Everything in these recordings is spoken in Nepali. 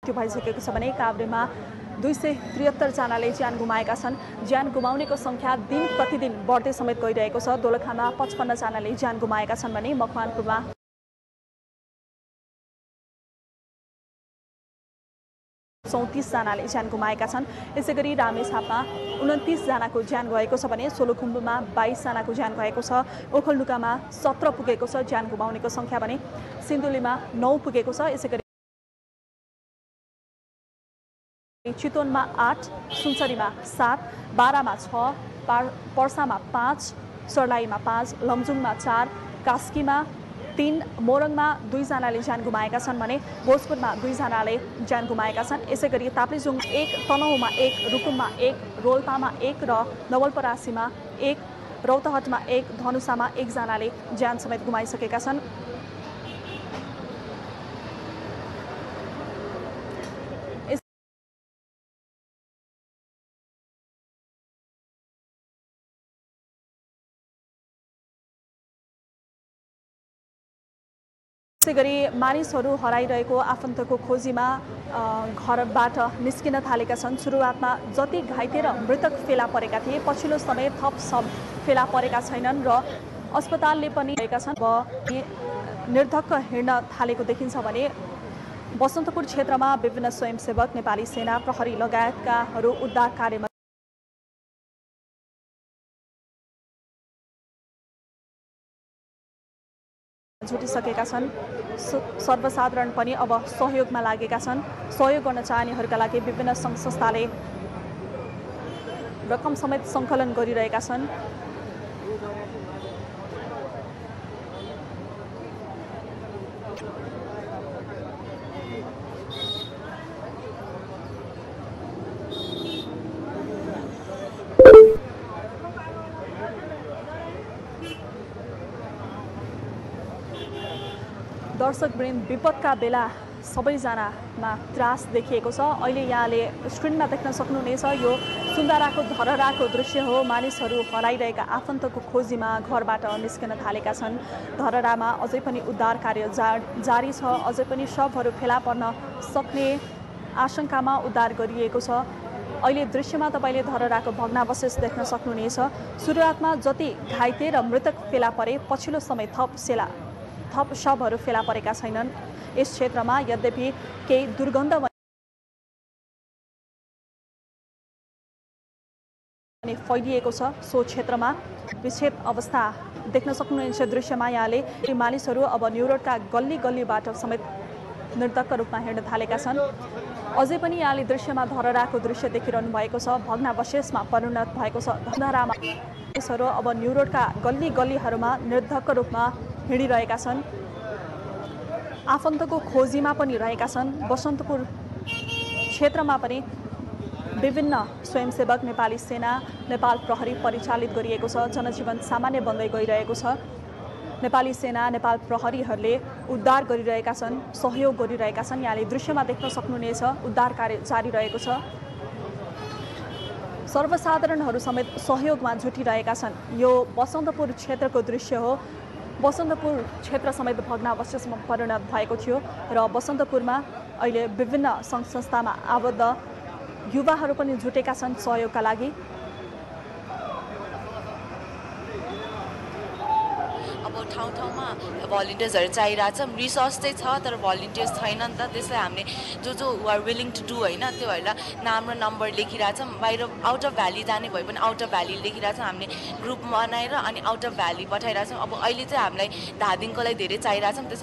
मृत्यु भइसकेको छ भने काभ्रेमा 273 जनाले ज्यान गुमाएका छन्। ज्यान गुमाउनेको संख्या दिन प्रतिदिन बढ्दै समेत गइरहेको छ। दोलखामा 55 जनाले ज्यान गुमाएका छन् भने मकवानपुरमा 34 जनाले ज्यान गुमाएका छन्। यसैगरी रामेछापमा 29 जनाको ज्यान गएको छ भने सोलुखुम्बुमा 22 जनाको ज्यान गएको छ। ओखलढुङ्गामा 17 पुगेको छ ज्यान गुमाउनेको संख्या भने सिन्धुलीमा 9 पुगेको छ। यसैगरी चितवनमा 8, सुनसरीमा 7, बारामा 6, पर्सामा 5, सर्लाहीमा 5, लमजुङमा 4, कास्कीमा 3, मोरङमा 2 जनाले ज्यान गुमाएका छन् भने भोजपुरमा 2 जनाले ज्यान गुमाएका छन्। यसैगरी ताप्लेजुङ 1, तनहुँमा 1, रुकुममा 1, रोल्पामा 1 र नवलपरासीमा 1, रौतहटमा 1, धनुषामा 1 जनाले ज्यान समेत गुमाइसकेका छन्। त्यसैगरी मानिसहरू हराइरहेको आफन्तको खोजीमा घरबाट निस्किन थालेका छन्। सुरुवातमा जति घाइते र मृतक फेला परेका थिए पछिल्लो समय थप सब फेला परेका छैनन् र अस्पतालले पनि रहेका छन्। निर्धक्क हिँड्न थालेको देखिन्छ भने बसन्तपुर क्षेत्रमा विभिन्न स्वयंसेवक, नेपाली सेना, प्रहरी लगायतकाहरू उद्धार कार्यमा जुटिसकेका छन्। सर्वसाधारण पनि अब सहयोगमा लागेका छन्। सहयोग गर्न चाहनेहरूका लागि विभिन्न सङ्घ संस्थाले रकम समेत सङ्कलन गरिरहेका छन्। दर्शकवृन्द, विपदका बेला सबैजनामा त्रास देखिएको छ। अहिले यहाँले स्क्रिनमा देख्न सक्नुहुनेछ यो सुन्दाराको धरहराको दृश्य हो। मानिसहरू हराइरहेका आफन्तको खोजीमा घरबाट निस्कन थालेका छन्। धरहरामा अझै पनि उद्धार कार्य जारी छ। अझै पनि शवहरू फेला पर्न सक्ने आशंकामा उद्धार गरिएको छ। अहिले दृश्यमा तपाईँले धरहराको भग्नावशेष देख्न सक्नुहुनेछ। सुरुवातमा जति घाइते र मृतक फेला परे पछिल्लो समय थप शवहरू फेला परेका छैनन् यस क्षेत्रमा। यद्यपि केही दुर्गन्ध फैलिएको छ सो क्षेत्रमा। विच्छेद अवस्था देख्न सक्नुहुनेछ दृश्यमा यहाँले। मानिसहरू अब न्युरोडका गल्ली गल्लीबाट समेत निर्धक्क रूपमा हिँड्न थालेका छन्। अझै पनि यहाँले दृश्यमा धरहराको दृश्य देखिरहनु भएको छ। भग्नावशेषमा परिणत भएको छ धरहरामा। मानिसहरू अब न्युरोडका गल्ली गल्लीहरूमा निर्धक्क रूपमा हिँडिरहेका छन्। आफन्तको खोजीमा पनि रहेका छन्। बसन्तपुर क्षेत्रमा पनि विभिन्न स्वयंसेवक, नेपाली सेना, नेपाल प्रहरी परिचालित गरिएको छ। जनजीवन सामान्य बन्दै गइरहेको छ। नेपाली सेना, नेपाल प्रहरीहरूले उद्धार गरिरहेका छन्, सहयोग गरिरहेका छन्। यहाँले दृश्यमा देख्न सक्नुहुनेछ उद्धार कार्य जारी रहेको छ। सर्वसाधारणहरू समेत सहयोगमा जुटिरहेका छन्। यो बसन्तपुर क्षेत्रको दृश्य हो। बसन्तपुर क्षेत्र समेत भग्नावशेषमा परिणत भएको थियो र बसन्तपुरमा अहिले विभिन्न सङ्घ संस्थामा आबद्ध युवाहरू पनि जुटेका छन् सहयोगका लागि। अब ठाउँ ठाउँमा भलिन्टियर्सहरू चाहिरहेछ। रिसोर्स चाहिँ छ तर भलिन्टियर्स छैन नि त। त्यसलाई हामीले जो आर विलिङ टु डु होइन त्यो भएर नाम र नम्बर लेखिरहेछौँ। बाहिर आउट अफ भ्याली जाने भए पनि आउट अफ भ्याली लेखिरहेछौँ। हामीले ग्रुप बनाएर अनि आउट अफ भ्याली पठाइरहेछौँ। अब अहिले चाहिँ हामीलाई धादिङको लागि धेरै चाहिरहेछौँ। त्यसै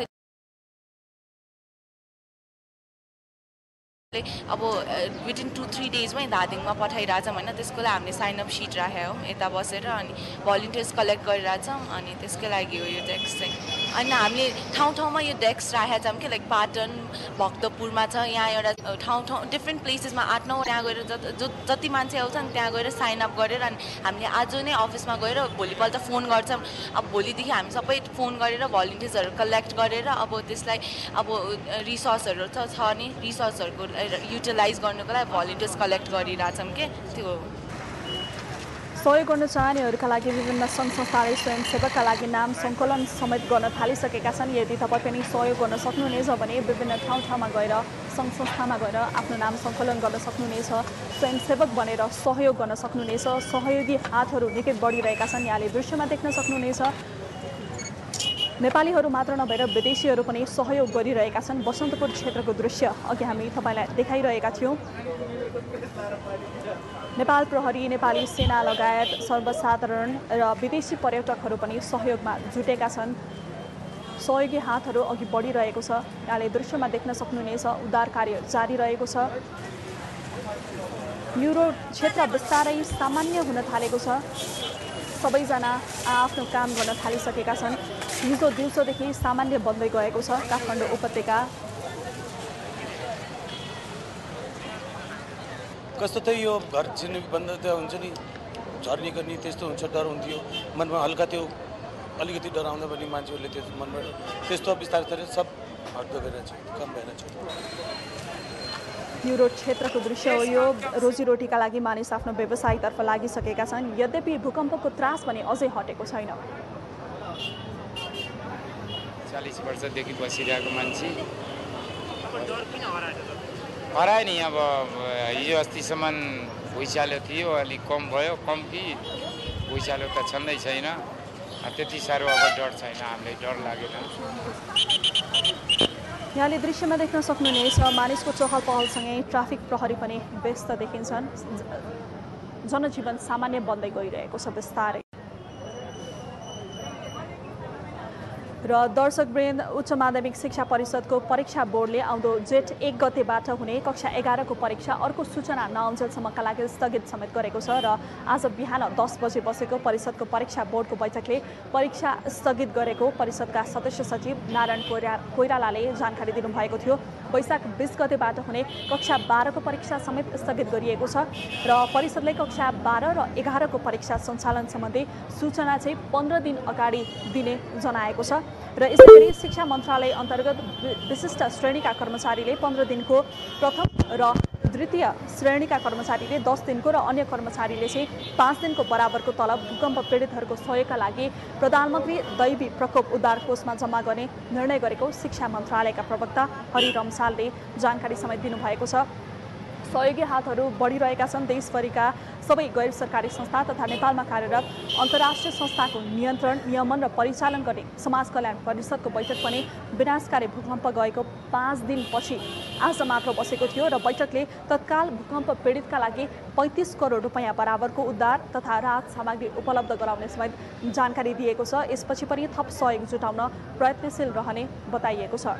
अब विदिन 2-3 डेजमै धादिङमा पठाइरहेछौँ होइन। त्यसको लागि हामीले साइनअप सिट राखेका हौँ यता बसेर अनि भलिन्टियर्स कलेक्ट गरिरहेछौँ। अनि त्यसकै लागि हो यो डेस्क चाहिँ। अनि हामीले ठाउँ ठाउँमा यो डेस्क राखेका छौँ कि लाइक पाटन, भक्तपुरमा छ। यहाँ एउटा ठाउँ डिफ्रेन्ट प्लेसेसमा 8-9 त्यहाँ गएर जति मान्छे आउँछन् त्यहाँ गएर साइनअप गरेर अनि हामीले आज नै अफिसमा गएर भोलिपल्ट फोन गर्छौँ। अब भोलिदेखि हामी सबै फोन गरेर भलिन्टियर्सहरू कलेक्ट गरेर अब त्यसलाई अब रिसोर्सहरू छ नि रिसोर्सहरूको युटिलाइज गर्नुको लागि भलिन्टियर्स कलेक्ट गरिरहेछौँ कि त्यो सहयोग गर्न चाहनेहरूका लागि विभिन्न सङ्घ संस्थाले स्वयंसेवकका लागि नाम सङ्कलन समेत गर्न थालिसकेका छन्। यदि तपाईँ पनि सहयोग गर्न सक्नुहुनेछ भने विभिन्न ठाउँ ठाउँमा गएर सङ्घ संस्थामा गएर आफ्नो नाम सङ्कलन गर्न सक्नुहुनेछ, स्वयंसेवक बनेर सहयोग गर्न सक्नुहुनेछ। सहयोगी हातहरू निकै बढिरहेका छन्, यहाँले दृश्यमा देख्न सक्नुहुनेछ। नेपालीहरू मात्र नभएर विदेशीहरू पनि सहयोग गरिरहेका छन्। बसन्तपुर क्षेत्रको दृश्य अघि हामी तपाईँलाई देखाइरहेका थियौँ। नेपाल प्रहरी, नेपाली सेना लगायत सर्वसाधारण र विदेशी पर्यटकहरू पनि सहयोगमा जुटेका छन्। सहयोगी हातहरू अघि बढिरहेको छ, यहाँले दृश्यमा देख्न सक्नुहुनेछ। उद्धार कार्य जारी रहेको छ। न्युरो क्षेत्र बिस्तारै सामान्य हुन थालेको छ। सबैजना आफ्नो काम गर्न थालिसकेका छन्। हिजो दिउँसोदेखि सामान्य बन्दै गएको छ काठमाडौँ उपत्यका। कस्तो त यो घर छिर्ने बन्द त हुन्छ नि, झर्ने गर्ने त्यस्तो हुन्छ, डर हुन्थ्यो मनमा हल्का। त्यो अलिकति डराउँदा पनि मान्छेहरूले त्यो मनमा त्यस्तो बिस्तारै सब हट्दो गएर छ, कम भएर छ। न्युरो क्षेत्रको दृश्य हो यो। रोजीरोटीका लागि मानिस आफ्नो व्यवसायतर्फ लागिसकेका छन्। यद्यपि भूकम्पको त्रास पनि अझै हटेको छैन। 40 वर्षदेखि बसिरहेको मान्छे हरायो नि। अब हिजो अस्तिसम्म भुइँचालो थियो, अलिक कम भयो। कम कि भुइँचालो त छँदै छैन, त्यति साह्रो अब डर छैन, हामीलाई डर लागेन। यहाँले दृश्यमा देख्न सक्नुहुनेछ मानिसको चहल पहलसँगै ट्राफिक प्रहरी पनि व्यस्त देखिन्छन्। जनजीवन सामान्य बन्दै गइरहेको छ बिस्तारै। र दर्शकवृन्द, उच्च माध्यमिक शिक्षा परिषदको परीक्षा बोर्डले आउँदो जेठ 1 गतेबाट हुने कक्षा 11 को परीक्षा अर्को सूचना नआउन्जेलसम्मका लागि स्थगित समेत गरेको छ। र आज बिहान 10 बजे बसेको परिषदको परीक्षा बोर्डको बैठकले परीक्षा स्थगित गरेको परिषदका सदस्य सचिव नारायण कोइरालाले जानकारी दिनुभएको थियो। वैशाख 20 गतेबाट हुने कक्षा 12 को परीक्षा समेत स्थगित गरिएको छ र परिषदले कक्षा 12 र 11 को परीक्षा सञ्चालन सम्बन्धी सूचना चाहिँ 15 दिन अगाडि दिने जनाएको छ। र यसैगरी शिक्षा मन्त्रालय अन्तर्गत विशिष्ट श्रेणीका कर्मचारीले 15 दिनको, प्रथम र द्वितीय श्रेणीका कर्मचारीले 10 दिनको र अन्य कर्मचारीले चाहिँ 5 दिनको बराबरको तलब भूकम्प पीडितहरूको सहयोगका लागि प्रधानमन्त्री दैवी प्रकोप उद्धार कोषमा जम्मा गर्ने निर्णय गरेको शिक्षा मन्त्रालयका प्रवक्ता हरि रम्सालले जानकारी समेत दिनुभएको छ। सहयोगी हातहरू बढिरहेका छन्। देशभरिका सबै गैर सरकारी संस्था तथा नेपालमा कार्यरत अन्तर्राष्ट्रिय संस्थाको नियन्त्रण, नियमन र परिचालन गर्ने समाज कल्याण परिषदको बैठक पनि विनाशकारी भूकम्प गएको 5 दिनपछि आज मात्र बसेको थियो र बैठकले तत्काल भूकम्प पीडितका लागि 35 करोड रुपैयाँ बराबरको उद्धार तथा राहत सामग्री उपलब्ध गराउने समेत जानकारी दिएको छ। यसपछि पनि थप सहयोग जुटाउन प्रयत्नशील रहने बताइएको छ।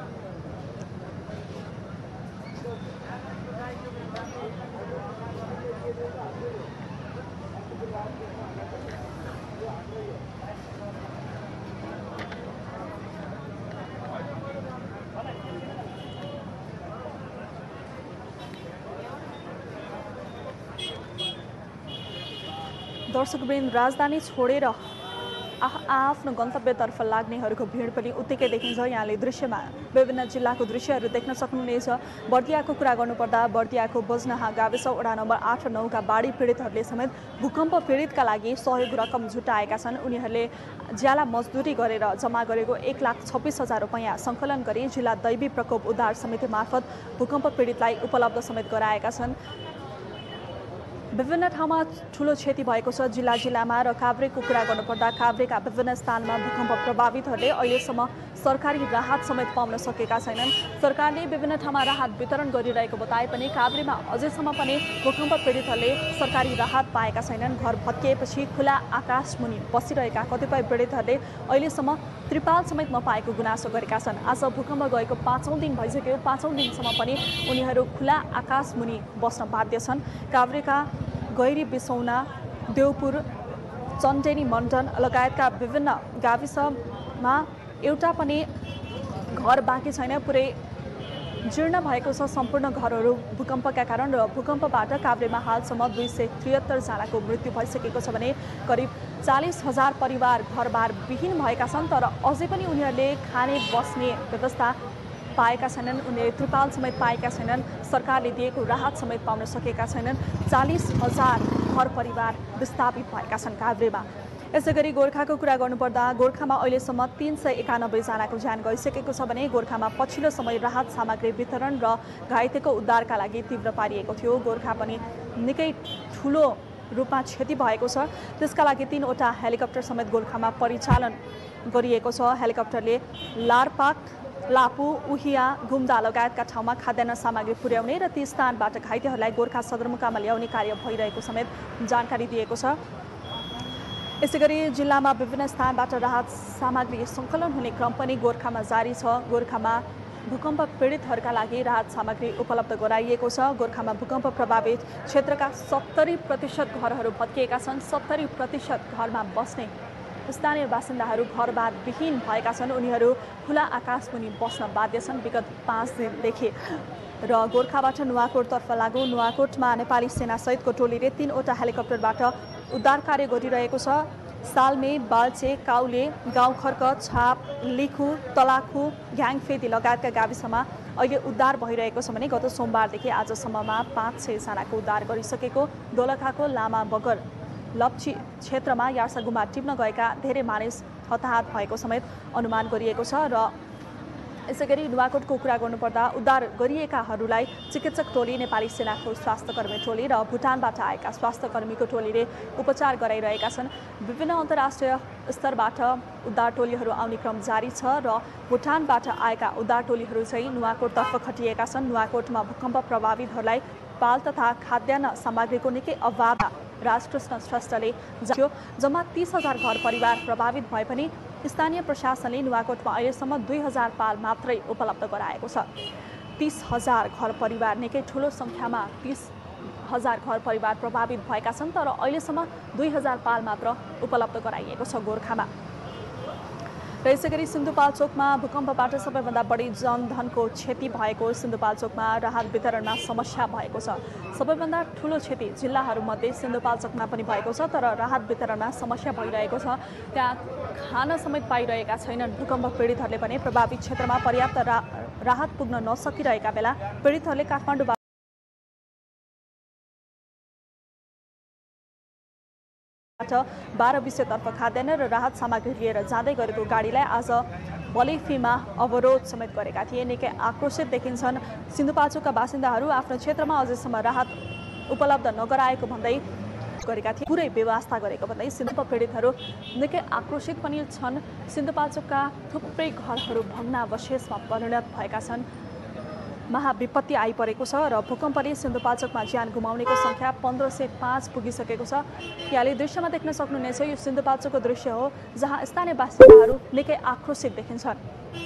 दर्शकवृन्द, राजधानी छोडेर आफ्नो गन्तव्यतर्फ लाग्नेहरूको भिड पनि उत्तिकै देखिन्छ। यहाँले दृश्यमा विभिन्न जिल्लाको दृश्यहरू देख्न सक्नुहुनेछ। बर्दियाको कुरा गर्नुपर्दा बर्दियाको बजनाहा गाविस वडा नम्बर 8 र 9 का बाढी पीडितहरूले समेत भूकम्प पीडितका लागि सहयोग रकम जुटाएका छन्। उनीहरूले ज्याला मजदुरी गरेर जम्मा गरेको 1,26,000 रुपैयाँ सङ्कलन गरी जिल्ला दैवी प्रकोप उद्धार समिति मार्फत भूकम्प पीडितलाई उपलब्ध समेत गराएका छन्। विभिन्न ठाउँमा ठुलो क्षति भएको छ जिल्लामा। र काभ्रेको कुरा गर्नुपर्दा काभ्रेका विभिन्न स्थानमा भूकम्प प्रभावितहरूले अहिलेसम्म सरकारी राहत समेत पाउन सकेका छैनन्। सरकारले विभिन्न ठाउँमा राहत वितरण गरिरहेको बताए पनि काभ्रेमा अझैसम्म पनि भूकम्प पीडितहरूले सरकारी राहत पाएका छैनन्। घर भत्किएपछि खुला आकाश मुनि बसिरहेका कतिपय पीडितहरूले अहिलेसम्म त्रिपाल समेत नपाएको गुनासो गरेका छन्। आज भूकम्प गएको 5औं दिन भइसक्यो। 5औं दिनसम्म पनि उनीहरू खुला आकाश मुनि बस्न बाध्य छन्। काभ्रेका गैरी बिसौना, देवपुर, चन्डेनी मण्डन लगायतका विभिन्न गाविसमा एउटा पनि घर बाँकी छैन। पुरै जीर्ण भएको छ सम्पूर्ण घरहरू भूकम्पका कारण। र भूकम्पबाट काभ्रेमा हालसम्म 273 जनाको मृत्यु भइसकेको छ भने करिब 40,000 परिवार घरबार विहीन भएका छन्। तर अझै पनि उनीहरूले खाने बस्ने व्यवस्था पाएका छैनन्। उनीहरूले त्रिपाल समेत पाएका छैनन्। सरकारले दिएको राहत समेत पाउन सकेका छैनन्। 40,000 घर परिवार विस्थापित भएका छन् काभ्रेमा। यसै गरी गोर्खाको कुरा गर्नुपर्दा गोर्खामा अहिलेसम्म 391 जनाको ज्यान गइसकेको छ भने गोर्खामा पछिल्लो समय राहत सामग्री वितरण र घाइतेको उद्धारका लागि तीव्र पारिएको थियो। गोर्खा पनि निकै ठुलो रूपमा क्षति भएको छ। त्यसका लागि 3वटा हेलिकप्टर समेत गोर्खामा परिचालन गरिएको छ। हेलिकप्टरले लारपाक, लापु, उहिया, घुम्दा लगायतका ठाउँमा खाद्यान्न सामग्री पुर्याउने र ती स्थानबाट घाइतेहरूलाई गोर्खा सदरमुकाममा ल्याउने कार्य भइरहेको समेत जानकारी दिएको छ। यसैगरी जिल्लामा विभिन्न स्थानबाट राहत सामग्री सङ्कलन हुने क्रम पनि गोर्खामा जारी छ। गोर्खामा भूकम्प पीडितहरूका लागि राहत सामग्री उपलब्ध गराइएको छ। गोर्खामा भूकम्प प्रभावित क्षेत्रका 70% घरहरू भत्किएका छन्। 70% घरमा बस्ने स्थानीय बासिन्दाहरू घरबार विहीन भएका छन्। उनीहरू खुला आकाशमुनि बस्न बाध्य छन् विगत 5 दिनदेखि। र गोर्खाबाट नुवाकोटतर्फ लागु नुवाकोटमा नेपाली सेनासहितको टोलीले 3वटा हेलिकप्टरबाट उद्धार कार्य गरिरहेको छ। सालमे, बाल्चे, काउले, गाउँखर्क, छाप, लिखु, तलाखु, घ्याङफेदी लगायतका गाविसमा अहिले उद्धार भइरहेको छ भने गत सोमबारदेखि आजसम्ममा 500 जनाको उद्धार गरिसकेको दोलखाको लामा बगर लप्ची क्षेत्रमा यार्सागुमा टिप्न गएका धेरै मानिस हताहत भएको समेत अनुमान गरिएको छ। र यसैगरी नुवाकोटको कुरा गर्नुपर्दा उद्धार गरिएकाहरूलाई चिकित्सक टोली, नेपाली सेनाको स्वास्थ्यकर्मी टोली र भुटानबाट आएका स्वास्थ्यकर्मीको टोलीले उपचार गराइरहेका छन्। विभिन्न अन्तर्राष्ट्रिय स्तरबाट उद्धार टोलीहरू आउने क्रम जारी छ र भुटानबाट आएका उद्धार टोलीहरू चाहिँ नुवाकोटतर्फ खटिएका छन्। नुवाकोटमा भूकम्प प्रभावितहरूलाई पाल तथा खाद्यान्न सामग्रीको निकै अभाव राजकृष्ण श्रेष्ठले जान्यो। जम्मा 30,000 घर परिवार प्रभावित भए पनि स्थानीय प्रशासनले नुवाकोटमा अहिलेसम्म 2,000 पाल मात्रै उपलब्ध गराएको छ। 30,000 घर परिवार निकै ठुलो सङ्ख्यामा 30,000 घर परिवार प्रभावित भएका छन् तर अहिलेसम्म 2,000 पाल मात्र उपलब्ध गराइएको छ गोर्खामा। र यसैगरी सिन्धुपाल्चोकमा भूकम्पबाट सबैभन्दा बढी जनधनको क्षति भएको सिन्धुपाल्चोकमा राहत वितरणमा समस्या भएको छ। सबैभन्दा ठुलो क्षति जिल्लाहरूमध्ये सिन्धुपाल्चोकमा पनि भएको छ तर राहत वितरणमा समस्या भइरहेको छ। त्यहाँ खान समेत पाइरहेका छैनन् भूकम्प पीडितहरूले भने। प्रभावित क्षेत्रमा पर्याप्त राहत पुग्न नसकिरहेका बेला पीडितहरूले काठमाडौँ 12 विषयतर्फ खाद्यान्न र राहत सामग्री लिएर जाँदै गरेको गाडीलाई आज बलेफीमा अवरोध समेत गरेका थिए। निकै आक्रोशित देखिन्छन् सिन्धुपाल्चोकका बासिन्दाहरू। आफ्नो क्षेत्रमा अझैसम्म राहत उपलब्ध नगराएको भन्दै गरेका थिए, पुरै व्यवस्था गरेको भन्दै सिन्धुपा पीडितहरू निकै आक्रोशित पनि छन्। सिन्धुपाल्चोकका थुप्रै घरहरू भग्नावशेषमा परिणत भएका छन्। महाविपत्ति आइपरेको छ र भूकम्पले सिन्धुपाल्चोकमा ज्यान गुमाउनेको सङ्ख्या 1505 पुगिसकेको छ। यहाँले दृश्यमा देख्न सक्नुहुनेछ यो सिन्धुपाल्चोकको दृश्य हो जहाँ स्थानीय बासिन्दाहरू निकै आक्रोशित देखिन्छन्।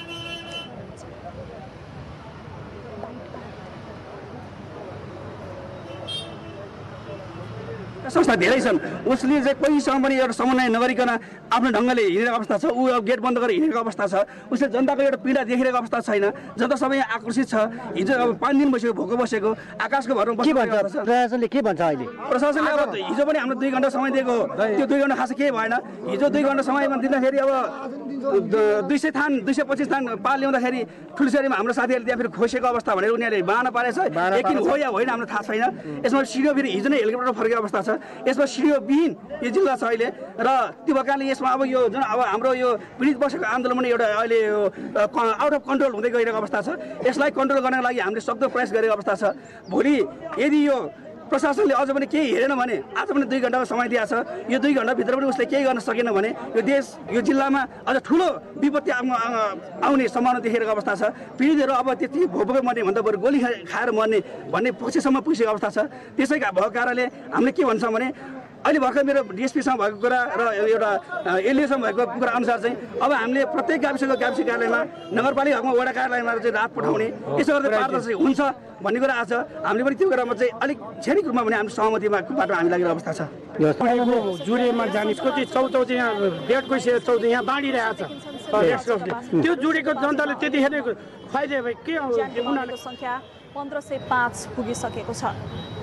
संस्था धेरै छन्, उसले चाहिँ कोहीसँग पनि एउटा समन्वय नगरिकन आफ्नो ढङ्गले हिँडेको अवस्था छ। ऊ गेट बन्द गरेर हिँडेको अवस्था छ। उसले जनताको एउटा पीडा देखिरहेको अवस्था छैन। जनता सबै आकर्षित छ। हिजो अब 5 दिन बसेको भोको बसेको आकाशको भरमा बसेको। प्रशासनले के भन्छ अहिले? प्रशासनले अब हिजो पनि हाम्रो 2 घण्टा समय दिएको, त्यो 2 घण्टा खास केही भएन। हिजो 2 घण्टा समयमा दिँदाखेरि अब 200 थान 225 थान पाल ल्याउँदाखेरि ठुलसेरीमा हाम्रो साथीहरूले त्यहाँ फेरि खोसेको अवस्था भनेर उनीहरूले बाहना पारेछ। लेकिन हो या होइन हाम्रो थाहा छैन। यसमा सिडिओ फेरि हिजो नै हेलिकप्टर फर्केको अवस्था छ। यसमा सिडिओ विहीन यो जिल्ला छ अहिले र त्यो भएकाले यसमा अब यो जुन अब हाम्रो यो पीडित बसेको आन्दोलन पनि एउटा अहिले यो आउट अफ कन्ट्रोल हुँदै गइरहेको अवस्था छ। यसलाई कन्ट्रोल गर्नको लागि हामीले सक्दो प्रयास गरेको अवस्था छ। भोलि यदि यो प्रशासनले अझ पनि केही हेरेन भने आज पनि 2 घण्टाको समय दिएको छ। यो 2 घण्टाभित्र पनि उसले केही गर्न सकेन भने यो देश यो जिल्लामा अझ ठुलो विपत्ति आउने सम्भावना देखिरहेको अवस्था छ। पीडितहरू अब त्यति भोकै मर्ने भन्दा बरु गोली खाएर मर्ने भन्ने पक्षसम्म पुगेको अवस्था छ। त्यसै भएको कारणले हामीले के भन्छौँ भने अहिले भर्खर मेरो डिएसपीसँग भएको कुरा र एउटा एलएसँग भएको कुरा अनुसार चाहिँ अब हामीले प्रत्येक गाविस कार्यालयमा नगरपालिकामा वडा कार्यालयमा चाहिँ राहत पठाउने यसो गर्दा पारदर्शी हुन्छ भन्ने कुरा आज हामीले पनि त्यो कुरामा चाहिँ अलिक क्षणिक रूपमा पनि हामी सहमतिमा बाटो हामी लागेको अवस्था छ। जुरेमा जाने कति चौचौ चाहिँ यहाँ बेड गइसकेको चौध यहाँ बाँडिरहेको छ। त्यो जुरेको जनताले त्यतिखेर फाइदे भए के उनीहरूको सङ्ख्या 1505 पुगिसकेको छ।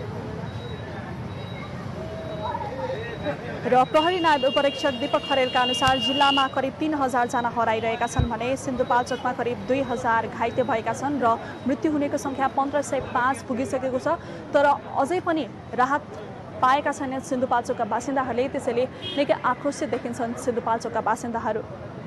र प्रहरी नायब उपरीक्षक दीपक खरेलका अनुसार जिल्लामा करिब 3,000 जना हराइरहेका छन् भने सिन्धुपाल्चोकमा करिब 2,000 घाइते भएका छन् र मृत्यु हुनेको सङ्ख्या 1505 पुगिसकेको छ। तर अझै पनि राहत पाएका छैनन् सिन्धुपाल्चोकका बासिन्दाहरूले, त्यसैले निकै आक्रोशित देखिन्छन् सिन्धुपाल्चोकका बासिन्दाहरू।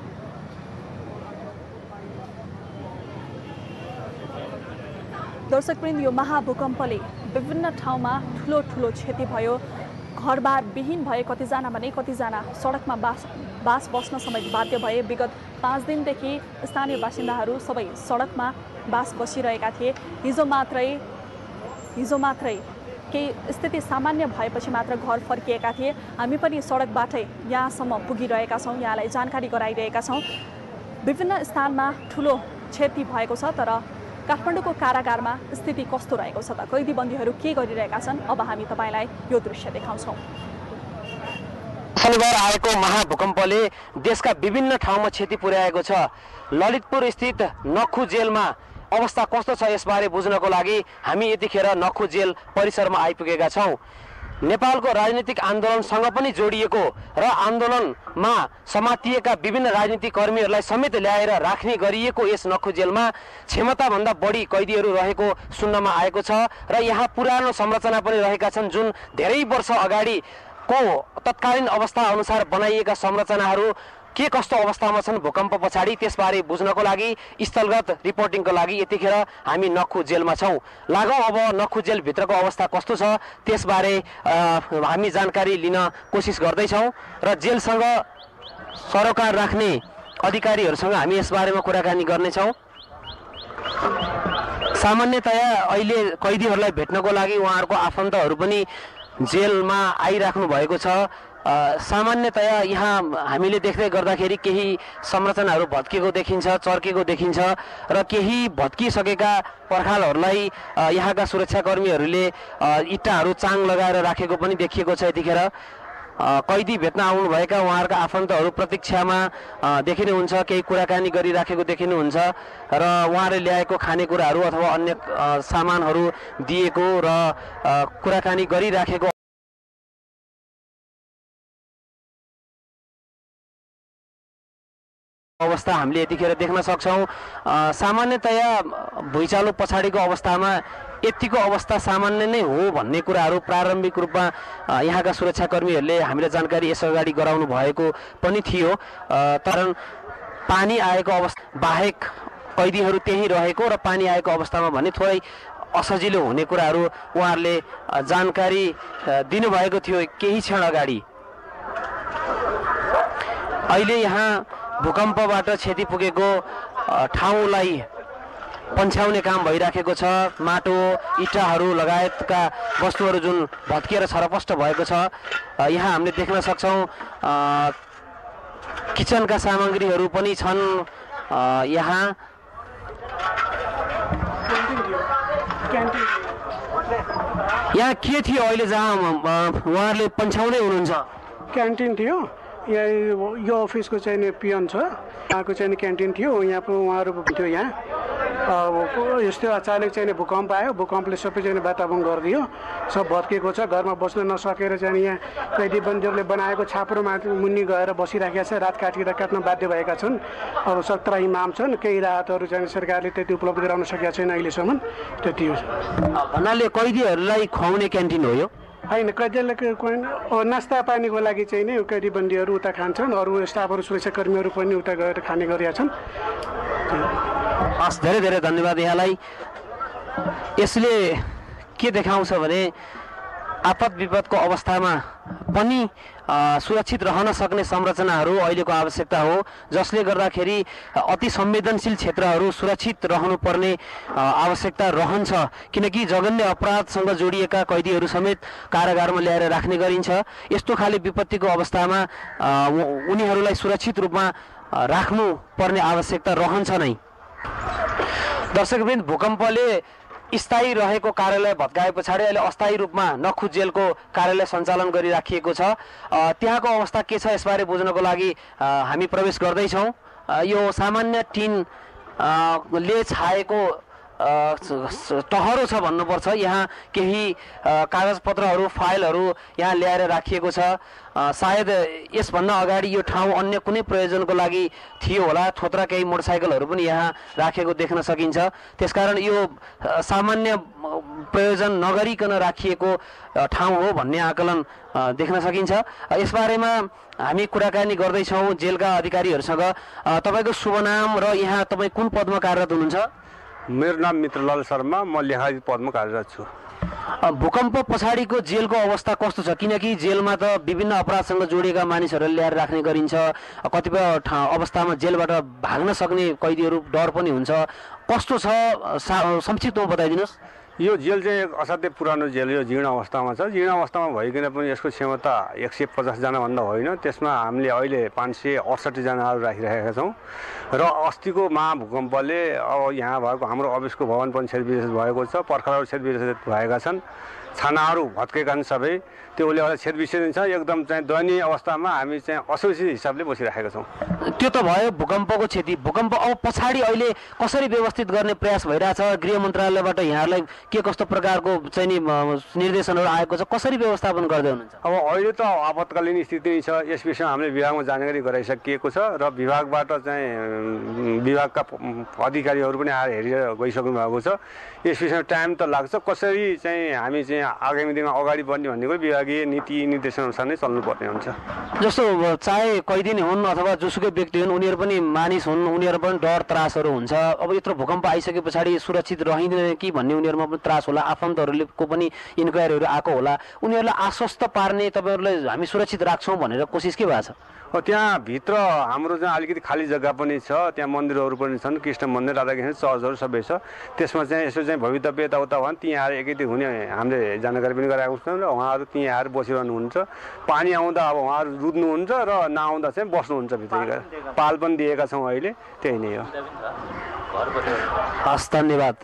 दर्शकवृन्द, यो महाभूकम्पले विभिन्न ठाउँमा ठुलो ठुलो क्षति भयो। घरबार विहीन भए कतिजना भने कतिजना सडकमा बास बस्न समेत बाध्य भए। विगत 5 दिनदेखि स्थानीय बासिन्दाहरू सबै सडकमा बास बसिरहेका थिए। हिजो मात्रै केही स्थिति सामान्य भएपछि मात्र घर फर्किएका थिए। हामी पनि सडकबाटै यहाँसम्म पुगिरहेका छौँ, यहाँलाई जानकारी गराइरहेका छौँ। विभिन्न स्थानमा ठुलो क्षति भएको छ, तर काठमाडौँको कारागारमा स्थिति कस्तो रहेको छ त, कैदीबन्दीहरू के गरिरहेका छन्, अब हामी तपाईँलाई यो दृश्य देखाउँछौँ। शनिबार आएको महाभूकम्पले देशका विभिन्न ठाउँमा क्षति पुर्याएको छ। ललितपुर स्थित नक्खु जेलमा अवस्था कस्तो छ यसबारे बुझ्नको लागि हामी यतिखेर नक्खु जेल परिसरमा आइपुगेका छौँ। नेपालको राजनीतिक आन्दोलनसँग पनि जोडिएको र आन्दोलनमा समातिएका विभिन्न राजनीतिक कर्मीहरूलाई समेत ल्याएर राख्ने गरिएको यस नक्खु जेलमा क्षमताभन्दा बढी कैदीहरू रहेको सुन्नमा आएको छ र यहाँ पुरानो संरचना पनि रहेका छन्, जुन धेरै वर्ष अगाडिको तत्कालीन अवस्था अनुसार बनाइएका संरचनाहरू के कस्तो अवस्थामा छन् भूकम्प पछाडि, त्यसबारे बुझ्नको लागि स्थलगत रिपोर्टिङको लागि यतिखेर हामी नक्खु जेलमा छौँ। लागौँ अब नक्खु जेलभित्रको अवस्था कस्तो छ त्यसबारे हामी जानकारी लिन कोसिस गर्दैछौँ र जेलसँग सरोकार राख्ने अधिकारीहरूसँग हामी यसबारेमा कुराकानी गर्नेछौँ। सामान्यतया अहिले कैदीहरूलाई भेट्नको लागि उहाँहरूको आफन्तहरू पनि जेलमा आइराख्नु भएको छ। सामान्यतया यहाँ हामीले देख्दै गर्दाखेरि केही संरचनाहरू भत्किएको देखिन्छ, चर्केको देखिन्छ र केही भत्किसकेका पर्खालहरूलाई यहाँका सुरक्षाकर्मीहरूले इँटाहरू चाङ लगाएर राखेको पनि देखिएको छ। यतिखेर कैदी भेट्न आउनुभएका उहाँहरूका आफन्तहरू प्रतीक्षामा देखिनुहुन्छ, केही कुराकानी गरिराखेको देखिनुहुन्छ र उहाँहरूले ल्याएको खानेकुराहरू अथवा अन्य सामानहरू दिएको र कुराकानी गरिराखेको अवस्था हामीले यतिखेर देख्न सक्छौँ। सामान्यतया भुइँचालो पछाडिको अवस्थामा यतिको अवस्था सामान्य नै हो भन्ने कुराहरू प्रारम्भिक रूपमा यहाँका सुरक्षाकर्मीहरूले हामीलाई जानकारी यसअगाडि गराउनु भएको पनि थियो। तर पानी आएको अवस्था बाहेक कैदीहरू त्यहीँ रहेको र पानी आएको अवस्थामा भने थोरै असजिलो हुने कुराहरू उहाँहरूले जानकारी दिनुभएको थियो केही क्षण अगाडि। अहिले यहाँ भूकम्पबाट क्षति पुगेको ठाउँलाई पन्छ्याउने काम भइराखेको छ। माटो इँटाहरू लगायतका वस्तुहरू जुन भत्किएर छरपष्ट भएको छ यहाँ हामीले देख्न सक्छौँ। किचनका सामग्रीहरू पनि छन्। यहाँ के थियो अहिले जहाँ उहाँहरूले पन्छ्याउँदै हुनुहुन्छ? क्यान्टिन थियो, यहाँ यो अफिसको चाहिँ पियन छ, यहाँको चाहिँ क्यान्टिन थियो, यहाँ उहाँहरू थियो। यहाँ यस्तो अचानक चाहिँ भूकम्प आयो, भूकम्पले सबै चाहिँ वातावरण गरिदियो, सब भत्किएको छ। घरमा बस्न नसकेर चाहिँ यहाँ कैदीबन्दीहरूले बनाएको छाप्रोमा मुनि गएर बसिराखेका छ, रात काट्न बाध्य भएका छन्। अब 17 इमाम छन्, केही राहतहरू चाहिँ सरकारले त्यति उपलब्ध गराउन सकेका छैन अहिलेसम्म। त्यति हो। भन्नाले कैदीहरूलाई खुवाउने क्यान्टिन हो यो? होइन, कैदीलाई नास्ता पानीको लागि चाहिँ नै कैदीबन्दीहरू उता खान्छन्, अरू स्टाफहरू सुरक्षाकर्मीहरू पनि उता गएर खाने गरेका छन्। हस्, धेरै धेरै धन्यवाद यहाँलाई। यसले के देखाउँछ भने आपद विपदको अवस्थामा पनि सुरक्षित रहन सक्ने संरचनाहरू अहिलेको आवश्यकता हो, जसले गर्दाखेरि अति संवेदनशील क्षेत्रहरू सुरक्षित रहनुपर्ने आवश्यकता रहन्छ। किनकि जघन्य अपराधसँग जोडिएका कैदीहरू समेत कारागारमा ल्याएर राख्ने गरिन्छ। यस्तो खाले विपत्तिको अवस्थामा उनीहरूलाई सुरक्षित रूपमा राख्नुपर्ने आवश्यकता रहन्छ नै। दर्शकवृन्द, भूकम्पले स्थायी रहेको कार्यालय भत्काए पछाडि अहिले अस्थायी रूपमा नक्खु जेलको कार्यालय सञ्चालन गरिराखिएको छ। त्यहाँको अवस्था के छ यसबारे बुझ्नको लागि हामी प्रवेश गर्दैछौँ। यो सामान्य टिन ले छाएको टहरो छ भन्नुपर्छ। यहाँ केही कागजपत्रहरू फाइलहरू यहाँ ल्याएर राखिएको छ। सायद यसभन्दा अगाडि यो ठाउँ अन्य कुनै प्रयोजनको लागि थियो होला। थोत्रा केही मोटरसाइकलहरू पनि यहाँ राखेको देख्न सकिन्छ। त्यसकारण यो सामान्य प्रयोजन नगरिकन राखिएको ठाउँ हो भन्ने आकलन देख्न सकिन्छ। यसबारेमा हामी कुराकानी गर्दैछौँ जेलका अधिकारीहरूसँग। तपाईँको शुभ नाम र यहाँ तपाईँ कुन पदमा कार्यरत हुनुहुन्छ? मेरो नाम मित्रलाल शर्मा, म लेखाधिक पदमा कार्यरत छु। भूकम्प पछाडिको जेलको अवस्था कस्तो छ? किनकि जेलमा त विभिन्न अपराधसँग जोडिएका मानिसहरूलाई ल्याएर राख्ने गरिन्छ। कतिपय अवस्थामा जेलबाट भाग्न सक्ने कैदीहरू डर पनि हुन्छ। कस्तो छ संक्षिप्तमा बताइदिनुहोस्। यो जेल चाहिँ एक असाध्यै पुरानो जेल, यो जीर्ण अवस्थामा छ। जीर्ण अवस्थामा भइकन पनि यसको क्षमता 150 जनाभन्दा होइन, त्यसमा हामीले अहिले 568 जनाहरू राखिरहेका छौँ। र अस्तिको महाभूकम्पले अब यहाँ भएको हाम्रो अफिसको भवन पनि क्षतिविशेष भएको छ, पर्खालहरू क्षतिविशेष भएका छन्, छानाहरू भत्केका छन् सबै। त्यसले गर्दा क्षतिविशेष छ। एकदम चाहिँ दयनीय अवस्थामा हामी चाहिँ असुरक्षित हिसाबले बसिरहेका छौँ। त्यो त भयो भूकम्पको क्षति। भूकम्प अब पछाडि अहिले कसरी व्यवस्थित गर्ने प्रयास भइरहेछ? गृह मन्त्रालयबाट यहाँहरूलाई के कस्तो प्रकारको चाहिँ नि निर्देशनहरू आएको छ? कसरी व्यवस्थापन गर्दै हुनुहुन्छ? अब अहिले त आपतकालीन स्थिति छ। यस विषयमा हामीले विभागमा जानकारी गराइसकिएको छ र विभागबाट चाहिँ विभागका अधिकारीहरू पनि आएर हेरेर गइसक्नु भएको छ। यस विषयमा टाइम त लाग्छ। कसरी चाहिँ हामी चाहिँ आगामी दिनमा अगाडि बढ्ने भन्ने कुरो विभागीय नीति निर्देशनअनुसार नै चल्नुपर्ने हुन्छ। जस्तो चाहे कैदी नै हुन् अथवा जोसुकै व्यक्ति हुन्, उनीहरू पनि मानिस हुन्, उनीहरू पनि डर त्रासहरू हुन्छ। अब यत्रो भूकम्प आइसके पछाडि सुरक्षित रहिँदैन कि भन्ने उनीहरूमा पनि त्रास होला। आफन्तहरूले को पनि इन्क्वायरीहरू आएको होला। उनीहरूलाई आश्वस्त पार्ने, तपाईँहरूलाई हामी सुरक्षित राख्छौँ भनेर कोसिस के भएको छ? त्यहाँ भित्र हाम्रो चाहिँ अलिकति खाली जग्गा पनि छ। त्यहाँ मन्दिरहरू पनि छन्, कृष्ण मन्दिर, राधाकृष्ण चर्चहरू सबै छ। त्यसमा चाहिँ यसो चाहिँ भवितव्य यताउता भयो भने त्यहाँ आएर एकैचोटि हुने हामीले जानकारी पनि गराएको छौँ। र उहाँहरू त्यहाँ आएर बसिरहनुहुन्छ। पानी आउँदा अब उहाँहरू रुद्नुहुन्छ र नआउँदा चाहिँ बस्नुहुन्छ भित्र गएर। पाल पनि दिएका छौँ अहिले। त्यही नै हो। हस्, धन्यवाद।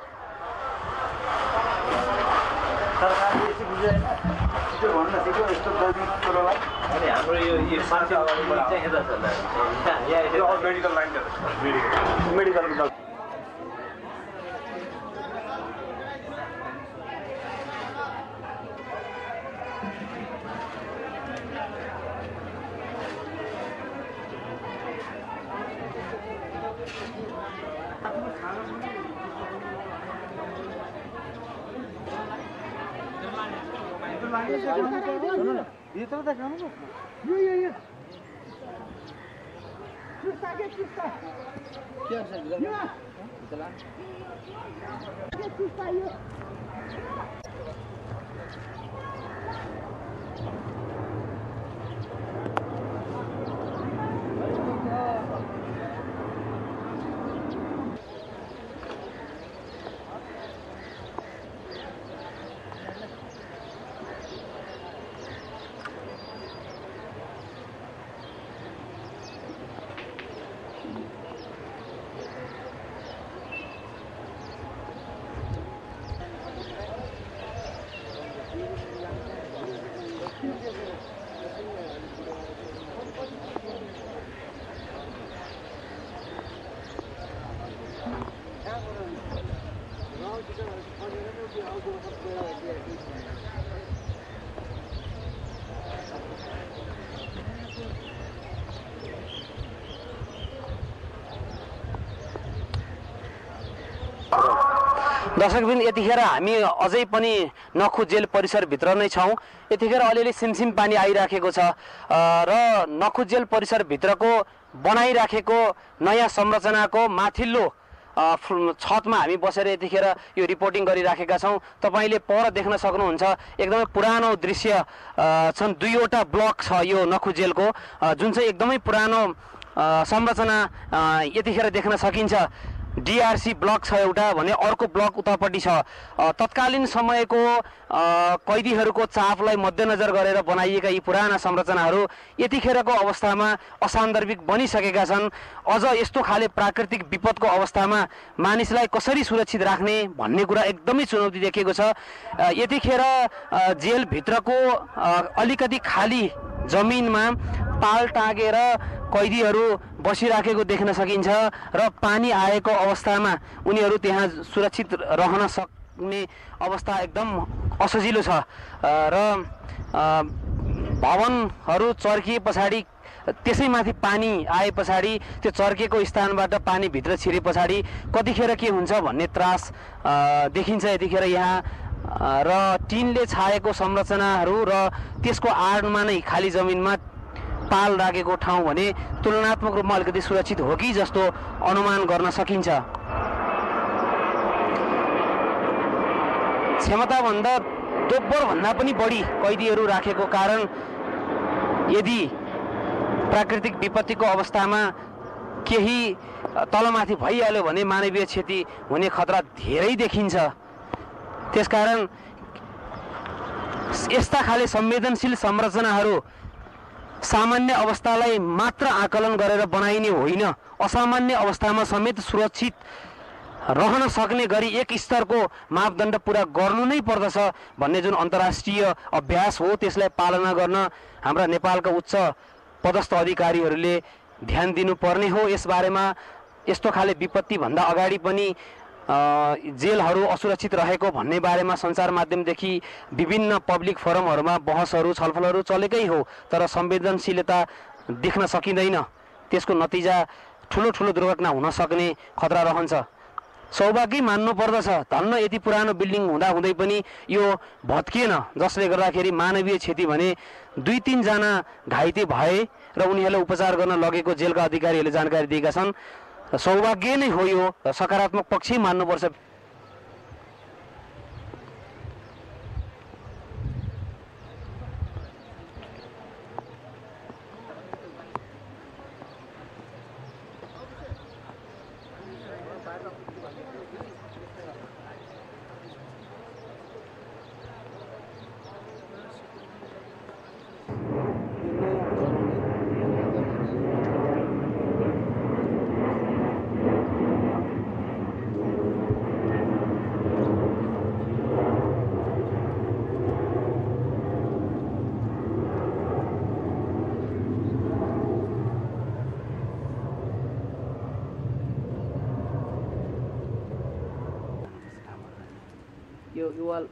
हाम्रो यो चाहिँ यता छ मेडिकल लाइन मेडिकल भित्र त खानु यो दर्शकबिन, यतिखेर हामी अझै पनि नखु जेल परिसरभित्र नै छौँ। यतिखेर अलिअलि सिमसिम पानी आइराखेको छ र नखु जेल परिसरभित्रको बनाइराखेको नयाँ संरचनाको माथिल्लो छतमा हामी बसेर यतिखेर यो रिपोर्टिङ गरिराखेका छौँ। तपाईँले पर देख्न सक्नुहुन्छ एकदमै पुरानो दृश्य छन्। दुईवटा ब्लक छ यो नखु जेलको, जुन चाहिँ एकदमै पुरानो संरचना यतिखेर देख्न सकिन्छ। डिआरसी ब्लक छ एउटा भने अर्को ब्लक उतापट्टि छ। तत्कालीन समयको कैदीहरूको चापलाई मध्यनजर गरेर बनाइएका यी पुराना संरचनाहरू यतिखेरको अवस्थामा असान्दर्भिक बनिसकेका छन्। अझ यस्तो खाले प्राकृतिक विपदको अवस्थामा मानिसलाई कसरी सुरक्षित राख्ने भन्ने कुरा एकदमै चुनौती देखिएको छ। यतिखेर जेलभित्रको अलिकति खाली जमिनमा पाल टाँगेर कैदीहरू बसिराखेको देख्न सकिन्छ र पानी आएको अवस्थामा उनीहरू त्यहाँ सुरक्षित रहन सक्ने अवस्था एकदम असजिलो छ र भवनहरू चर्किए पछाडि त्यसैमाथि पानी आए पछाडि त्यो चर्केको स्थानबाट पानी भित्र छिरे पछाडि कतिखेर के हुन्छ भन्ने त्रास देखिन्छ यतिखेर यहाँ र टिनले छाएको संरचनाहरू र त्यसको आडमा नै खाली जमिनमा पाल राखेको ठाउँ भने तुलनात्मक रूपमा अलिकति सुरक्षित हो कि जस्तो अनुमान गर्न सकिन्छ। क्षमताभन्दा दोब्बरभन्दा पनि बढी कैदीहरू राखेको कारण यदि प्राकृतिक विपत्तिको अवस्थामा केही तलमाथि भइहाल्यो भने मानवीय क्षति हुने खतरा धेरै देखिन्छ। त्यसकारण यस्ता खाले संवेदनशील संरचनाहरू सामान्य अवस्थालाई मात्र आकलन गरेर बनाइने होइन, असामान्य अवस्थामा समेत सुरक्षित रहन सक्ने गरी एक स्तरको मापदण्ड पुरा गर्नु नै पर्दछ भन्ने जुन अन्तर्राष्ट्रिय अभ्यास हो त्यसलाई पालना गर्न हाम्रा नेपालका उच्च पदस्थ अधिकारीहरूले ध्यान दिनुपर्ने हो। यसबारेमा यस्तो खाले विपत्ति भन्दा अगाडि पनि जेलहरू असुरक्षित रहेको भन्ने बारेमा सञ्चार माध्यमदेखि विभिन्न पब्लिक फोरमहरूमा बहसहरू छलफलहरू चलेकै हो, तर संवेदनशीलता देख्न सकिँदैन। त्यसको नतिजा ठुलो ठुलो दुर्घटना हुन सक्ने खतरा रहन्छ। सौभाग्य मान्नु पर्दछ, धन्न यति पुरानो बिल्डिङ हुँदाहुँदै पनि यो भत्किएन, जसले गर्दाखेरि मानवीय क्षति भने 2-3 जना घाइते भए र उनीहरूलाई उपचार गर्न लगेको जेलका अधिकारीहरूले जानकारी दिएका छन्। सौभाग्य नै हो यो, सकारात्मक पक्ष मान्नुपर्छ। You all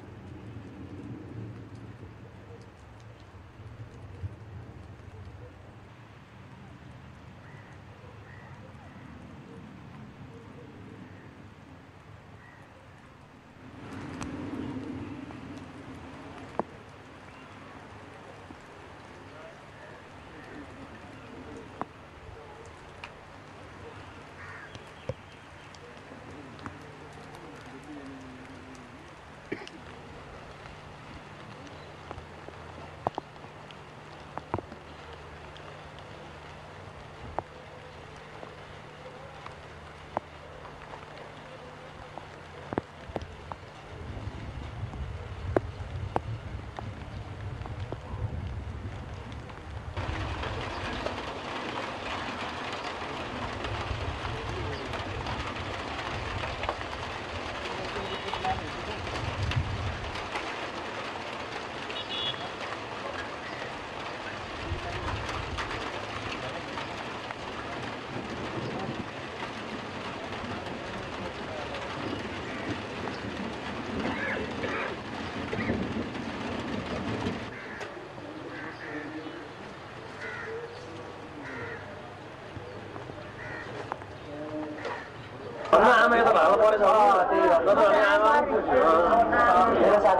आमा त भाडा परेछ मेरो साथी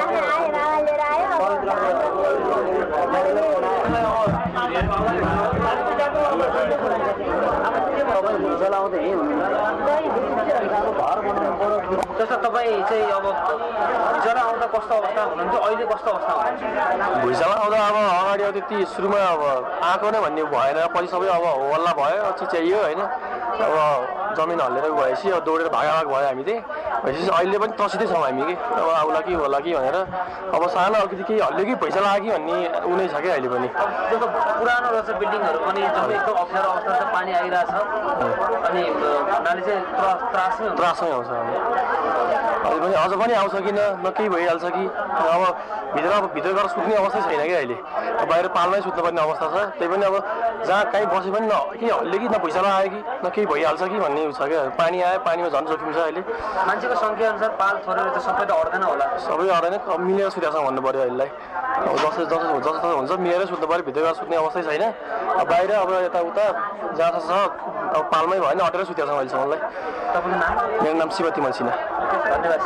जस्तो तपाईँ चाहिँ अब भुइँचालो आउँदा कस्तो अवस्था हुनुहुन्थ्यो, अहिले कस्तो अवस्था हुनुहुन्छ? भुइँचालो आउँदा अब अगाडि अब त्यति सुरुमा अब आएको नै भन्ने भएन, पछि सबै अब हल्ला भयो, चिच्याइयो होइन। अब जमिन हल्लेर गएपछि अब दौडेर भागाभाग भयो हामी चाहिँ। भनेपछि अहिले पनि त्रसितै छौँ हामी कि अब आउला कि होला कि भनेर अब सानो अलिकति केही हल्लियो कि पैसा लाग्यो कि भन्ने उनी छ क्या अहिले पनि जस्तो पुरानो रहेछ बिल्डिङहरू पनि जस्तो एकदम अप्ठ्यारो अवस्था छ पानी आइरहेछ अनि नाली चाहिँ त्रासमै आउँछ अहिले पनि अझ पनि आउँछ कि न केही भइहाल्छ कि अब भित्र गएर सुत्ने अवस्था छैन क्या अहिले बाहिर पालमै सुत्नुपर्ने अवस्था छ त्यही पनि अब जहाँ कहीँ बसे पनि न केही हल्लियो कि न पैसा लाग्यो कि न केही भइहाल्छ कि भन्ने छ क्या पानी आयो पानीमा झन् जोखिम छ अहिले मान्छेको सङ्ख्या अनुसार पाल छोडेर त सबै त अड्दैन होला सबै अड्दैन मिलेर सुतेको छ भन्नु पऱ्यो अहिलेलाई अब जस्तो हुन्छ मिलेरै सुत्नु पऱ्यो भित्र गएर सुत्ने अवस्थै छैन अब बाहिर अब यताउता जहाँ छ अब पालमै भयो भने अटेरै सुतेको छ अहिलेसम्मलाई तपाईँको नाम मेरो नाम शिवती मल्सिना धन्यवाद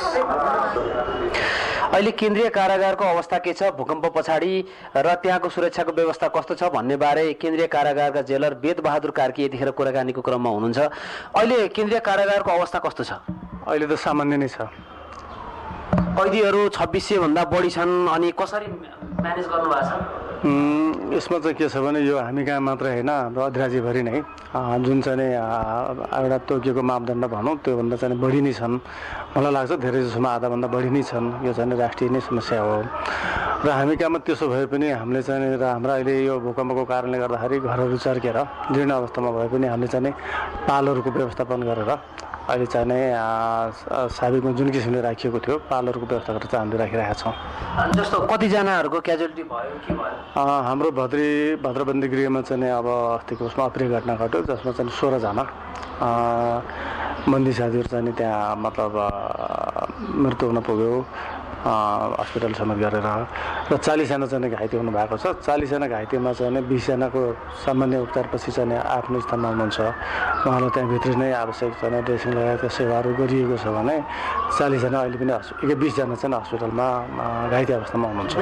अहिले केन्द्रीय कारागारको अवस्था के छ भूकम्प पछाडि र त्यहाँको सुरक्षाको व्यवस्था कस्तो छ भन्ने बारे केन्द्रीय कारागारका जेलर वेद बहादुर कार्की यतिखेर कुराकानीको क्रममा हुनुहुन्छ अहिले केन्द्रीय कारागारको अवस्था कस्तो छ अहिले त सामान्य नै छ कैदीहरू 2600 भन्दा बढी छन् अनि कसरी म्यानेज गर्नु भएको छ यसमा चाहिँ के छ भने यो हामी कहाँ मात्र होइन हाम्रो अधिराज्यभरि नै जुन चाहिँ एउटा तोकिएको मापदण्ड भनौँ त्योभन्दा चाहिँ बढी नै छन् मलाई लाग्छ धेरै जसोमा आधाभन्दा बढी नै छन् यो चाहिँ राष्ट्रिय नै समस्या हो र हामी कहाँमा त्यसो भए पनि हामीले चाहिँ र हाम्रा अहिले यो भूकम्पको कारणले गर्दाखेरि घरहरू चर्केर जीर्ण अवस्थामा भए पनि हामीले चाहिँ पालहरूको व्यवस्थापन गरेर अहिले चाहिँ साबिकमा जुन किसिमले राखिएको थियो पालहरूको व्यवस्था गरेर चाहिँ हामीले राखिरहेका छौँ जस्तो कतिजनाहरूको क्याजुअलिटी भयो के भयो हाम्रो भद्रबन्दी गृहमा चाहिँ अब अस्तिको उसमा अप्रिय घटना घट्यो जसमा चाहिँ 16 जना बन्दी साथीहरू चाहिँ त्यहाँ मतलब मृत्यु हुन पुग्यो हस्पिटल समेत गरेर र 40 जना चाहिँ घाइते हुनुभएको छ 40 जना घाइतेमा चाहिँ 20 जनाको सामान्य उपचारपछि चाहिँ आफ्नो स्थानमा हुनुहुन्छ उहाँलाई त्यहाँभित्र नै आवश्यक चाहिँ ड्रेसिङ लगायतका सेवाहरू गरिएको छ भने 40 जना अहिले पनि 20 जना चाहिँ हस्पिटलमा घाइते अवस्थामा हुनुहुन्छ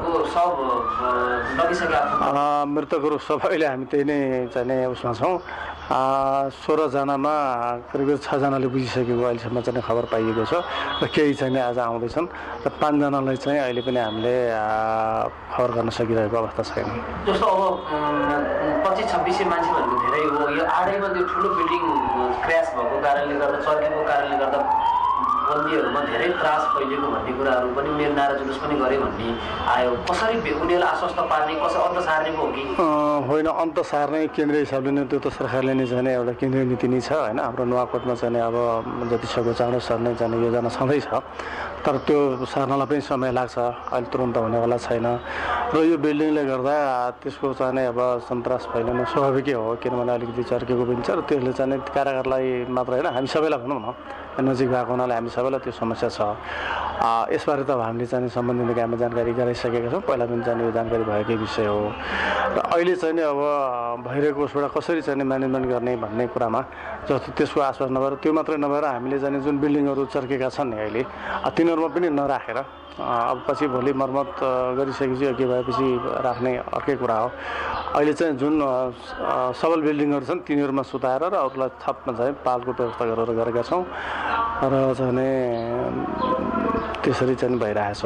मृतकहरू सब अहिले हामी त्यही नै चाहिँ उसमा छौँ 16 जनामा करिब 6 जनाले बुझिसकेको अहिलेसम्म चाहिँ खबर पाइएको छ र केही चाहिँ आज आउँदैछन् र 5 जनालाई चाहिँ अहिले पनि हामीले खबर गर्न सकिरहेको अवस्था छैन जस्तो अब 25-26 मान्छे भनेको धेरै हो यो आडैमा त्यो ठुलो बिल्डिङ क्र्यास भएको कारणले गर्दा चर्केको कारणले गर्दा बन्दीहरूमा धेरै त्रास फैलिएको भन्ने कुराहरू पनि उनीहरू नारा जुलुस पनि गरे भन्ने आयो कसरी उनीहरूलाई आश्वस्त पार्ने कसरी अन्त सार्ने पो हो कि होइन अन्त सार्ने केन्द्रीय हिसाबले नै त्यो त सरकारले नै जाने एउटा केन्द्रीय नीति नै छ होइन हाम्रो नुवाकोटमा चाहिँ अब जतिसक्दो चाँडो सर्ने जाने योजना छँदैछ तर त्यो सार्नलाई पनि समय लाग्छ अहिले तुरन्त हुनेवाला छैन र यो बिल्डिङले गर्दा त्यसको चाहिँ अब सन्तास फैलिनु स्वाभाविकै हो किनभने अलिकति चर्केको पनि छ र त्यसले चाहिँ कारागारलाई मात्र होइन हामी सबैलाई भनौँ न नजिक भएको हुनाले हामी सबैलाई त्यो समस्या छ यसबारे त हामीले चाहिँ सम्बन्धित निकायमा जानकारी गराइसकेका छौँ पहिला पनि चाहिँ यो जानकारी भएकै विषय हो र अहिले चाहिँ अब भइरहेको उसबाट कसरी चाहिँ म्यानेजमेन्ट गर्ने भन्ने कुरामा जस्तो त्यसको आश्वासन नभएर त्यो मात्रै नभएर हामीले चाहिँ जुन बिल्डिङहरू चर्केका छन् नि अहिले तिनीहरूमा पनि नराखेर अब पछि भोलि मर्मत गरिसकेपछि के भएपछि राख्ने अर्कै कुरा हो अहिले चाहिँ जुन सबल बिल्डिङहरू छन् तिनीहरूमा सुताएर र अरूलाई थपमा चाहिँ पालको व्यवस्था गरेर गरेका छौँ र चाहिँ त्यसरी चाहिँ भइरहेछ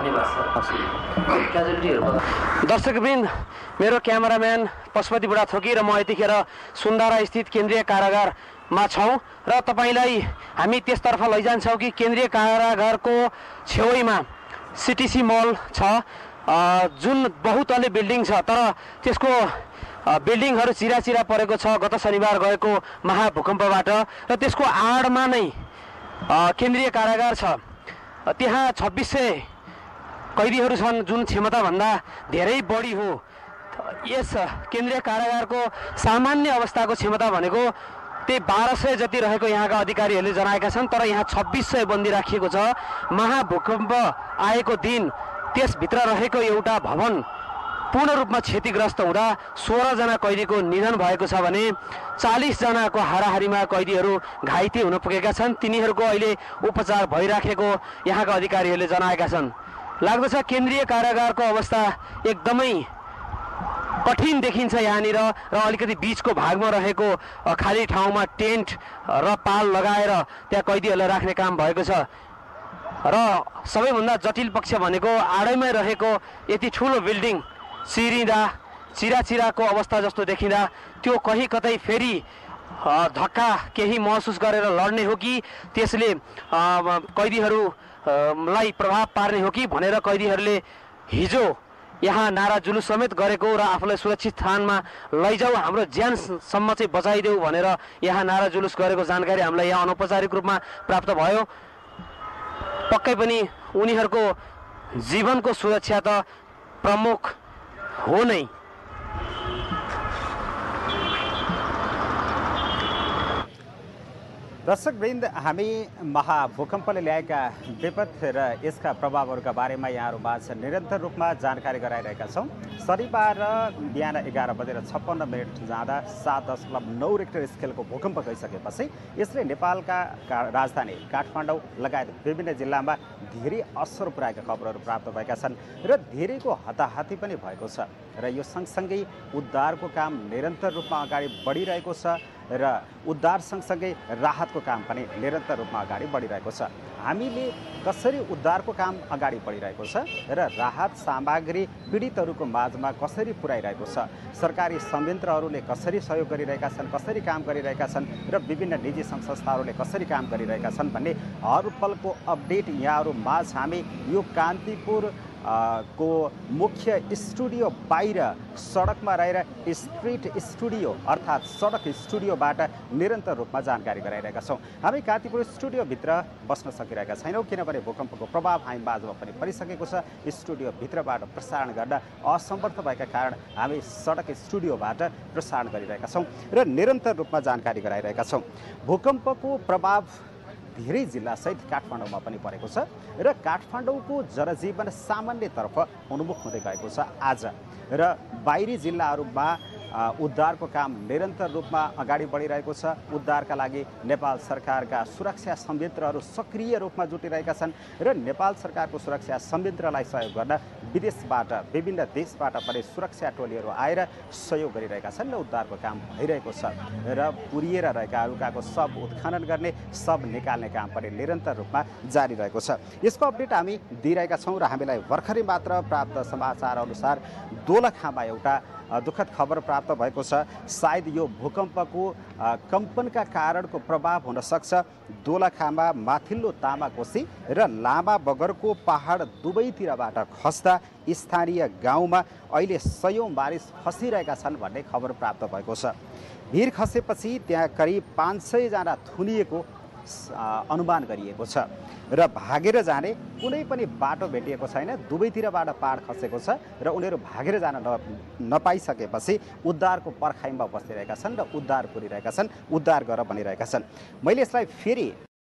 दर्शकवृन्द मेरो क्यामेराम्यान पशुपति बुढाथोकी र म यतिखेर सुन्दारा स्थित केन्द्रीय कारागारमा छौँ र तपाईँलाई हामी त्यसतर्फ लैजान्छौँ कि केन्द्रीय कारागारको छेउमा सिटिसी मल छ जुन बहुतले बिल्डिङ छ तर त्यसको बिल्डिङहरू चिराचिरा परेको छ गत शनिबार गएको महाभूकम्पबाट र त्यसको आडमा नै केन्द्रीय कारागार छ त्यहाँ 2600 कैदीहरू छन् जुन क्षमताभन्दा धेरै बढी हो यस केन्द्रीय कारागारको सामान्य अवस्थाको क्षमता भनेको त्यही 1200 जति रहेको यहाँका अधिकारीहरूले जनाएका छन् तर यहाँ 2600 बन्दी राखिएको छ महाभूकम्प आएको दिन त्यसभित्र रहेको एउटा भवन पूर्ण रूपमा क्षतिग्रस्त हुँदा 16 जना कैदीको निधन भएको छ भने 40 जनाको हाराहारीमा कैदीहरू घाइते हुन पुगेका छन् तिनीहरूको अहिले उपचार भइराखेको यहाँका अधिकारीहरूले जनाएका छन् लाग्दछ केन्द्रीय कारागारको अवस्था एकदमै कठिन देखिन्छ यहाँनिर र अलिकति बीचको भागमा रहेको खाली ठाउँमा टेन्ट र पाल लगाएर त्यहाँ कैदीहरूलाई राख्ने काम भएको छ र सबैभन्दा जटिल पक्ष भनेको आडैमै रहेको यति ठुलो बिल्डिङ चिरिँदा चिराचिराको अवस्था जस्तो देखिँदा त्यो कहीँ कतै फेरि धक्का केही महसुस गरेर लड्ने हो कि त्यसले कैदीहरूलाई प्रभाव पार्ने हो कि भनेर कैदीहरूले हिजो यहाँ नारा जुलुस समेत गरेको र आफूलाई सुरक्षित स्थानमा लैजाऊ हाम्रो ज्यानसम्म चाहिँ बचाइदेऊ भनेर यहाँ नारा जुलुस गरेको जानकारी हामीलाई यहाँ अनौपचारिक रूपमा प्राप्त भयो। पक्कै पनि उनीहरूको जीवनको सुरक्षा त प्रमुख हो नै। दर्शकवृन्द, हामी महाभूकम्पले ल्याएका विपद र यसका प्रभावहरूका बारेमा यहाँहरूमाझ निरन्तर रूपमा जानकारी गराइरहेका छौँ। शनिबार बिहान 11:56 जाँदा 7.9 रेक्टर स्केलको भूकम्प गइसकेपछि यसले नेपालका राजधानी काठमाडौँ लगायत विभिन्न जिल्लामा धेरै असर पुर्याएका खबरहरू प्राप्त भएका छन् र धेरैको हताहती पनि भएको छ र यो सँगसँगै उद्धारको काम निरन्तर रूपमा अगाडि बढिरहेको छ र उद्धार सँगसँगै राहतको काम पनि निरन्तर रूपमा अगाडि बढिरहेको छ। हामीले कसरी उद्धारको काम अगाडि बढिरहेको छ र राहत सामग्री पीडितहरूको माझमा कसरी पुर्याइरहेको छ, सरकारी संयन्त्रहरूले कसरी सहयोग गरिरहेका छन्, कसरी काम गरिरहेका छन् र विभिन्न निजी संस्थाहरूले कसरी काम गरिरहेका छन् भन्ने हर पलको अपडेट यहाँहरू माझ हामी यो कान्तिपुर को मुख्य स्टुडियो बाहिर सडकमा रहेर स्ट्रिट स्टुडियो अर्थात् सडक स्टुडियोबाट निरन्तर रूपमा जानकारी गराइरहेका छौँ। हामी कान्तिपुर स्टुडियोभित्र बस्न सकिरहेका छैनौँ किनभने भूकम्पको प्रभाव हामी माझमा पनि परिसकेको छ। स्टुडियोभित्रबाट प्रसारण गर्न असमर्थ भएका कारण हामी सडक स्टुडियोबाट प्रसारण गरिरहेका छौँ र निरन्तर रूपमा जानकारी गराइरहेका छौँ। भूकम्पको प्रभाव धेरै जिल्लासहित काठमाडौँमा पनि परेको छ र काठमाडौँको जनजीवन सामान्यतर्फ उन्मुख हुँदै गएको छ आज र बाहिरी जिल्लाहरूमा उद्धारको काम निरन्तर रूपमा अगाडि बढिरहेको छ। उद्धारका लागि नेपाल सरकारका सुरक्षा संयन्त्रहरू सक्रिय रूपमा जुटिरहेका छन् र नेपाल सरकारको सुरक्षा संयन्त्रलाई सहयोग गर्न विदेशबाट विभिन्न देशबाट पनि सुरक्षा टोलीहरू आएर सहयोग गरिरहेका छन् र उद्धारको काम भइरहेको छ र पुरिएर रहेका हल्काको सब उत्खनन गर्ने सब निकाल्ने काम पनि निरन्तर रूपमा जारी रहेको छ। यसको अपडेट हामी दिइरहेका छौँ र हामीलाई भर्खरै मात्र प्राप्त समाचार अनुसार दोलखामा एउटा दुःखद खबर प्राप्त भएको छ। सायद यो भूकम्पको कम्पनका कारणको प्रभाव हुन सक्छ। दोलखामा माथिल्लो तामाकोसी र लामा बगरको पहाड दुवैतिरबाट खस्दा स्थानीय गाउँमा अहिले सयौं मानिस फसिरहेका छन् भन्ने खबर प्राप्त भएको छ। भिर खसेपछि त्यहाँ करिब 500 जना थुनिएको अनुमान गरिएको छ र भागेर जाने कुनै पनि बाटो भेटिएको छैन। दुवैतिरबाट पहाड खसेको छ र उनीहरू भागेर जान नपाइसकेपछि उद्धारको पर्खाइमा बसिरहेका छन् र उद्धार पुरिरहेका छन्, उद्धार गर भनिरहेका छन्। मैले यसलाई फेरि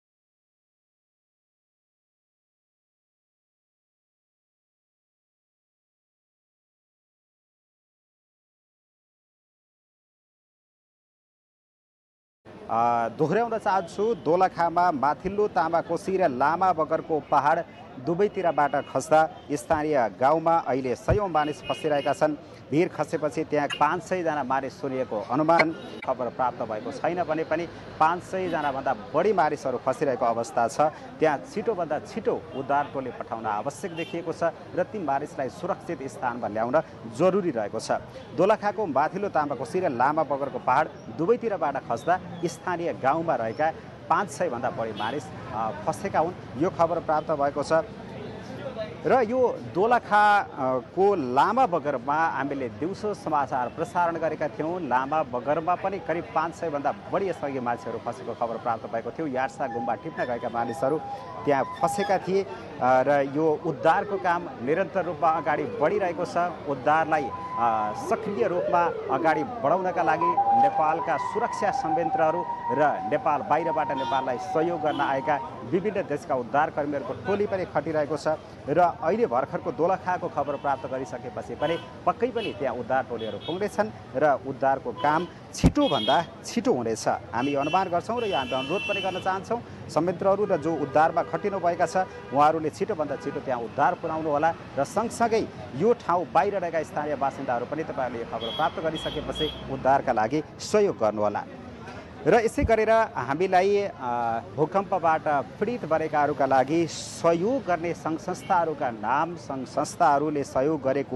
दोहोऱ्याउन चाहन्छु। दोलखामा माथिल्लो तामाकोसी र लामा बगरको पहाड दुवैतिरबाट खस्दा स्थानीय गाउँमा अहिले सयौं मानिस फसिरहेका छन्। भिर खसेपछि त्यहाँ 500 जना मानिस सुनिएको अनुमान खबर प्राप्त भएको छैन भने पनि 500 जनाभन्दा बढी मानिसहरू फसिरहेको अवस्था छ। त्यहाँ छिटोभन्दा छिटो उद्धार टोली पठाउन आवश्यक देखिएको छ र ती मानिसलाई सुरक्षित स्थानमा ल्याउन जरुरी रहेको छ। दोलखाको माथिल्लो तामाकोसी र लामा बगरको पहाड दुवैतिरबाट खस्दा स्थानीय गाउँमा रहेका 500 भन्दा बढी मानिस फसेका हुन्। यो खबर प्राप्त भएको छ र यो दोलखाको लामा बगरमा हामीले दिउँसो समाचार प्रसारण गरेका थियौँ। लामा बगरमा पनि करिब 500 भन्दा बढी यसअघि मान्छेहरू फसेको खबर प्राप्त भएको थियो। यार्सा गुम्बा टिप्न गएका मानिसहरू त्यहाँ फसेका थिए र यो उद्धारको काम निरन्तर रूपमा अगाडि बढिरहेको छ। उद्धारलाई सक्रिय रूपमा अगाडि बढाउनका लागि नेपालका सुरक्षा संयन्त्रहरू र नेपाल बाहिरबाट नेपाललाई सहयोग गर्न आएका विभिन्न देशका उद्धारकर्मीहरूको टोली पनि खटिरहेको छ र अहिले भर्खरको दोलखाको खबर प्राप्त गरिसकेपछि पनि पक्कै पनि त्यहाँ उद्धार टोलीहरू पुग्नेछन् र उद्धारको काम छिटोभन्दा छिटो हुनेछ हामी अनुमान गर्छौँ र यो हामी अनुरोध पनि गर्न चाहन्छौँ। संयन्त्रहरू र जो उद्धारमा खटिनुभएका छ उहाँहरूले छिटोभन्दा छिटो त्यहाँ उद्धार पुर्याउनु होला र सँगसँगै यो ठाउँ बाहिर रहेका स्थानीय बासिन्दाहरू पनि तपाईँहरूले यो खबर प्राप्त गरिसकेपछि उद्धारका लागि सहयोग गर्नुहोला। र यसै गरेर हामीलाई भूकम्पबाट पीडित बनेकाहरूका लागि सहयोग गर्ने सङ्घ संस्थाहरूका नाम, सङ्घ संस्थाहरूले सहयोग गरेको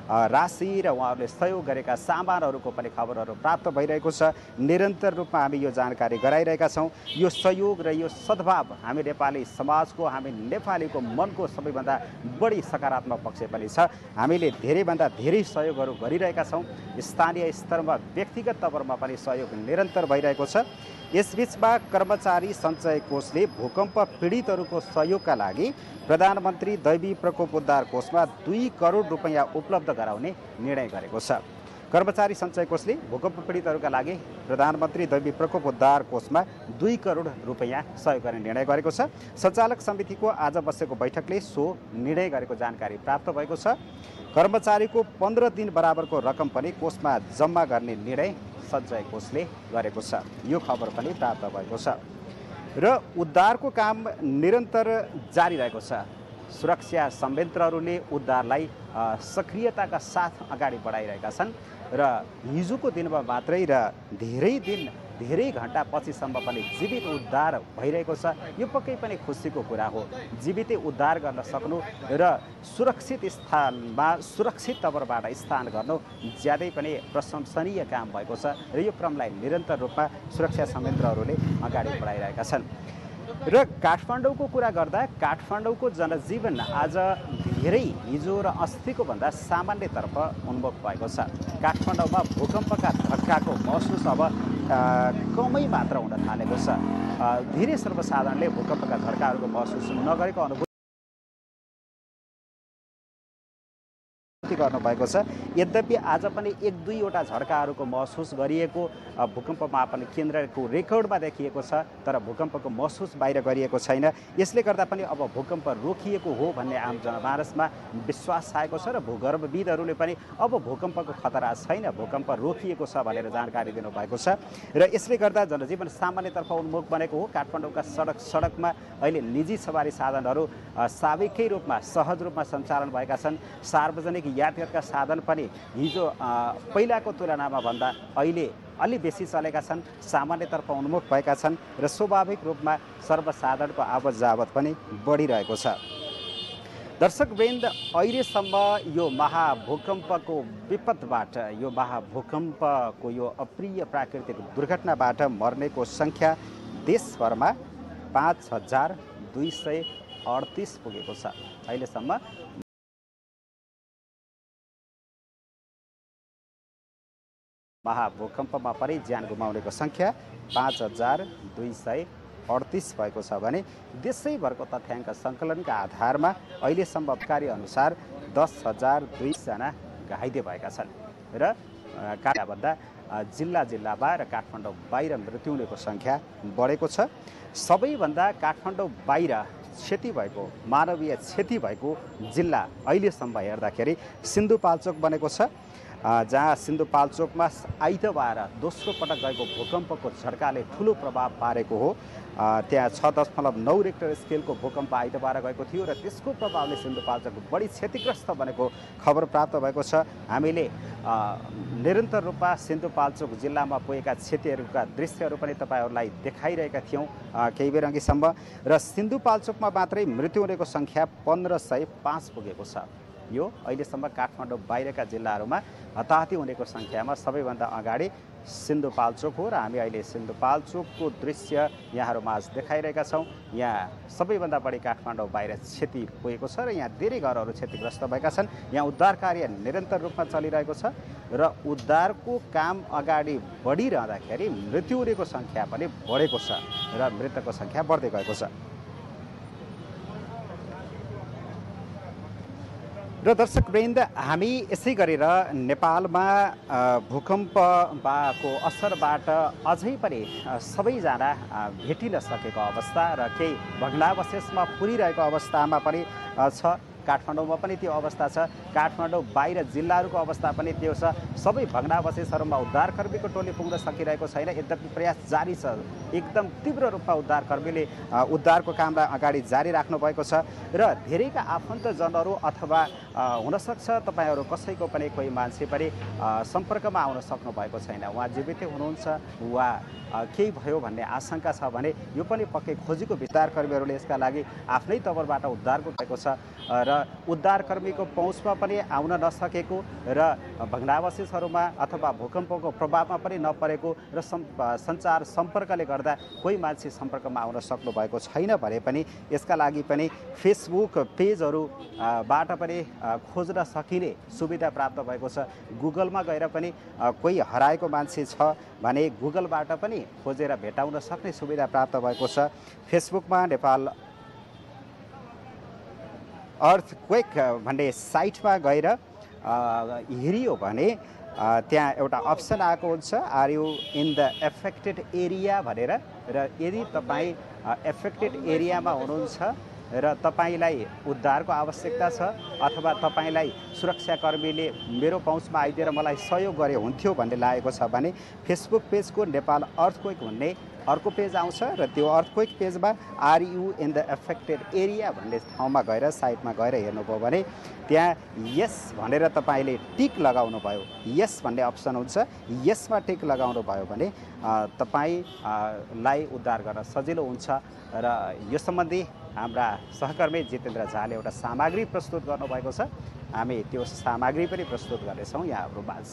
राशि र उहाँहरूले सहयोग गरेका सामानहरूको पनि खबरहरू प्राप्त भइरहेको छ। निरन्तर रूपमा हामी यो जानकारी गराइरहेका छौँ। यो सहयोग र यो सद्भाव हामी नेपाली समाजको, हामी नेपालीको मनको सबैभन्दा बढी सकारात्मक पक्ष पनि छ। हामीले धेरैभन्दा धेरै सहयोगहरू गरिरहेका छौँ। स्थानीय स्तरमा, व्यक्तिगत तवरमा पनि सहयोग निरन्तर भइरहेको छ। यसबीचमा कर्मचारी सञ्चय कोषले भूकम्प पीडितहरूको सहयोगका लागि प्रधानमन्त्री दैवी प्रकोप उद्धार कोषमा 2 करोड रुपैयाँ उपलब्ध गराउने निर्णय गरेको छ। कर्मचारी सञ्चय कोषले भूकम्प पीडितहरूका लागि प्रधानमन्त्री दैवी प्रकोप उद्धार कोषमा 2 करोड रुपैयाँ सहयोग गर्ने निर्णय गरेको छ। सञ्चालक समितिको आज बसेको बैठकले सो निर्णय गरेको जानकारी प्राप्त भएको छ। कर्मचारीको 15 दिन बराबरको रकम पनि कोषमा जम्मा गर्ने निर्णय सञ्चय कोषले गरेको छ। यो खबर पनि प्राप्त भएको छ र उद्धारको काम निरन्तर जारी रहेको छ। सुरक्षा संयन्त्रहरूले उद्धारलाई सक्रियताका साथ अगाडि बढाइरहेका छन् र हिजोको दिनमा मात्रै र धेरै घण्टा पछिसम्म पनि जीवित उद्धार भइरहेको छ। यो पक्कै पनि खुसीको कुरा हो। जीवितै उद्धार गर्न सक्नु र सुरक्षित स्थानमा सुरक्षित तवरबाट स्थान गर्नु ज्यादै पनि प्रशंसनीय काम भएको छ र यो क्रमलाई निरन्तर रूपमा सुरक्षा संयन्त्रहरूले अगाडि बढाइरहेका छन्। र काठमाडौँको कुरा गर्दा काठमाडौँको जनजीवन आज धेरै हिजो र अस्तिको भन्दा सामान्यतर्फ उन्मुख भएको छ। काठमाडौँमा भूकम्पका धक्काको महसुस अब कमै मात्र हुन थालेको छ। धेरै सर्वसाधारणले भूकम्पका झड्काहरूको महसुस नगरेको अनुभूति गर्नुभएको छ। यद्यपि आज पनि 1-2वटा झड्काहरूको महसुस गरिएको भूकम्प मापन केन्द्रको रेकर्डमा देखिएको छ, तर भूकम्पको महसुस बाहिर गरिएको छैन। यसले गर्दा पनि अब भूकम्प रोकिएको हो भन्ने आम जनमानसमा विश्वास आएको छ र भूगर्भविदहरूले पनि अब भूकम्पको खतरा छैन, भूकम्प रोकिएको छ भनेर जानकारी दिनुभएको छ। र यसले गर्दा जनजीवन सामान्यतर्फ उन्मुख बनेको हो। काठमाडौँका सडकमा अहिले निजी सवारी साधनहरू स्वाभाविकै रूपमा सहज रूपमा सञ्चालन भएका छन्। सार्वजनिक यातायातका साधन पनि हिजो पहिलाको तुलनामा भन्दा अहिले अलि बेसी चलेका छन्, सामान्यतर्फ उन्मुख भएका छन् र स्वाभाविक रूपमा सर्वसाधारणको आवत जावत पनि बढिरहेको छ। दर्शकवृन्द, अहिलेसम्म यो महाभूकम्पको विपदबाट, यो महाभूकम्पको यो अप्रिय प्राकृतिक दुर्घटनाबाट मर्नेको सङ्ख्या देशभरमा 5238 पुगेको छ। अहिलेसम्म महाभूकम्पमा परि ज्यान गुमाउनेको सङ्ख्या 5238 भएको छ भने देशैभरको तथ्याङ्क सङ्कलनका आधारमा अहिलेसम्म जानकारी अनुसार 10,002 जना घाइते भएका छन् र भन्दा जिल्लामा र काठमाडौँ बाहिर मृत्यु हुनेको सङ्ख्या बढेको छ। सबैभन्दा काठमाडौँ बाहिर क्षति भएको, मानवीय क्षति भएको जिल्ला अहिलेसम्म हेर्दाखेरि सिन्धुपाल्चोक बनेको छ, जहाँ सिन्धुपाल्चोकमा आइतबार दोस्रो पटक गएको भूकम्पको झड्काले ठुलो प्रभाव पारेको हो। त्यहाँ 6.9 रेक्टर स्केलको भूकम्प आइतबार गएको थियो र त्यसको प्रभावले सिन्धुपाल्चोक बढी क्षतिग्रस्त बनेको खबर प्राप्त भएको छ। हामीले निरन्तर रूपमा सिन्धुपाल्चोक जिल्लामा पुगेका क्षतिहरूका दृश्यहरू पनि तपाईँहरूलाई देखाइरहेका थियौँ केही बेर अघिसम्म र सिन्धुपाल्चोकमा मात्रै मृत्यु हुनेको सङ्ख्या 1505 पुगेको छ। यो अहिलेसम्म काठमाडौँ बाहिरका जिल्लाहरूमा हताहती हुनेको सङ्ख्यामा सबैभन्दा अगाडि सिन्धुपाल्चोक हो र हामी अहिले सिन्धुपाल्चोकको दृश्य यहाँहरूमा देखाइरहेका छौँ। यहाँ सबैभन्दा बढी काठमाडौँ बाहिर क्षति पुगेको छ र यहाँ धेरै घरहरू क्षतिग्रस्त भएका छन्। यहाँ उद्धार कार्य निरन्तर रूपमा चलिरहेको छ र उद्धारको काम अगाडि बढिरहँदाखेरि मृत्यु हुनेको सङ्ख्या पनि बढेको छ र मृतकको सङ्ख्या बढ्दै गएको छ। र दर्शकवृन्द, हामी यसै गरेर नेपालमा भूकम्पको असरबाट अझै पनि सबैजना भेटिन सकेको अवस्था र केही भग्नावशेषमा पुरिरहेको अवस्थामा पनि छ। काठमाडौँमा पनि त्यो अवस्था छ, काठमाडौँ बाहिर जिल्लाहरूको अवस्था पनि त्यो छ। सबै भग्नावशेषहरूमा उद्धारकर्मीको टोली पुग्न सकिरहेको छैन, यद्यपि प्रयास जारी छ। एकदम तीव्र रूपमा उद्धारकर्मीले उद्धारको कामलाई अगाडि जारी राख्नु भएको छ र धेरैका आफन्तजनहरू अथवा हुनसक्छ तपाईँहरू कसैको पनि कोही मान्छे पनि सम्पर्कमा आउन सक्नु भएको छैन, उहाँ जीवितै हुनुहुन्छ वा केही भयो भन्ने आशंका छ भने यो पनि पक्कै खोजीको उद्धारकर्मीहरूले यसका लागि आफ्नै तवरबाट उद्धारको भएको छ र उद्धारकर्मीको पहुँचमा पनि आउन नसकेको र भग्नावशेषहरूमा अथवा भूकम्पको प्रभावमा पनि नपरेको र सञ्चार सम्पर्कले गर्दा कोही मान्छे सम्पर्कमा आउन सक्नुभएको छैन भने पनि यसका लागि पनि फेसबुक पेजहरूबाट पनि खोज्न सकिने सुविधा प्राप्त भएको छ। गुगलमा गएर पनि कोही हराएको मान्छे छ भने गुगलबाट पनि खोजेर भेटाउन सक्ने सुविधा प्राप्त भएको छ। फेसबुकमा नेपाल अर्थक्वेक भन्ने साइटमा गएर हेरियो भने त्यहाँ एउटा अप्सन आएको हुन्छ, are you in the affected area भनेर। र यदि तपाईँ एफेक्टेड एरियामा हुनुहुन्छ र तपाईँलाई उद्धारको आवश्यकता छ अथवा तपाईँलाई सुरक्षाकर्मीले मेरो पहुँचमा आइदिएर मलाई सहयोग गरे हुन्थ्यो भन्ने लागेको छ भने फेसबुक पेजको नेपाल अर्थक्वेक भन्ने अर्को पेज आउँछ र त्यो अर्थक्वेक पेजमा are you in the affected area भन्ने ठाउँमा गएर साइटमा गएर हेर्नुभयो भने त्यहाँ यस भनेर तपाईँले टिक लगाउनु भयो, यस भन्ने अप्सन हुन्छ, यसमा टिक लगाउनु भयो भने तपाईँलाई उद्धार गर्न सजिलो हुन्छ। र यो सम्बन्धी हाम्रा सहकर्मी जितेन्द्र झाले एउटा सामग्री प्रस्तुत गर्नुभएको छ, हामी त्यो सामग्री पनि प्रस्तुत गर्नेछौँ यहाँ हाम्रो माझ।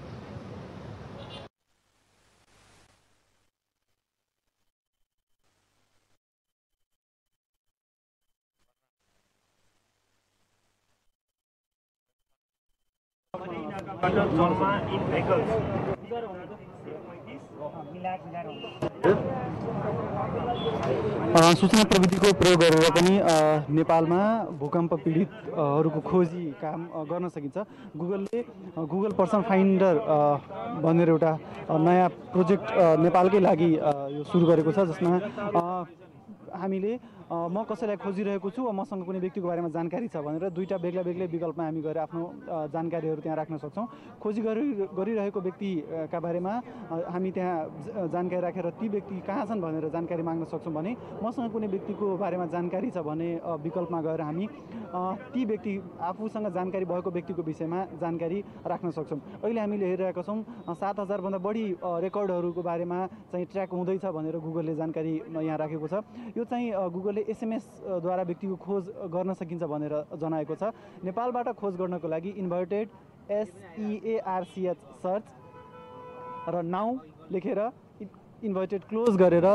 सूचना प्रविधिको प्रयोग गरेर पनि नेपालमा भूकम्प पीडितहरूको खोजी काम गर्न सकिन्छ। गुगल पर्सन फाइन्डर भनेर एउटा नयाँ प्रोजेक्ट नेपालकै लागि यो सुरु गरेको छ, जसमा हामीले म कसैलाई खोजिरहेको छु वा मसँग कुनै व्यक्तिको बारेमा जानकारी छ भनेर दुईटा बेग्ला बेग्लै विकल्पमा हामी गएर आफ्नो जानकारीहरू त्यहाँ राख्न सक्छौँ। खोजी गरिरहेको व्यक्तिका बारेमा हामी त्यहाँ जानकारी राखेर ती व्यक्ति कहाँ छन् भनेर जानकारी माग्न सक्छौँ भने मसँग कुनै व्यक्तिको बारेमा जानकारी छ भने विकल्पमा गएर हामी ती व्यक्ति आफूसँग जानकारी भएको व्यक्तिको विषयमा जानकारी राख्न सक्छौँ। अहिले हामीले हेरिरहेका छौँ 7,000 भन्दा बढी रेकर्डहरूको बारेमा चाहिँ ट्र्याक हुँदैछ भनेर गुगलले जानकारी यहाँ राखेको छ। यो चाहिँ गुगलले एसएमएसद्वारा व्यक्तिको खोज गर्न सकिन्छ भनेर जनाएको छ। नेपालबाट खोज गर्नको लागि इन्भर्टेड SEARCH सर्च र नाउ लेखेर इन्भर्टेड क्लोज गरेर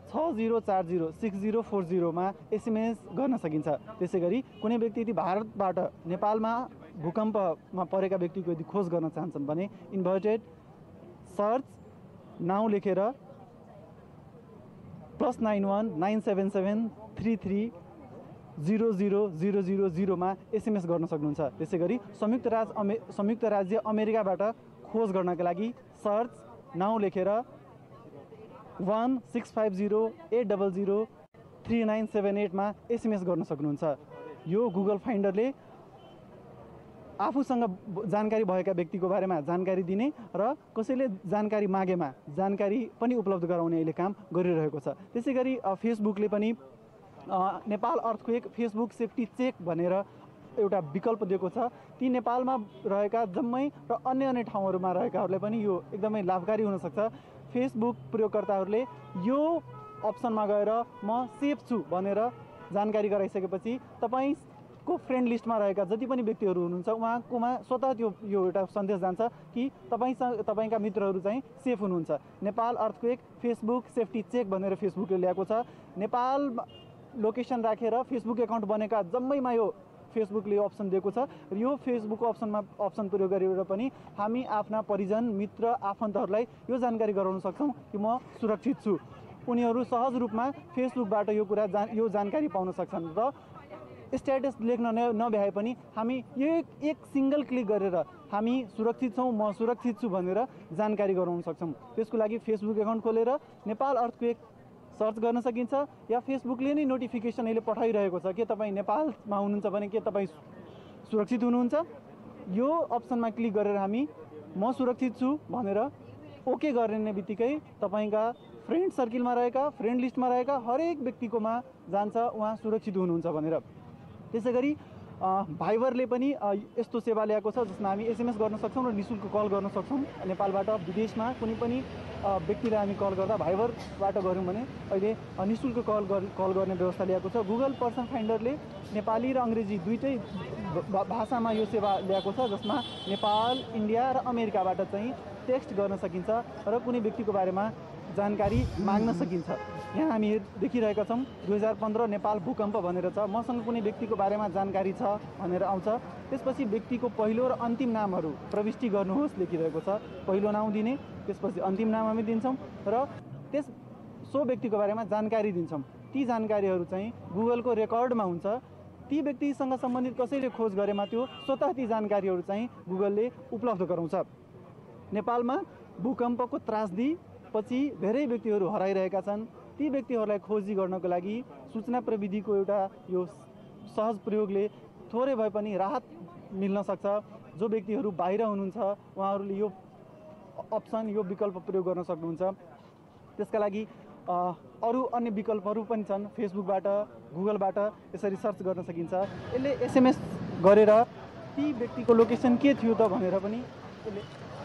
60406040 मा एसएमएस गर्न सकिन्छ। त्यसै गरी कुनै व्यक्ति यदि भारतबाट नेपालमा भूकम्पमा परेका व्यक्तिको यदि खोज गर्न चाहन्छन् भने इन्भर्टेड सर्च नाउ लेखेर +91 977 33000000 मा एसएमएस गर्न सक्नुहुन्छ। त्यसै गरी संयुक्त राज्य अमेरिकाबाट खोज गर्नका लागि सर्च नाउ लेखेर 1650803978 मा एसएमएस गर्न सक्नुहुन्छ। यो गुगल फाइन्डरले आफूसँग जानकारी भएका व्यक्तिको बारेमा जानकारी दिने र कसैले जानकारी मागेमा जानकारी पनि उपलब्ध गराउने अहिले काम गरिरहेको छ। त्यसै गरी फेसबुकले पनि Nepal earthquake Facebook safety check भनेर एउटा विकल्प दिएको छ। ती नेपालमा रहेका जम्मै र अन्य ठाउँहरूमा रहेकाहरूलाई पनि यो एकदमै लाभकारी हुनसक्छ। फेसबुक प्रयोगकर्ताहरूले यो अप्सनमा गएर म सेफ छु भनेर जानकारी गराइसकेपछि तपाईँको फ्रेन्ड लिस्टमा रहेका जति पनि व्यक्तिहरू हुनुहुन्छ उहाँकोमा स्वतः यो एउटा सन्देश जान्छ कि तपाईँका मित्रहरू चाहिँ सेफ हुनुहुन्छ। Nepal earthquake Facebook safety check भनेर फेसबुकले ल्याएको छ। नेपाल लोकेसन राखेर फेसबुक एकाउन्ट बनेका जम्मैमा यो फेसबुकले यो अप्सन दिएको छ। र यो फेसबुकको अप्सन प्रयोग गरेर पनि हामी आफ्ना परिजन मित्र आफन्तहरूलाई यो जानकारी गराउन सक्छौँ कि म सुरक्षित छु। उनीहरू सहज रूपमा फेसबुकबाट यो जानकारी पाउन सक्छन् र स्ट्याटस लेख्न नभ्याए पनि हामी एक सिङ्गल क्लिक गरेर हामी सुरक्षित छौँ, म सुरक्षित छु भनेर जानकारी गराउन सक्छौँ। त्यसको लागि फेसबुक एकाउन्ट खोलेर नेपाल अर्थक्वेक सर्च गर्न सकिन्छ या फेसबुकले नै नोटिफिकेसन अहिले पठाइरहेको छ कि तपाईँ नेपालमा हुनुहुन्छ भने के तपाईँ सुरक्षित हुनुहुन्छ। यो अप्सनमा क्लिक गरेर हामी म सुरक्षित छु भनेर ओके गर्ने बित्तिकै तपाईँका फ्रेन्ड सर्कलमा रहेका फ्रेन्ड लिस्टमा रहेका हरेक व्यक्तिकोमा जान्छ उहाँ सुरक्षित हुनुहुन्छ भनेर। त्यसै गरी भाइबरले पनि यस्तो सेवा ल्याएको छ जसमा हामी SMS गर्न सक्छौँ र निःशुल्क कल गर्न सक्छौँ। नेपालबाट विदेशमा कुनै पनि व्यक्तिलाई हामी कल गर्दा भाइबरबाट गऱ्यौँ भने अहिले निःशुल्क कल गर्ने व्यवस्था ल्याएको छ। गुगल पर्सन फाइन्डरले नेपाली र अङ्ग्रेजी दुईटै भाषामा यो सेवा ल्याएको छ, जसमा नेपाल, इन्डिया र अमेरिकाबाट चाहिँ टेक्स्ट गर्न सकिन्छ र कुनै व्यक्तिको बारेमा जानकारी माग्न सकिन्छ। यहाँ हामी देखिरहेका छौँ 2015 नेपाल भूकम्प भनेर छ। मसँग कुनै व्यक्तिको बारेमा जानकारी छ भनेर आउँछ, त्यसपछि व्यक्तिको पहिलो र अन्तिम नामहरू प्रविष्टि गर्नुहोस् लेखिरहेको छ। पहिलो नाउँ दिने, त्यसपछि अन्तिम नाम हामी दिन्छौँ र सो व्यक्तिको बारेमा जानकारी दिन्छौँ। ती जानकारीहरू चाहिँ गुगलको रेकर्डमा हुन्छ। ती व्यक्तिसँग सम्बन्धित कसैले खोज गरेमा त्यो स्वतः ती जानकारीहरू चाहिँ गुगलले उपलब्ध गराउँछ। नेपालमा भूकम्पको त्रासदी पछि धेरै व्यक्तिहरू हराइरहेका छन्। ती व्यक्तिहरूलाई खोजी गर्नको लागि सूचना प्रविधिको एउटा यो सहज प्रयोगले थोरै भए पनि राहत मिल्न सक्छ। जो व्यक्तिहरू बाहिर हुनुहुन्छ उहाँहरूले यो अप्सन, यो विकल्प प्रयोग गर्न सक्नुहुन्छ। त्यसका लागि अरू अन्य विकल्पहरू पनि छन्। फेसबुकबाट, गुगलबाट यसरी सर्च गर्न सकिन्छ। यसले SMS गरेर ती व्यक्तिको लोकेसन के थियो त भनेर पनि यसले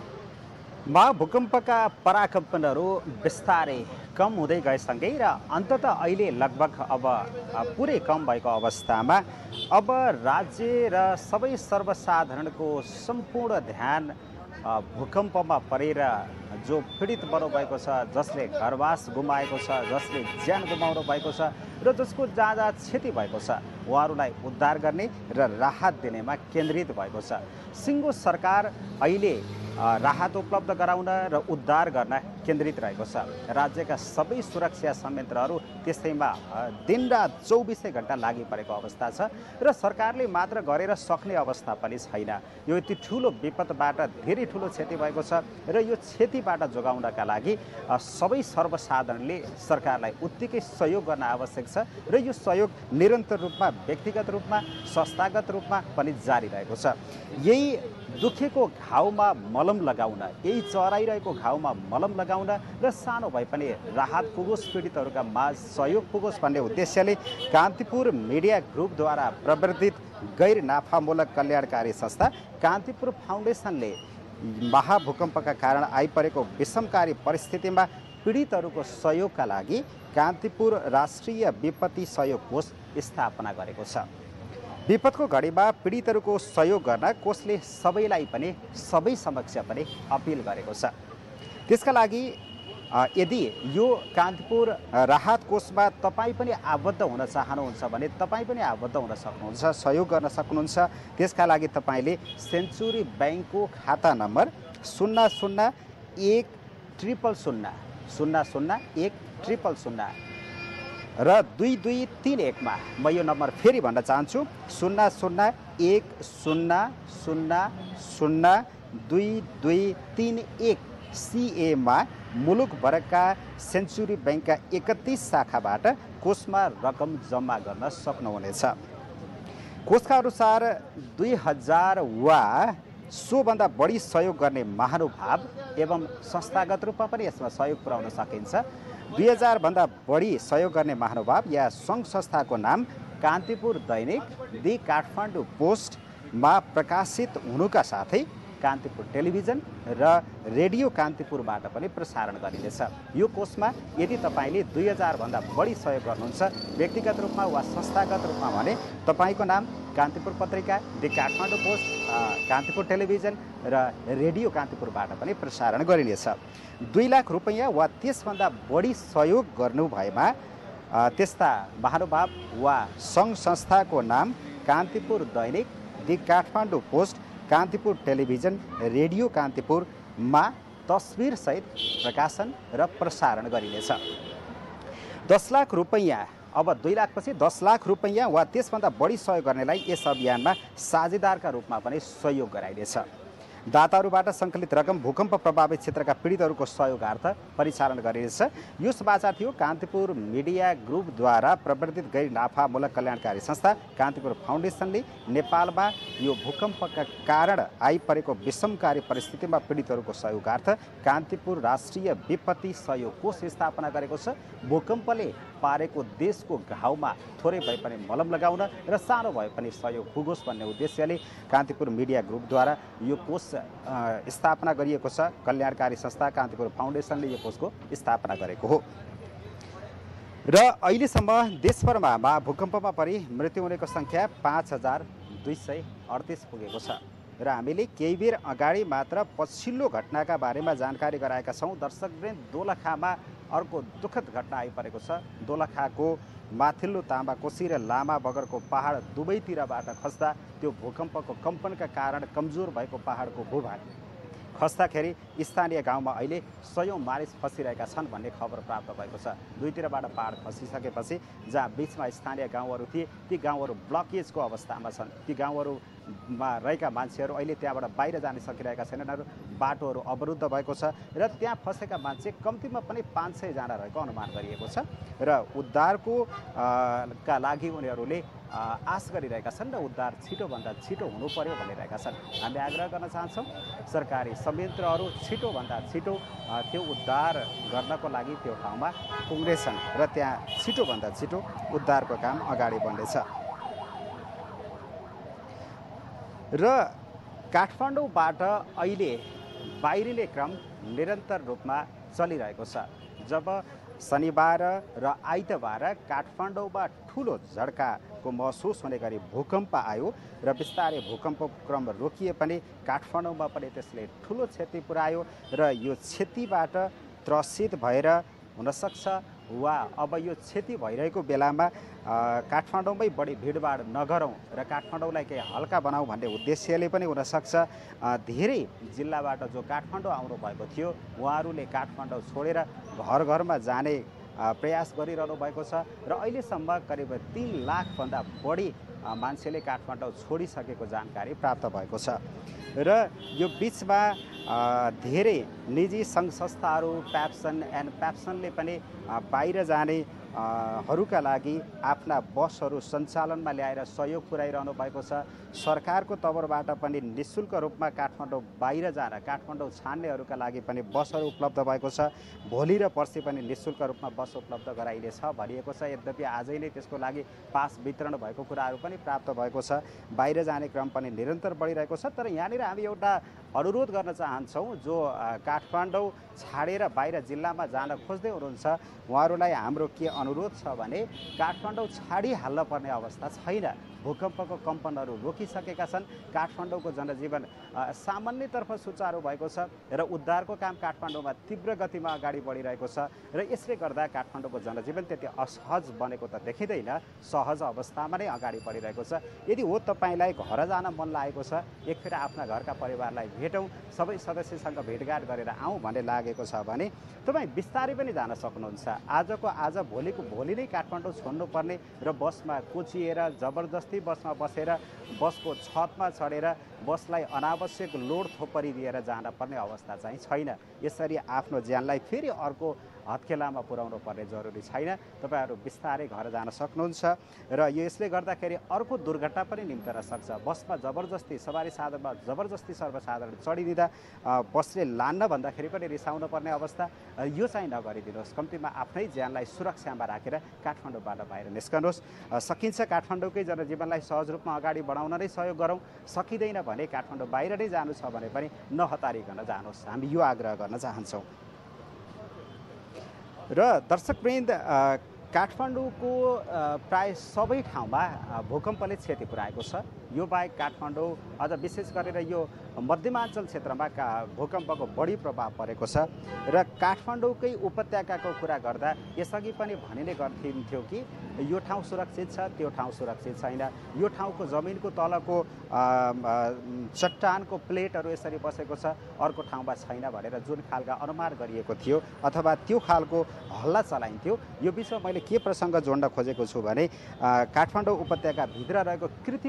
भूकम्पका पराकम्पनहरू बिस्तारै कम हुँदै गएसँगै र अन्ततः अहिले लगभग अब पुरै कम भएको अवस्थामा अब राज्य र सबै सर्वसाधारणको सम्पूर्ण ध्यान भूकम्पमा परेर जो पीडित बन्नुभएको छ, जसले घरवास गुमाएको छ, जसले ज्यान गुमाउनु भएको छ र जसको जहाँ क्षति भएको छ उहाँहरूलाई उद्धार गर्ने र राहत दिनेमा केन्द्रित भएको छ। सिङ्गो सरकार अहिले राहत उपलब्ध गराउन र उद्धार गर्न केन्द्रित रहेको छ। राज्यका सबै सुरक्षा संयन्त्रहरू त्यसैमा दिनरात 24 घण्टा लागि परेको अवस्था छ र सरकारले मात्र गरेर सक्ने अवस्था पनि छैन। यो यति ठुलो विपदबाट धेरै ठुलो क्षति भएको छ र यो क्षतिबाट जोगाउनका लागि सबै सर्वसाधारणले सरकारलाई उत्तिकै सहयोग गर्न आवश्यक छ र यो सहयोग निरन्तर रूपमा, व्यक्तिगत रूपमा, संस्थागत रूपमा पनि जारी रहेको छ। यही दुखेको घाउमा मलम लगाउन, यही चराइरहेको घाउमा मलम लगाउन र सानो भए पनि राहत पुगोस्, पीडितहरूका माझ सहयोग पुगोस् भन्ने उद्देश्यले कान्तिपुर मिडिया ग्रुपद्वारा प्रवर्धित गैर नाफामूलक कल्याणकारी संस्था कान्तिपुर फाउन्डेसनले महाभूकम्पका कारण आइपरेको विषमकारी परिस्थितिमा पीडितहरूको सहयोगका लागि कान्तिपुर राष्ट्रिय विपत्ति सहयोग कोष स्थापना गरेको छ। विपदको घडीमा पीडितहरूको सहयोग गर्न कोषले सबैलाई पनि, सबै समक्ष पनि अपिल गरेको छ। त्यसका लागि यदि यो कान्तिपुर राहत कोषमा तपाईँ पनि आबद्ध हुन चाहनुहुन्छ भने तपाईँ पनि आबद्ध हुन सक्नुहुन्छ, सहयोग गर्न सक्नुहुन्छ। त्यसका लागि तपाईँले सेन्चुरी ब्याङ्कको खाता नम्बर 001000100 र 2231 मा म यो नम्बर फेरि भन्न चाहन्छु 001002231 CA मा मुलुकभरका सेन्चुरी ब्याङ्कका 31 शाखाबाट कोषमा रकम जम्मा गर्न सक्नुहुनेछ। कोषका अनुसार 2000 वा सोभन्दा बढी सहयोग गर्ने महानुभाव एवं संस्थागत रूपमा पनि यसमा सहयोग पुर्याउन सकिन्छ। 2000 भन्दा बढी सहयोग गर्ने महानुभाव या सङ्घ संस्थाको नाम कान्तिपुर दैनिक दि काठमाडौँ पोस्टमा प्रकाशित हुनुका साथै कान्तिपुर टेलिभिजन र रेडियो कान्तिपुरबाट पनि प्रसारण गरिनेछ। यो कोषमा यदि तपाईँले 2000 भन्दा बढी सहयोग गर्नुहुन्छ व्यक्तिगत रूपमा वा संस्थागत रूपमा भने तपाईँको नाम कान्तिपुर पत्रिका, the Kathmandu post, Kantipur television र रेडियो कान्तिपुरबाट पनि प्रसारण गरिनेछ। 2 लाख रुपैयाँ वा त्यसभन्दा बढी सहयोग गर्नु भएमा त्यस्ता महानुभाव वा सङ्घ संस्थाको नाम कान्तिपुर दैनिक the Kathmandu post, Kantipur television, radio कान्तिपुरमा तस्बिरसहित प्रकाशन र प्रसारण गरिनेछ। 10 लाख रुपैयाँ, अब 2 लाखपछि 10 लाख रुपैयाँ वा त्यसभन्दा बढी सहयोग गर्नेलाई यस अभियानमा साझेदारका रूपमा पनि सहयोग गराइनेछ। दाताहरूबाट सङ्कलित रकम भूकम्प प्रभावित क्षेत्रका पीडितहरूको सहयोगार्थ परिचालन गरिनेछ। यो समाचार थियो कान्तिपुर मिडिया ग्रुपद्वारा प्रवर्तित गैर नाफामूलक कल्याणकारी संस्था कान्तिपुर फाउन्डेसनले नेपालमा यो भूकम्पका कारण आइपरेको विषमकारी परिस्थितिमा पीडितहरूको सहयोगार्थ कान्तिपुर राष्ट्रिय विपत्ति सहयोग कोष स्थापना गरेको छ। भूकम्पले पारेको देशको घाउमा थोरै भए पनि मलम लगाउन र सानो भए पनि सहयोग पुगोस् भन्ने उद्देश्यले कान्तिपुर मिडिया ग्रुपद्वारा यो कोष स्थापना गरिएको छ। कल्याणकारी संस्था कान्तिपुर फाउन्डेसनले यो कोषको स्थापना गरेको हो। र अहिलेसम्म देशभरमा भूकम्पमा परि मृत्यु हुनेको सङ्ख्या 5238 पुगेको छ। र हामीले केही बेर अगाडि मात्र पछिल्लो घटनाका बारेमा जानकारी गराएका छौँ। दर्शकवृन्द, दोलखामा अर्को दुःखद घटना आइपरेको छ। दोलखाको माथिल्लो तामाकोसी र लामा बगरको पहाड दुवैतिरबाट खस्दा त्यो भूकम्पको कम्पनका कारण कमजोर भएको पहाडको भूभाग खस्दाखेरि स्थानीय गाउँमा अहिले 100औं मानिस फसिरहेका छन् भन्ने खबर प्राप्त भएको छ। दुईतिरबाट पहाड खसिसकेपछि जहाँ बीचमा स्थानीय गाउँहरू थिए ती गाउँहरू ब्लकेजको अवस्थामा छन्। ती गाउँहरूमा रहेका मान्छेहरू अहिले त्यहाँबाट बाहिर जान सकिरहेका छैनन्। बाटोहरू अवरुद्ध भएको छ र त्यहाँ फसेका मान्छे कम्तीमा पनि 500 जना रहेको अनुमान गरिएको छ। र उद्धारको का लागि उनीहरूले आश गरिरहेका छन् र उद्धार छिटोभन्दा छिटो हुनु पर्यो भनिरहेका छन्। हामी आग्रह गर्न चाहन्छौँ सरकारी संयन्त्रहरू छिटोभन्दा छिटो त्यो उद्धार गर्नको लागि त्यो ठाउँमा पुग्नेछन् र त्यहाँ छिटोभन्दा छिटो उद्धारको काम अगाडि बढ्नेछ। र काठमाडौँबाट अहिले बाहिरिने क्रम निरन्तर रूपमा चलिरहेको छ। जब शनिबार र आइतबार काठमाडौँमा ठुलो झड्काको महसुस हुने गरी भूकम्प आयो र बिस्तारै भूकम्पको क्रम रोकिए पनि काठमाडौँमा पनि त्यसले ठुलो क्षति पुर्यायो र यो क्षतिबाट त्रसित भएर हुनसक्छ वा अब यो क्षति भइरहेको बेलामा काठमाडौँमै बढी भिडभाड नगरौँ र काठमाडौँलाई केही हल्का बनाऊ भन्ने उद्देश्यले पनि हुनसक्छ धेरै जिल्लाबाट जो काठमाडौँ आउनु भएको थियो उहाँहरूले काठमाडौँ छोडेर घर घरमा जाने प्रयास गरिरहनु भएको छ र अहिलेसम्म करिब 3 लाखभन्दा बढी मान्छेले काठमाडौँ छोडिसकेको जानकारी प्राप्त भएको छ। र यो बिचमा धेरै निजी सङ्घ संस्थाहरू प्याप्सनले पनि बाहिर जाने हरूका लागि आफ्ना बसहरू सञ्चालनमा ल्याएर सहयोग पुर्याइरहनु भएको छ। सरकारको तर्फबाट पनि निःशुल्क रूपमा काठमाडौँ बाहिर जान काठमाडौँ छान्नेहरूका लागि पनि बसहरू उपलब्ध भएको छ। भोलि र पर्सि पनि निःशुल्क रूपमा बस उपलब्ध गराइनेछ भनिएको छ। यद्यपि आजै नै त्यसको लागि पास वितरण भएको कुराहरू पनि प्राप्त भएको छ। बाहिर जाने क्रम पनि निरन्तर बढिरहेको छ। तर यहाँनिर हामी एउटा अनुरोध गर्न चाहन्छौँ जो काठमाडौँ छाडेर बाहिर जिल्लामा जान खोज्दै हुनुहुन्छ उहाँहरूलाई हाम्रो के अनुरोध छ भने काठमाडौँ छाडिहाल्न पर्ने अवस्था छैन। भूकम्पको कम्पनहरू रोकिसकेका छन्। काठमाडौँको जनजीवन सामान्यतर्फ सुचारू भएको छ र उद्धारको काम काठमाडौँमा तीव्र गतिमा अगाडि बढिरहेको छ र यसले गर्दा काठमाडौँको जनजीवन त्यति असहज बनेको त देखिँदैन, सहज अवस्थामा नै अगाडि बढिरहेको छ। यदि हो तपाईँलाई घर जान मन लागेको छ एकफेर आफ्ना घरका परिवारलाई भेटौँ, सबै सदस्यसँग भेटघाट गरेर आउँ भन्ने लागेको छ भने तपाईँ बिस्तारै पनि जान सक्नुहुन्छ। आजको आज भोलिको भोलि नै काठमाडौँ छोड्नुपर्ने र बसमा कोचिएर जबरजस्ती बसमा बसेर बसको छतमा चढेर बसलाई अनावश्यक लोड थोपरी दिएर जान पर्ने अवस्था चाहिँ छैन। यसरी आफ्नो ज्यानलाई फेरि अर्को हत्केलामा पुर्याउनु पर्ने जरुरी छैन। तपाईँहरू बिस्तारै घर जान सक्नुहुन्छ र यसले गर्दाखेरि अर्को दुर्घटना पनि निम्तन सक्छ। बसमा जबरजस्ती सवारी साधनमा जबरजस्ती सर्वसाधारण चढिदिँदा बसले लान्न भन्दाखेरि पनि रिसाउनु पर्ने अवस्था यो चाहिँ नगरिदिनुहोस्। कम्तीमा आफ्नै ज्यानलाई सुरक्षामा राखेर काठमाडौँबाट बाहिर निस्कनुहोस्। सकिन्छ काठमाडौँकै जनजीवनलाई सहज रूपमा अगाडि बढाउन नै सहयोग गरौँ, सकिँदैन भने काठमाडौँ बाहिर नै जानु छ भने पनि नहतारिकन जानुहोस्। हामी यो आग्रह गर्न चाहन्छौँ। र दर्शकवृन्द, काठमाडौँको प्राय सबै ठाउँमा भूकम्पले क्षति पुर्याएको छ। यो बाहेक काठमाडौँ अझ विशेष गरेर यो मध्यमाञ्चल क्षेत्रमा भूकम्पको बढी प्रभाव परेको छ र काठमाडौँकै उपत्यकाको कुरा गर्दा यसअघि पनि भनिने गर्थिन्थ्यो कि यो ठाउँ सुरक्षित छ, त्यो ठाउँ सुरक्षित छैन, यो ठाउँको जमिनको तलको चट्टानको प्लेटहरू यसरी बसेको छ, अर्को ठाउँमा छैन भनेर जुन खालका अनुमान गरिएको थियो अथवा त्यो खालको हल्ला चलाइन्थ्यो। यो बिचमा मैले के प्रसङ्ग जोड्न खोजेको छु भने काठमाडौँ उपत्यकाभित्र रहेको कृतिपुरमा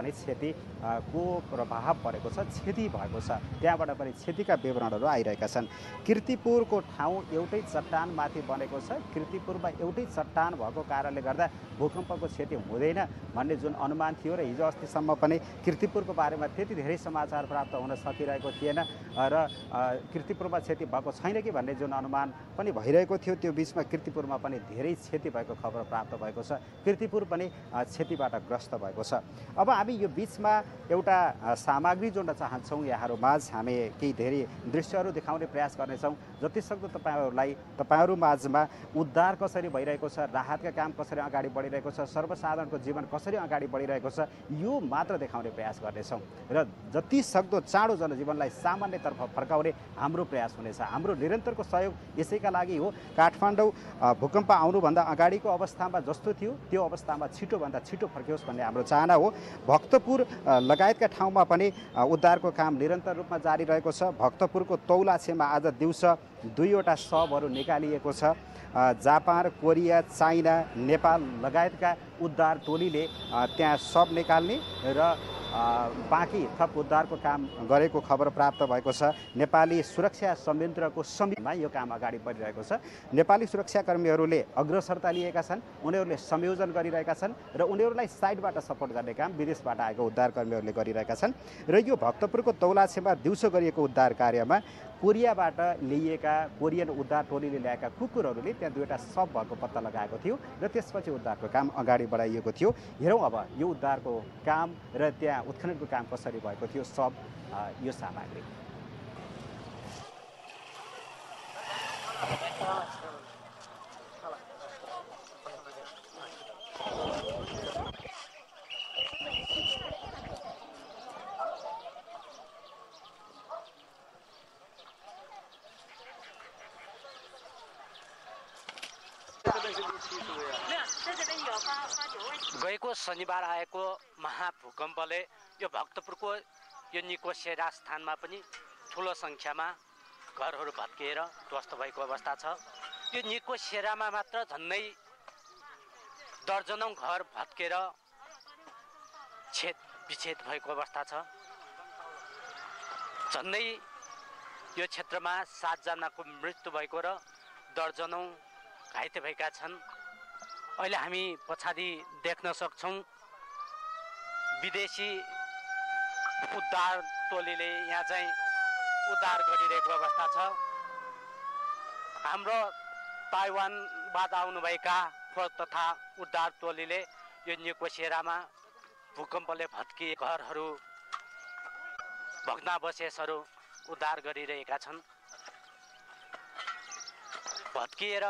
पनि क्षतिको प्रभाव परेको छ, क्षति भएको छ। त्यहाँबाट पनि क्षतिका विवरणहरू आइरहेका छन्। कीर्तिपुरको ठाउँ एउटै चट्टानमाथि बनेको छ। कीर्तिपुरमा एउटै चट्टान भएको कारणले गर्दा भूकम्पको क्षति हुँदैन भन्ने जुन अनुमान थियो र हिजो अस्तिसम्म पनि कीर्तिपुरको बारेमा त्यति धेरै समाचार प्राप्त हुन सकिरहेको थिएन र कीर्तिपुरमा क्षति भएको छैन कि भन्ने जुन अनुमान पनि भइरहेको थियो, त्यो बिचमा कीर्तिपुरमा पनि धेरै क्षति भएको खबर प्राप्त भएको छ। कीर्तिपुर पनि क्षतिबाट ग्रस्त भएको छ। अब हामी यो बिचमा एउटा सामग्री जोड्न चाहन्छौँ यहाँहरूमाझ। हामी केही धेरै दृश्यहरू देखाउने प्रयास गर्नेछौँ। जतिसक्दो तपाईँहरू माझमा उद्धार कसरी भइरहेको छ, राहतका काम कसरी अगाडि बढिरहेको छ, सर्वसाधारणको जीवन कसरी अगाडि बढिरहेको छ, यो मात्र देखाउने प्रयास गर्नेछौँ र जतिसक्दो चाँडो जनजीवनलाई सामान्यतर्फ फर्काउने हाम्रो प्रयास हुनेछ। हाम्रो निरन्तरको सहयोग यसैका लागि हो। काठमाडौँ भूकम्प आउनुभन्दा अगाडिको अवस्थामा जस्तो थियो त्यो अवस्थामा छिटोभन्दा छिटो फर्कियोस् भन्ने हाम्रो चाहना हो। भक्तपुर लगायतका ठाउँमा पनि उद्धारको काम निरन्तर रूपमा जारी रहेको छ। भक्तपुरको तौलाछेमा आज दिउँसो 2वटा शवहरू निकालिएको छ। जापान, कोरिया, चाइना, नेपाल लगायतका उद्धार टोलीले त्यहाँ शव निकाल्ने र बाँकी थप उद्धारको काम गरेको खबर प्राप्त भएको छ। नेपाली सुरक्षा संयन्त्रको संयममा यो काम अगाडि बढिरहेको छ। नेपाली सुरक्षाकर्मीहरूले अग्रसरता लिएका छन्, उनीहरूले संयोजन गरिरहेका छन् र उनीहरूलाई साइडबाट सपोर्ट गर्ने काम विदेशबाट आएको उद्धारकर्मीहरूले गरिरहेका छन्। र यो भक्तपुरको तौलाछेमा दिउँसो गरिएको उद्धार कार्यमा कोरियाबाट ल्याइएका कोरियन उद्धार टोलीले ल्याएका कुकुरहरूले त्यहाँ 2वटा शव भएको पत्ता लगाएको थियो र त्यसपछि उद्धारको काम अगाडि बढाइएको थियो। हेरौँ अब यो उद्धारको काम र त्यहाँ उत्खननको काम कसरी भएको थियो। शव यो सामग्री गएको शनिबार आएको महाभूकम्पले यो भक्तपुरको यो निकोसेरा स्थानमा पनि ठुलो सङ्ख्यामा घरहरू भत्किएर ध्वस्त भएको अवस्था छ। यो निकोसेरामा मात्र झन्डै दर्जनौं घर भत्केर विच्छेद भएको अवस्था छ। झन्डै यो क्षेत्रमा 7 जनाको मृत्यु भएको र दर्जनौं घाइते भएका छन्। अहिले हामी पछाडि देख्न सक्छौं विदेशी उद्धार टोलीले यहाँ चाहिँ उद्धार गरिरहेको अवस्था छ। हाम्रो ताइवानबाट आउनुभएका तथा उद्धार टोलीले यो निकोसेरामा भूकम्पले भत्किए घरहरू भग्नावशेषहरू उद्धार गरिरहेका छन्। भत्किएर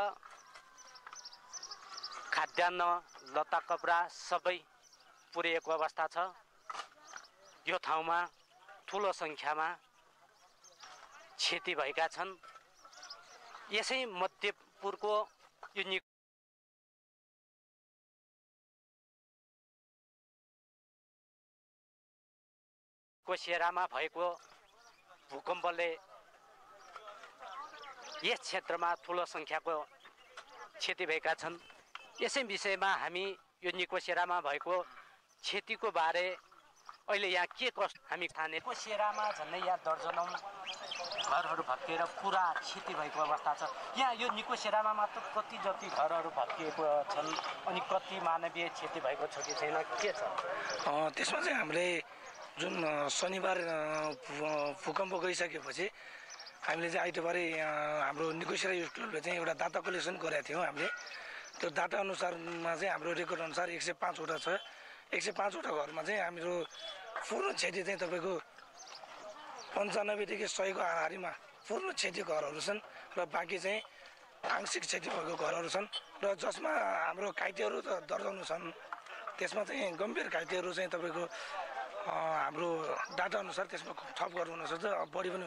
खाद्यान्न, लत्ता कपडा सबै पुर्याएको अवस्था छ। यो ठाउँमा ठुलो सङ्ख्यामा क्षति भएका छन्। यसै मध्यपुरको यो निकोसेरामा भएको भूकम्पले यस क्षेत्रमा ठुलो सङ्ख्याको क्षति भएका छन्। यसै विषयमा हामी यो निकोसेरामा भएको क्षतिको बारे अहिले यहाँ के कस्तो हामी थाहा निकोसेरामा झन्डै यहाँ दर्जनौं घरहरू भत्किएर पुरा क्षति भएको अवस्था छ। यहाँ यो निकोसेरामा मात्र कति जति घरहरू भत्किएको छन् अनि कति मानवीय क्षति भएको छ कि छैन, के छ? त्यसमा चाहिँ हामीले जुन शनिबार भूकम्प गइसकेपछि हामीले चाहिँ आइतबारै हाम्रो निकोसेरा युथ क्लबले चाहिँ एउटा डाटा कलेक्सन गरेका थियौँ। हामीले त्यो डाटा अनुसारमा चाहिँ हाम्रो रेकर्ड अनुसार 105वटा छ। 105वटा घरमा चाहिँ हाम्रो पूर्ण क्षति चाहिँ तपाईँको 95 देखि 100 को हाराहारीमा पूर्ण क्षति घरहरू छन् र बाँकी चाहिँ आंशिक क्षति भएको घरहरू छन् र जसमा हाम्रो घाइतेहरू त दर्जनौं छन्। त्यसमा चाहिँ गम्भीर घाइतेहरू चाहिँ तपाईँको हाम्रो डाटा अनुसार त्यसमा थप गर्नु हुन सक्छ, बढी पनि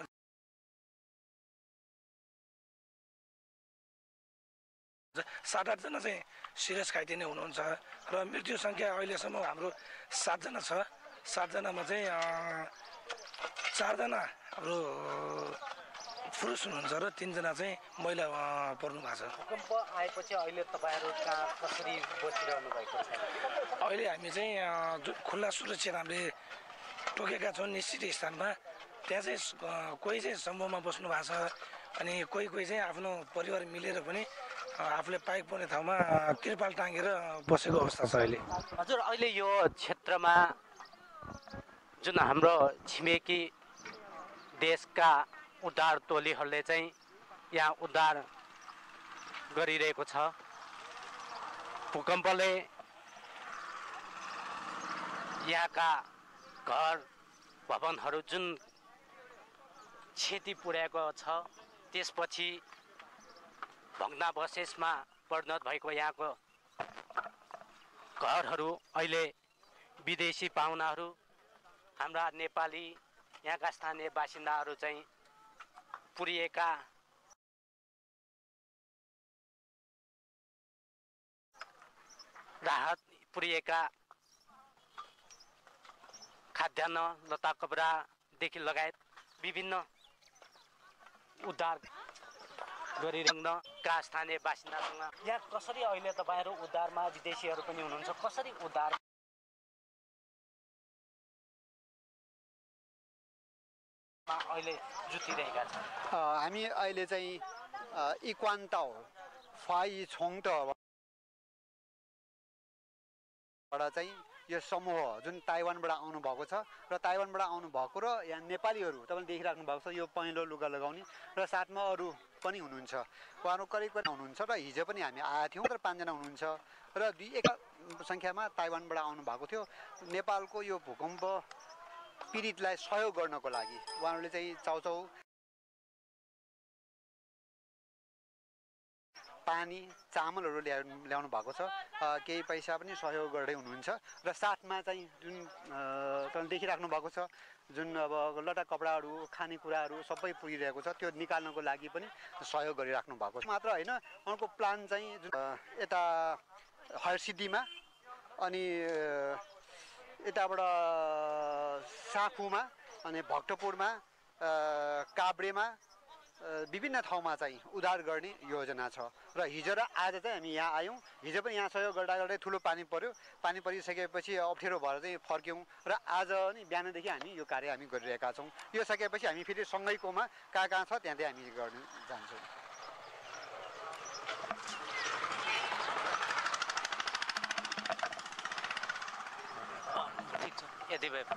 7-8 जना चाहिँ सिरियस घाइते नै हुनुहुन्छ र मृत्यु संख्या अहिलेसम्म हाम्रो 7 जना छ। 7 जनामा चाहिँ 4 जना हाम्रो पुरुष हुनुहुन्छ र 3 जना चाहिँ महिला पर्नु भएको छ। भूकम्प आएपछि अहिले तपाईहरु कहाँ कसरी बसिरहनु भएको छ? अहिले हामी चाहिँ जुन खुल्ला सुरक्षित हामीले टोकेका छौँ निश्चित स्थानमा, त्यहाँ चाहिँ कोही चाहिँ समूहमा बस्नु भएको छ अनि कोही चाहिँ आफ्नो परिवार मिलेर पनि आफूले पाइक पर्ने ठाउँमा तिरपाल टाँगेर बसेको अवस्था छ अहिले। हजुर, अहिले यो क्षेत्रमा जुन हाम्रो छिमेकी देशका उद्धार टोलीहरूले चाहिँ यहाँ उद्धार गरिरहेको छ। भूकम्पले यहाँका घर भवनहरू जुन क्षति पुर्याएको छ, त्यसपछि भग्नावशेषमा परिणत भएको यहाँको घरहरू अहिले विदेशी पाहुनाहरू, हाम्रा नेपाली यहाँका स्थानीय बासिन्दाहरू चाहिँ पुरिएका राहत पुरिएका खाद्यान्न लता कपडादेखि लगायत विभिन्न उद्धार गरिरहनका स्थानीय बासिन्दासँग यहाँ कसरी अहिले तपाईहरु उद्धारमा विदेशीहरू पनि हुनुहुन्छ, कसरी उद्धार अहिले जुटिरहेका छन्? हामी अहिले चाहिँ इक्वान्टाओ फाइ छोङबाट चाहिँ यो समूह जुन ताइवानबाट आउनु भएको छ र ताइवानबाट आउनु भएको र यहाँ नेपालीहरू तपाईले देखिराख्नु भएको छ, यो पहेँलो लुगा लगाउने र साथमा अरू पनि हुनुहुन्छ। उहाँहरू करिब हुनुहुन्छ र हिजो पनि हामी आएका थियौँ र 5 जना हुनुहुन्छ र एक संख्यामा ताइवानबाट आउनु भएको थियो। नेपालको यो भूकम्प पीडितलाई सहयोग गर्नको लागि उहाँहरूले चाहिँ चाउचाउ पानी चामलहरू ल्याउनु भएको छ, केही पैसा पनि सहयोग गर्दै हुनुहुन्छ र साथमा चाहिँ जुन तपाईले देखिराख्नु भएको छ जुन अब लटा कपडाहरू खानेकुराहरू सबै पुगिरहेको छ, त्यो निकाल्नको लागि पनि सहयोग गरिराख्नु भएको छ। मात्र होइन, उहाँको प्लान चाहिँ यता हरसिद्धिमा अनि यताबाट साखुमा अनि भक्तपुरमा काभ्रेमा विभिन्न ठाउँमा चाहिँ उद्धार गर्ने योजना छ र हिजो र आज चाहिँ हामी यहाँ आयौँ। हिजो पनि यहाँ सहयोग गर्दा गर्दै ठुलो पानी पर्यो, पानी परिसकेपछि अप्ठ्यारो भएर चाहिँ फर्क्यौँ र आज नि बिहानदेखि हामी यो कार्य हामी गरिरहेका छौँ। यो सकेपछि हामी फेरि सँगैकोमा कहाँ छ त्यहाँ हामी गर्न जान्छौँ। यति भए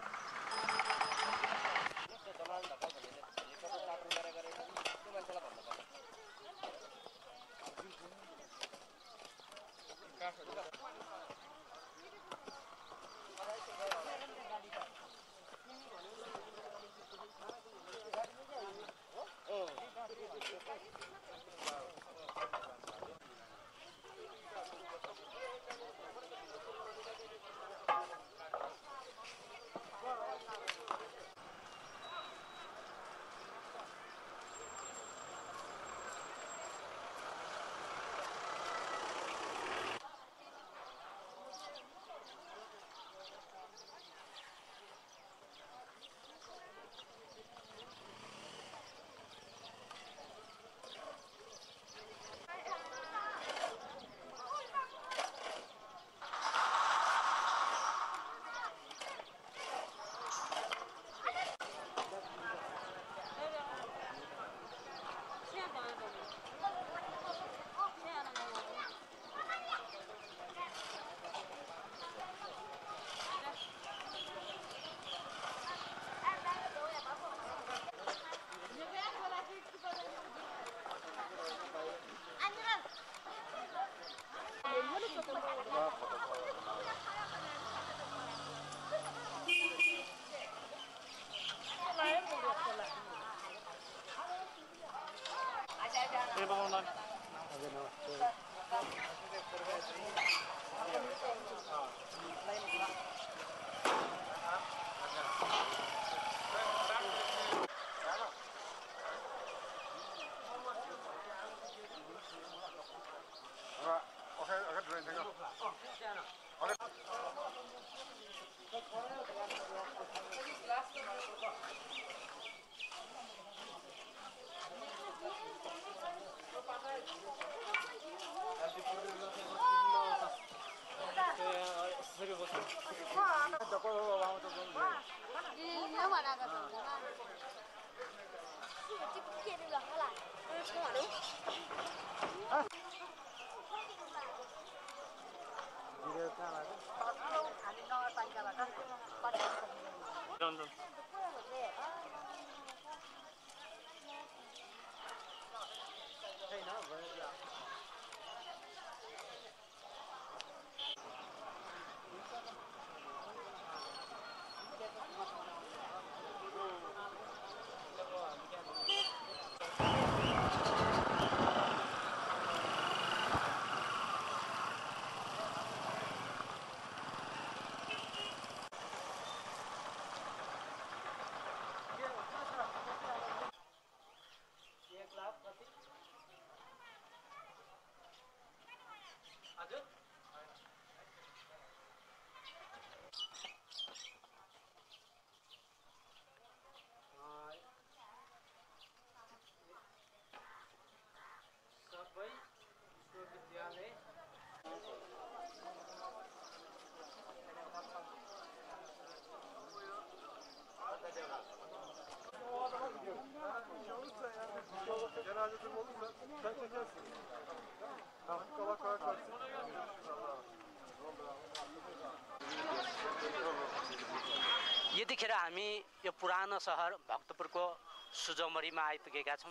यतिखेर हामी यो पुरानो सहर भक्तपुरको सुजौमरीमा आइपुगेका छौं।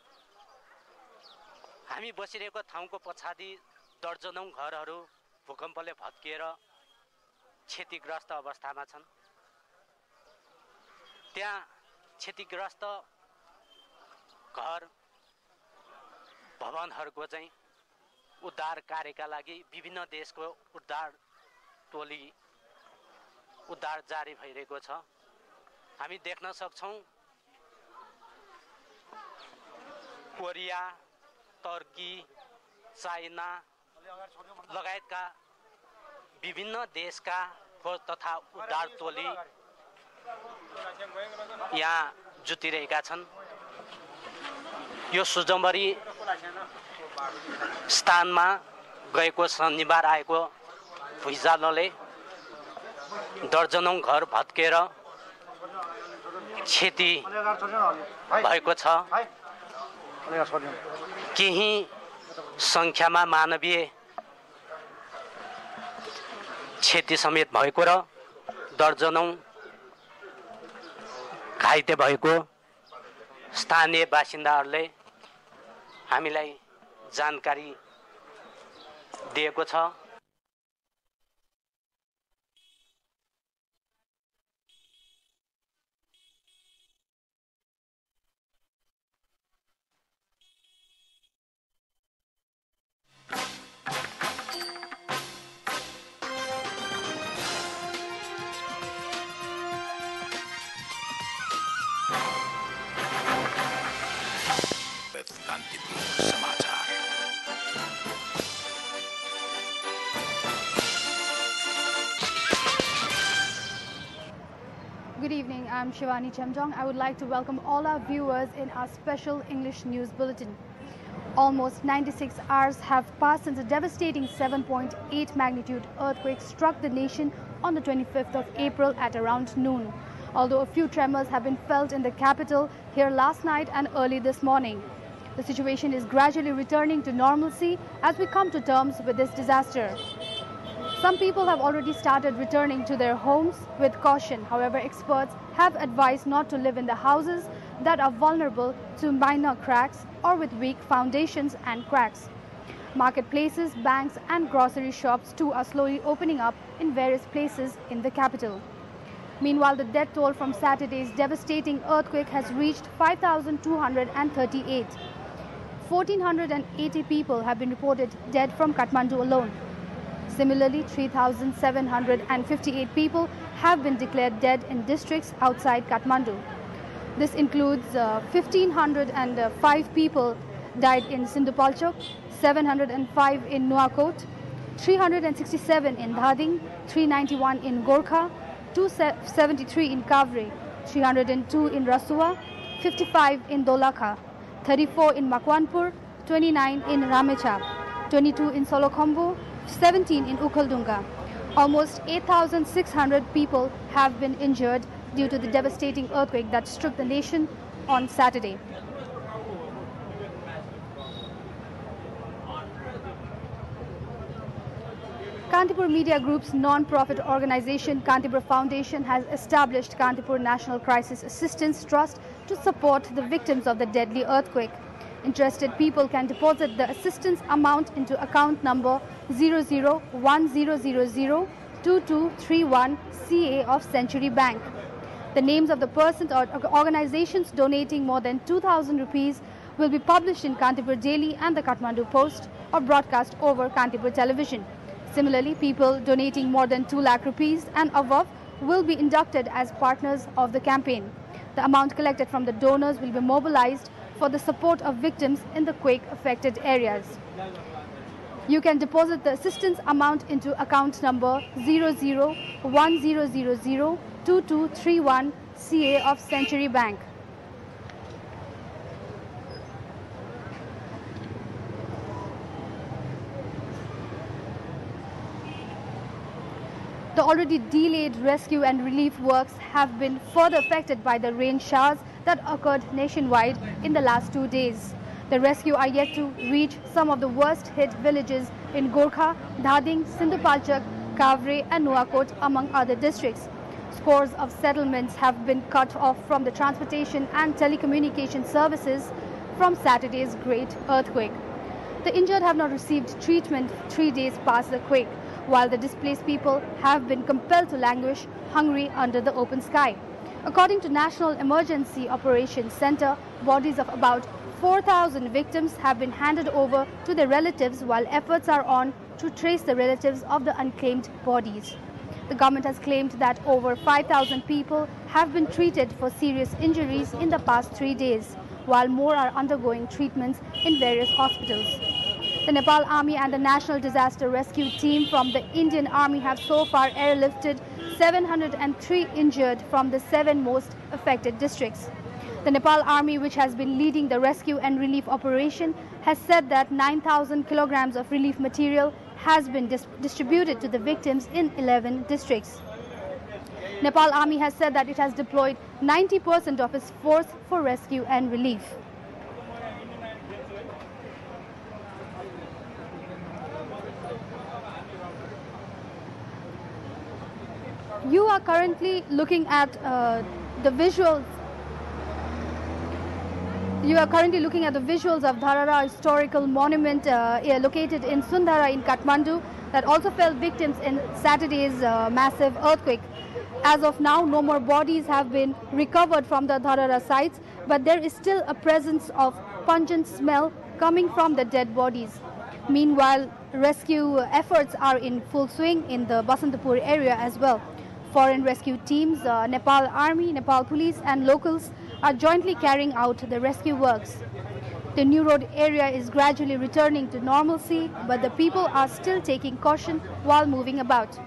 हामी बसिरहेको ठाउँको पछाडि दर्जनौं घरहरू भूकम्पले भत्किएर क्षतिग्रस्त अवस्थामा छन्। त्यहाँ क्षतिग्रस्त घर भवनहरूको चाहिँ उद्धार कार्यका लागि विभिन्न देशको उद्धार टोली उद्धार जारी भइरहेको छ। हामी देख्न सक्छौं कोरिया, टर्की, चाइना लगायतका विभिन्न देशका खोज तथा उद्धार टोली यहाँ जुटिरहेका छन्। यो सुजौमरी स्थानमा गएको शनिबार आएको भुइँचालोले दर्जनौं घर भत्केर क्षति भएको छ। केही संख्यामा मानवीय क्षति समेत भएको र दर्जनौं घाइते भएको स्थानीय बासिन्दाहरूले हामीलाई जानकारी दिएको छ। Good evening, I'm Shivani Chemjong. I would like to welcome all our viewers in our special English news bulletin. Almost 96 hours have passed since a devastating 7.8 magnitude earthquake struck the nation on the 25th of April at around noon. Although a few tremors have been felt in the capital here last night and early this morning. The situation is gradually returning to normalcy as we come to terms with this disaster. Some people have already started returning to their homes with caution. However, experts have advised not to live in the houses that are vulnerable to minor cracks or with weak foundations and cracks. Marketplaces, banks and grocery shops too are slowly opening up in various places in the capital. Meanwhile, the death toll from Saturday's devastating earthquake has reached 5,238. 1,480 people have been reported dead from Kathmandu alone. Similarly, 3,758 people have been declared dead in districts outside Kathmandu. This includes 1,505 people died in Sindhupalchok, 705 in Nuakot, 367 in Dhading, 391 in Gorkha, 273 in Kavre, 302 in Rasua, 55 in Dolakha, 34 in Makwanpur, 29 in Ramechap, 22 in Solokhombo, 17 in Ukhaldunga. Almost 8,600 people have been injured due to the devastating earthquake that struck the nation on Saturday. Kantipur Media Group's non-profit organization Kantipur Foundation has established Kantipur National Crisis Assistance Trust to support the victims of the deadly earthquake. Interested people can deposit the assistance amount into account number 0010002231 CA of Century Bank. The names of the persons or organizations donating more than 2,000 rupees will be published in Kantipur Daily and the Kathmandu Post or broadcast over Kantipur Television. Similarly, people donating more than 2 lakh rupees and above will be inducted as partners of the campaign. The amount collected from the donors will be mobilized for the support of victims in the quake-affected areas. You can deposit the assistance amount into account number 0010002231 CA of Century Bank. The already delayed rescue and relief works have been further affected by the rain showers that occurred nationwide in the last 2 days. The rescue are yet to reach some of the worst hit villages in Gorkha, Dhading, Sindhupalchak, Kavre and Nuwakot among other districts. Scores of settlements have been cut off from the transportation and telecommunication services from Saturday's great earthquake. The injured have not received treatment 3 days past the quake, while the displaced people have been compelled to languish hungry under the open sky. According to National Emergency Operations Center, bodies of about 4,000 victims have been handed over to their relatives while efforts are on to trace the relatives of the unclaimed bodies. The government has claimed that over 5,000 people have been treated for serious injuries in the past 3 days, while more are undergoing treatments in various hospitals. The Nepal Army and the National Disaster Rescue Team from the Indian Army have so far airlifted 703 injured from the 7 most affected districts. The Nepal Army, which has been leading the rescue and relief operation, has said that 9,000 kilograms of relief material has been distributed to the victims in 11 districts. Nepal Army has said that it has deployed 90% of its force for rescue and relief. You are currently looking at the visuals. You are currently looking at the visuals of Dharara Historical Monument located in Sundara in Kathmandu that also fell victims in Saturday's massive earthquake. As of now, no more bodies have been recovered from the Dharara sites, but there is still a presence of pungent smell coming from the dead bodies. Meanwhile, rescue efforts are in full swing in the Basantapur area as well. Foreign rescue teams, Nepal Army, Nepal Police and locals are jointly carrying out the rescue works. The New Road area is gradually returning to normalcy, but the people are still taking caution while moving about.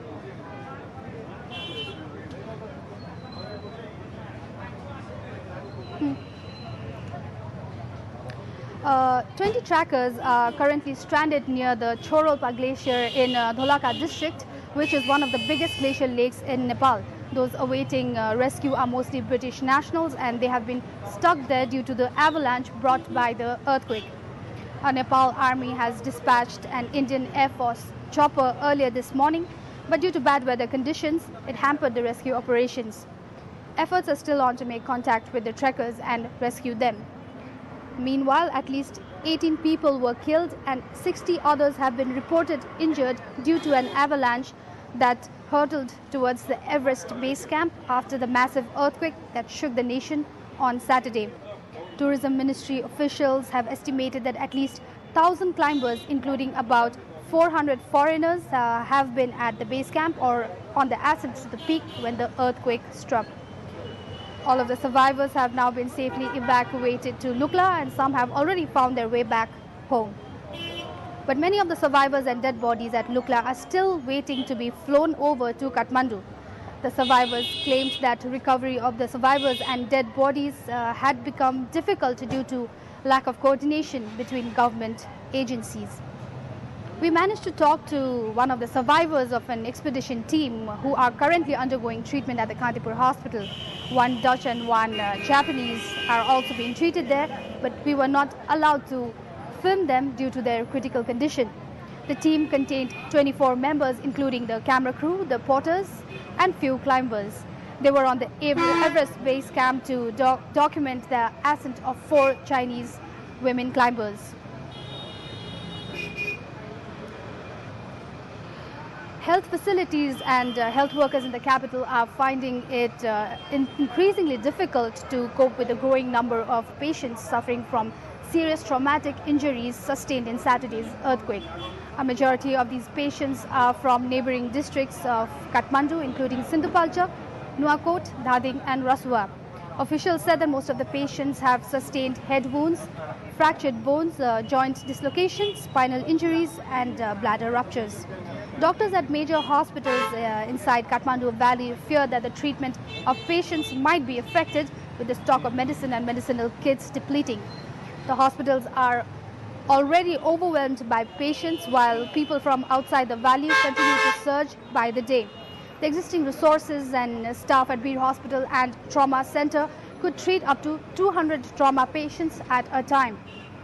20 trackers are currently stranded near the Chorolpa Glacier in Dholaka district, which is one of the biggest glacial lakes in Nepal. Those awaiting rescue are mostly British nationals, and they have been stuck there due to the avalanche brought by the earthquake. A Nepal Army has dispatched an Indian Air Force chopper earlier this morning, but due to bad weather conditions, it hampered the rescue operations. Efforts are still on to make contact with the trekkers and rescue them. Meanwhile, at least 18 people were killed and 60 others have been reported injured due to an avalanche that hurtled towards the Everest base camp after the massive earthquake that shook the nation on Saturday. Tourism Ministry officials have estimated that at least 1,000 climbers, including about 400 foreigners, have been at the base camp or on the ascent to the peak when the earthquake struck. All of the survivors have now been safely evacuated to Lukla, and some have already found their way back home. But many of the survivors and dead bodies at Lukla are still waiting to be flown over to Kathmandu. The survivors claimed that recovery of the survivors and dead bodies had become difficult due to lack of coordination between government agencies. We managed to talk to one of the survivors of an expedition team who are currently undergoing treatment at the Kantipur hospital. One Dutch and one Japanese are also being treated there, but we were not allowed to film them due to their critical condition. The team contained 24 members, including the camera crew, the porters, and few climbers. They were on the Everest base camp to document the ascent of 4 Chinese women climbers. Health facilities and health workers in the capital are finding it increasingly difficult to cope with the growing number of patients suffering from serious traumatic injuries sustained in Saturday's earthquake. A majority of these patients are from neighboring districts of Kathmandu, including Sindhupalchak, Nuwakot, Dhading and Rasua. Officials said that most of the patients have sustained head wounds, fractured bones, joint dislocations, spinal injuries and bladder ruptures. Doctors at major hospitals inside Kathmandu Valley fear that the treatment of patients might be affected with the stock of medicine and medicinal kits depleting. The hospitals are already overwhelmed by patients while people from outside the valley continue to surge by the day. The existing resources and staff at Bir Hospital and Trauma Center could treat up to 200 trauma patients at a time.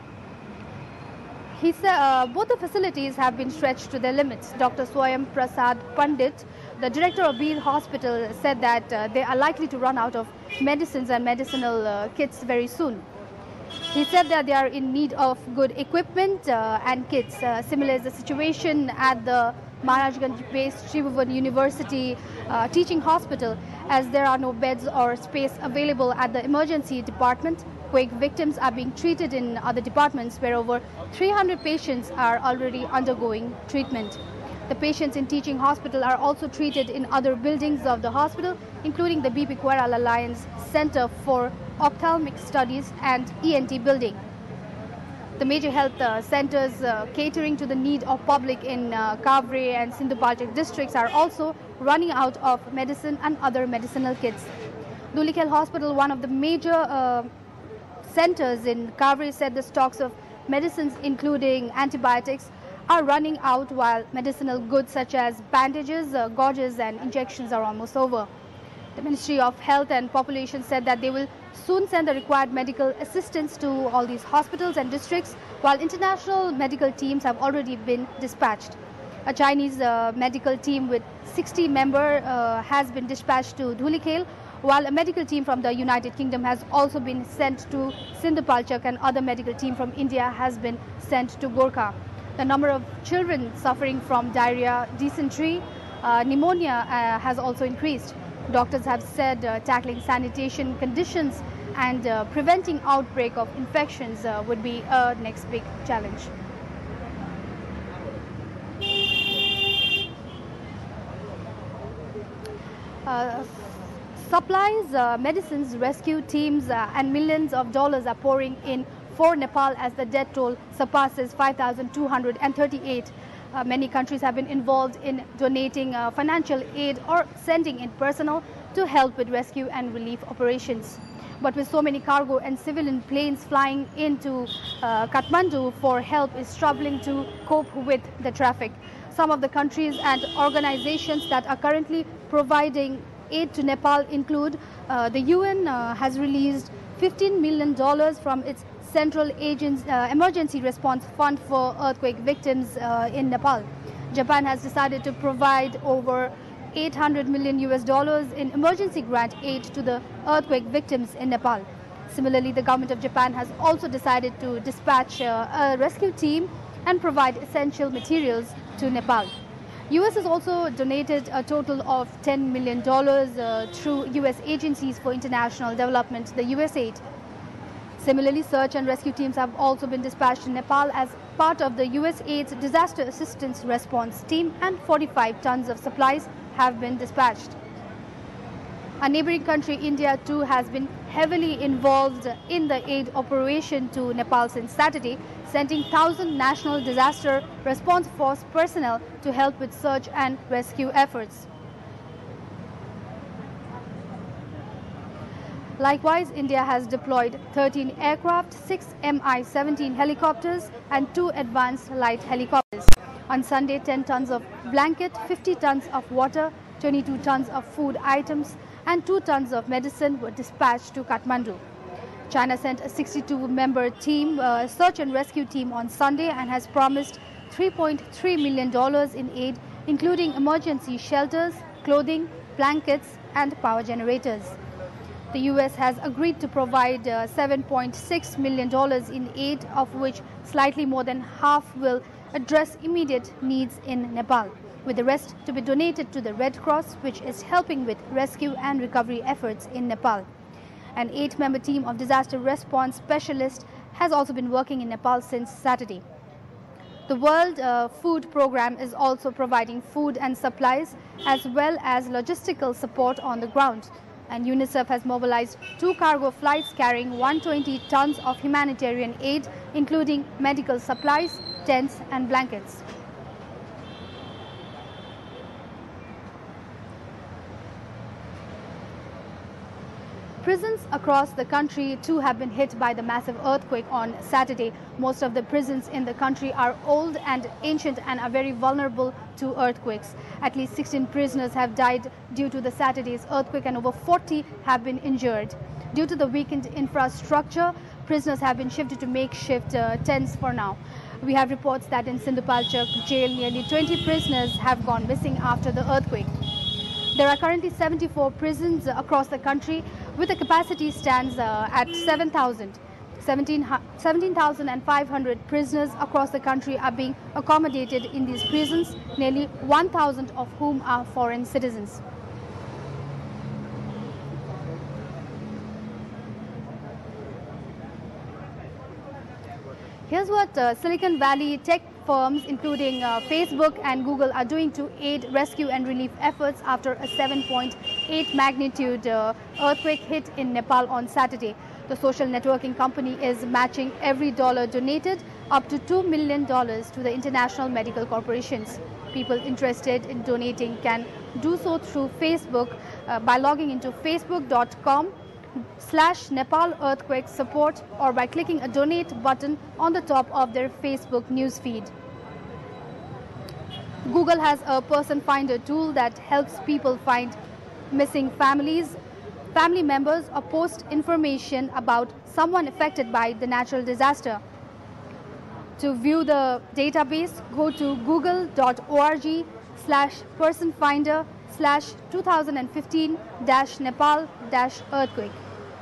He said both the facilities have been stretched to their limits. Dr. Swayam Prasad Pandit, the director of Bir Hospital, said that they are likely to run out of medicines and medicinal kits very soon. He said that they are in need of good equipment and kits. Similar is the situation at the Maharajganj-based Tribhuvan University teaching hospital, as there are no beds or space available at the emergency department. Quake victims are being treated in other departments where over 300 patients are already undergoing treatment. The patients in teaching hospital are also treated in other buildings of the hospital, including the BP Kweral Alliance Center for Ophthalmic Studies and ENT building. The major health centers catering to the need of public in Kavre and Sindhupalchak districts are also running out of medicine and other medicinal kits. Dhulikhel Hospital, one of the major centers in Kavre, said the stocks of medicines including antibiotics are running out, while medicinal goods such as bandages, gauges and injections are almost over. The Ministry of Health and Population said that they will soon send the required medical assistance to all these hospitals and districts, while international medical teams have already been dispatched. A Chinese medical team with 60 members has been dispatched to Dhulikhel, while a medical team from the United Kingdom has also been sent to Sindhupalchak, and other medical team from India has been sent to Gorkha. The number of children suffering from diarrhea, dysentery, pneumonia has also increased. Doctors have said tackling sanitation conditions and preventing outbreak of infections would be a next big challenge. Supplies, medicines, rescue teams and millions of dollars are pouring in for Nepal as the death toll surpasses 5,238. Many countries have been involved in donating financial aid or sending in personnel to help with rescue and relief operations. But with so many cargo and civilian planes flying into Kathmandu for help is struggling to cope with the traffic. Some of the countries and organizations that are currently providing aid to Nepal include the UN has released $15 million from its Central Emergency Response Fund for earthquake victims in Nepal. Japan has decided to provide over $800 million in emergency grant aid to the earthquake victims in Nepal. Similarly, the government of Japan has also decided to dispatch a rescue team and provide essential materials to Nepal. US has also donated a total of $10 million through US Agencies for International Development, the USAID. Similarly, search and rescue teams have also been dispatched to Nepal as part of the USAID's Disaster Assistance Response Team, and 45 tons of supplies have been dispatched. A neighboring country, India, too, has been heavily involved in the aid operation to Nepal since Saturday, sending 1,000 National Disaster Response Force personnel to help with search and rescue efforts. Likewise, India has deployed 13 aircraft, 6 Mi-17 helicopters and 2 advanced light helicopters. On Sunday, 10 tons of blanket, 50 tons of water, 22 tons of food items and 2 tons of medicine were dispatched to Kathmandu. China sent a 62-member team, search and rescue team on Sunday and has promised $3.3 million in aid, including emergency shelters, clothing, blankets and power generators. The U.S. has agreed to provide $7.6 million in aid, of which slightly more than half will address immediate needs in Nepal, with the rest to be donated to the Red Cross, which is helping with rescue and recovery efforts in Nepal. An 8-member team of disaster response specialists has also been working in Nepal since Saturday. The World Food Programme is also providing food and supplies as well as logistical support on the ground. And UNICEF has mobilized 2 cargo flights carrying 120 tons of humanitarian aid, including medical supplies, tents and blankets. Prisons across the country too have been hit by the massive earthquake on Saturday. Most of the prisons in the country are old and ancient and are very vulnerable to earthquakes. At least 16 prisoners have died due to the Saturday's earthquake and over 40 have been injured. Due to the weakened infrastructure, prisoners have been shifted to makeshift tents for now. We have reports that in Sindhupalchak jail, nearly 20 prisoners have gone missing after the earthquake. There are currently 74 prisons across the country with the capacity stands at 7,000. 17,500 prisoners across the country are being accommodated in these prisons, nearly 1,000 of whom are foreign citizens. Here's what Silicon Valley tech firms including Facebook and Google are doing to aid rescue and relief efforts after a 7.8 magnitude earthquake hit in Nepal on Saturday. The social networking company is matching every dollar donated up to $2 million to the international medical corporations. People interested in donating can do so through Facebook by logging into facebook.com/Nepal earthquake support or by clicking a donate button on the top of their Facebook newsfeed. Google has a person finder tool that helps people find missing family members or post information about someone affected by the natural disaster. To view the database, go to google.org/personfinder/2015-Nepal-earthquake.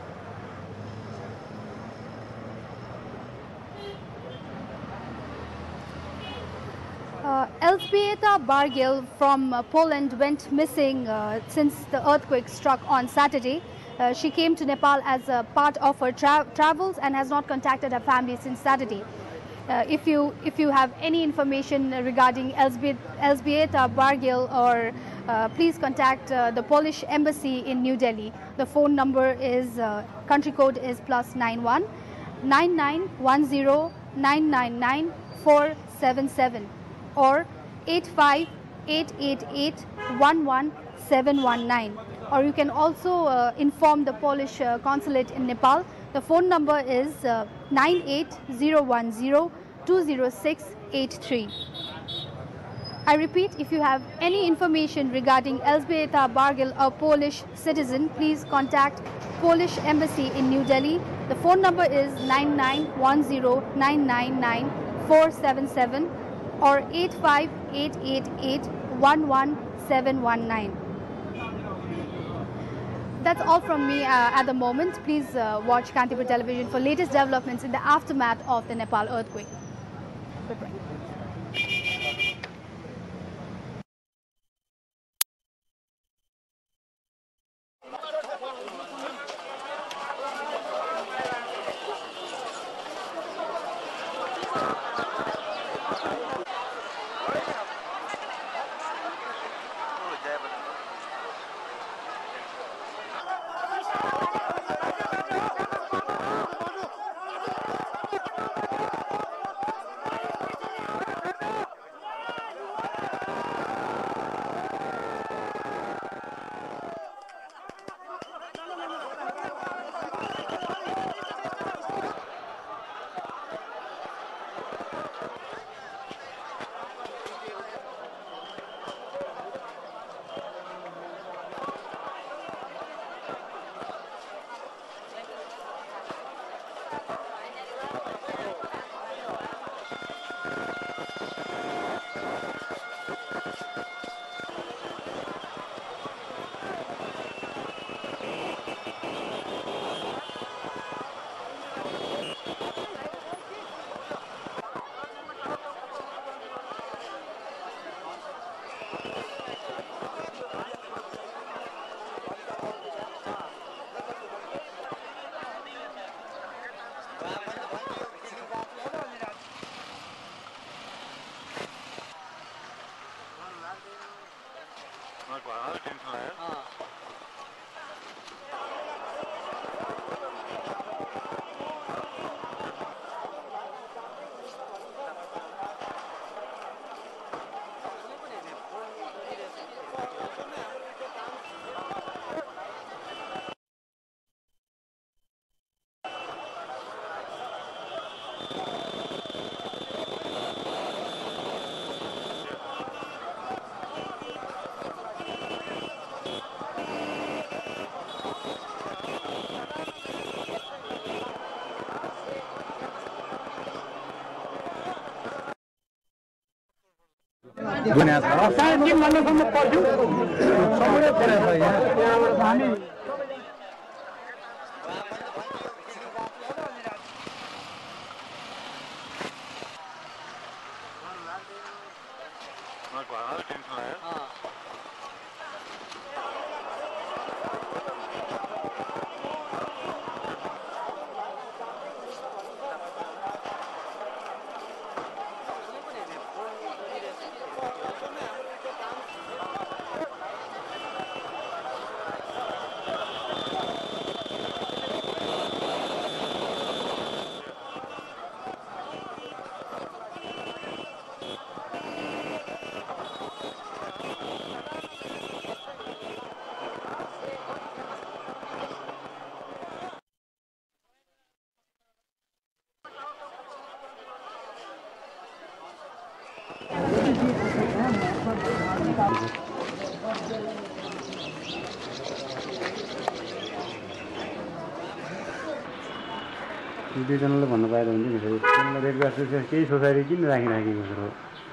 Elżbieta Bargiel from Poland went missing since the earthquake struck on Saturday. She came to Nepal as a part of her travels and has not contacted her family since Saturday. If you have any information regarding Elżbieta Bargiel, or please contact the Polish embassy in New Delhi. The phone number is country code is +91 9910 999 477 or 85-888 11719. Or you can also inform the Polish consulate in Nepal. The phone number is 98010-20683. I repeat, if you have any information regarding Elżbieta Bargiel, a Polish citizen, please contact Polish embassy in New Delhi. The phone number is 9910 999 477 or 85-888 11719. That's all from me at the moment. Please watch Kantipur Television for latest developments in the aftermath of the Nepal earthquake. Goodbye. दुनिया छ 3.5 घण्टासम्म पर्ख्यौँ सबै परेछ यहाँ हामी दुईजनाले भन्नु पाएर हुन्छ नि फेरि रेड क्रस केही सोसाइटी किन राखिराखेको कुरो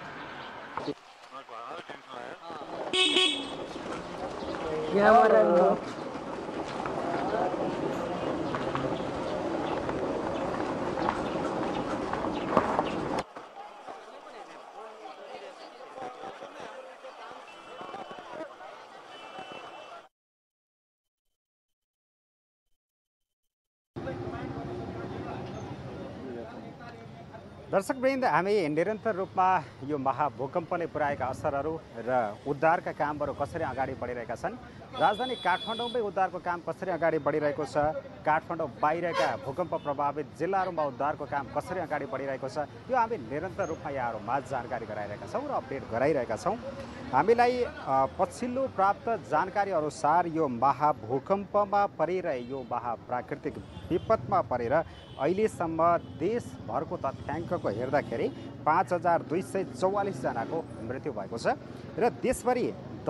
दर्शकवृन्द हामी निरन्तर रूपमा यो महाभूकम्पले पुर्याएका असरहरू र उद्धारका कामहरू कसरी अगाडि बढिरहेका छन् राजधानी काठमाडौँमै उद्धारको काम कसरी अगाडि बढिरहेको छ काठमाडौँ बाहिरका भूकम्प प्रभावित जिल्लाहरूमा उद्धारको काम कसरी अगाडि बढिरहेको छ यो हामी निरन्तर रूपमा यहाँहरूमा जानकारी गराइरहेका छौँ र अपडेट गराइरहेका छौँ हामीलाई पछिल्लो प्राप्त जानकारी अनुसार यो महाभूकम्पमा परेर यो महाप्राकृतिक विपदमा परेर अहिलेसम्म देशभरको तथ्याङ्कको हेर्दाखेरि 5244 जनाको मृत्यु भएको छ र देशभरि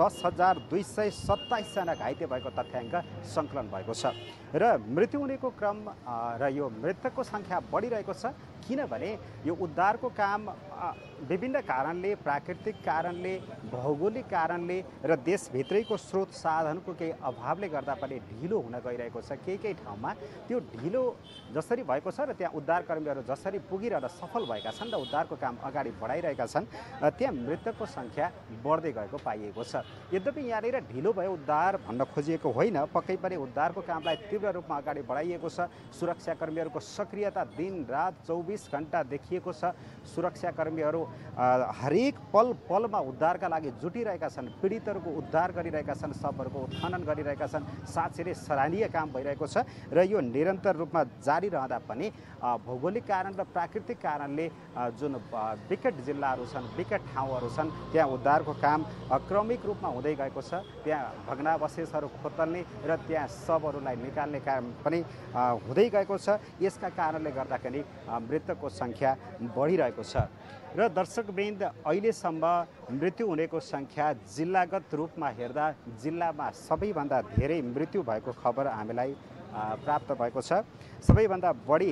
10,227 जना घाइते भएको तथ्याङ्क सङ्कलन भएको छ र मृत्यु हुनेको क्रम र यो मृतकको सङ्ख्या बढिरहेको छ किनभने यो उद्धारको काम विभिन्न कारणले प्राकृतिक कारणले भौगोलिक कारणले र देशभित्रैको स्रोत साधनको केही अभावले गर्दा पनि ढिलो हुन गइरहेको छ केही ठाउँमा त्यो ढिलो जसरी भएको छ र त्यहाँ उद्धारकर्मीहरू जसरी पुगिरहन सफल भएका छन् र उद्धारको काम अगाडि बढाइरहेका छन् त्यहाँ मृतकको सङ्ख्या बढ्दै गएको पाइएको छ यद्यपि यहाँनिर ढिलो भयो उद्धार भन्न खोजिएको होइन पक्कै पनि उद्धारको कामलाई तीव्र रूपमा अगाडि बढाइएको छ सुरक्षाकर्मीहरूको सक्रियता दिनरात 24 घण्टा देखिएको छ सुरक्षाकर्मीहरू हरेक पलमा उद्धारका लागि जुटिरहेका छन् पीडितहरूको उद्धार गरिरहेका छन् शवहरूको उत्खनन गरिरहेका छन् साँच्चै नै सराहनीय काम भइरहेको छ र यो निरन्तर रूपमा जारी रहँदा पनि भौगोलिक कारण र प्राकृतिक कारणले जुन विकट जिल्लाहरू छन् विकट ठाउँहरू छन् त्यहाँ उद्धारको काम क्रमिक रूपमा हुँदै गएको छ त्यहाँ भग्नावशेषहरू खोतल्ने र त्यहाँ शवहरूलाई निकाल्ने काम पनि हुँदै गएको छ यसका कारणले गर्दाखेरि मृतकको सङ्ख्या बढिरहेको छ र दर्शकवृन्द अहिलेसम्म मृत्यु हुनेको सङ्ख्या जिल्लागत रूपमा हेर्दा जिल्लामा सबैभन्दा धेरै मृत्यु भएको खबर हामीलाई प्राप्त भएको छ सबैभन्दा बढी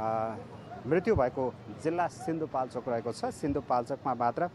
मृत्यु भएको जिल्ला सिन्धुपाल्चोक रहेको छ सिन्धुपाल्चोकमा मात्र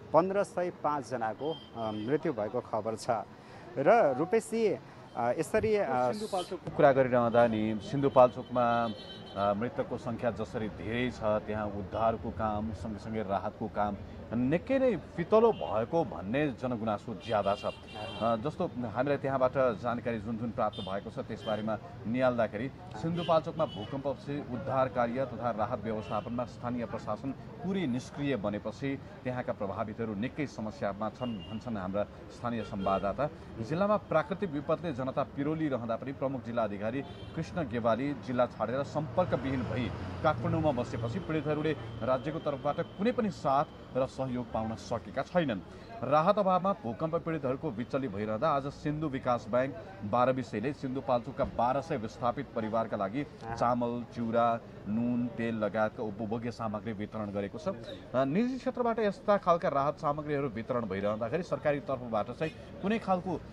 1505 जनाको मृत्यु भएको खबर छ र रूपेशजी यसरी सिन्धुपाल्चोकको कुरा गरिरहँदा नि सिन्धुपाल्चोकमा मृतकको सङ्ख्या जसरी धेरै छ त्यहाँ उद्धारको काम सँगसँगै राहतको काम निकै नै फितलो भएको भन्ने जनगुनासो ज्यादा छ जस्तो हामीलाई त्यहाँबाट जानकारी जुन प्राप्त भएको छ त्यसबारेमा निहाल्दाखेरि सिन्धुपाल्चोकमा भूकम्पपछि उद्धार कार्य तथा राहत व्यवस्थापनमा स्थानीय प्रशासन पुरै निष्क्रिय बनेपछि त्यहाँका प्रभावितहरू निकै समस्यामा छन् भन्छन् हाम्रा स्थानीय संवाददाता जिल्लामा प्राकृतिक विपदले जनता पिरोलिरहँदा पनि प्रमुख जिल्ला अधिकारी कृष्ण गेवाली जिल्ला छाडेर सम्पर्कविहीन भई काठमाडौँमा बसेपछि पीडितहरूले राज्यको तर्फबाट कुनै पनि साथ र सहयोग पाउन सकेका छैनन् राहत अभावमा भूकम्प पीडितहरूको विचल्ली भइरहँदा आज सिन्धु विकास ब्याङ्क 1220ले सिन्धुपाल्चोकका 1200 विस्थापित परिवारका लागि चामल चिउरा नुन तेल लगायतका उपभोग्य सामग्री वितरण गरेको छ निजी क्षेत्रबाट यस्ता खालका राहत सामग्रीहरू वितरण भइरहँदाखेरि सरकारी तर्फबाट चाहिँ कुनै खालको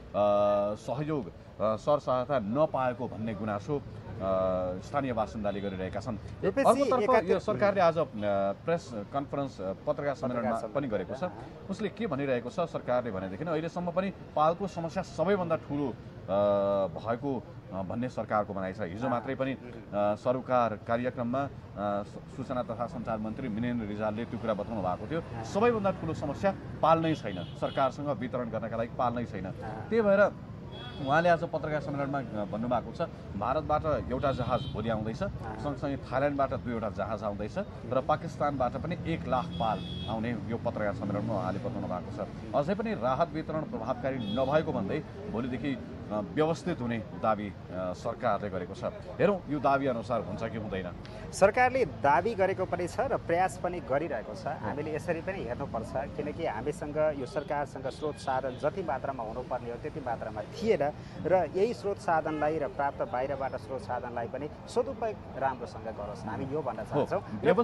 सहयोग सरसहायता नपाएको भन्ने गुनासो स्थानीय बासिन्दाले गरिरहेका छन्। अर्कोतर्फ यो सरकारले आज प्रेस कन्फरेन्स पत्रकार सम्मेलनमा पनि गरेको छ। उसले के भनिरहेको छ सरकारले भनेदेखि अहिलेसम्म पनि पालको समस्या सबैभन्दा ठुलो भएको भन्ने सरकारको भनाइ छ। हिजो मात्रै पनि सरोकार कार्यक्रममा सूचना तथा सञ्चार मन्त्री मिनेन्द्र रिजालले त्यो कुरा बताउनु भएको थियो। सबैभन्दा ठुलो समस्या पाल नै छैन, सरकारसँग वितरण गर्नका लागि पाल नै छैन। त्यही भएर उहाँले आज पत्रकार सम्मेलनमा भन्नुभएको छ भारतबाट एउटा जहाज भोलि आउँदैछ, सँगसँगै थाइल्यान्डबाट 2वटा जहाज आउँदैछ र पाकिस्तानबाट पनि 1 लाख पाल आउने यो पत्रकार सम्मेलनमा उहाँले बताउनु भएको छ। अझै पनि राहत वितरण प्रभावकारी नभएको भन्दै भोलिदेखि व्यवस्थित हुने दाबी सरकारले गरेको छ। हेरौँ यो दाबी अनुसार हुन्छ कि हुँदैन। सरकारले दाबी गरेको पनि छ र प्रयास पनि गरिरहेको छ। हामीले यसरी पनि हेर्नुपर्छ, किनकि हामीसँग यो सरकारसँग स्रोत साधन जति मात्रामा हुनुपर्ने हो त्यति मात्रामा थिएन र यही स्रोत साधनलाई र प्राप्त बाहिरबाट स्रोत साधनलाई पनि सदुपयोग राम्रोसँग गरोस्। हामी यो भन्न चाहन्छौँ।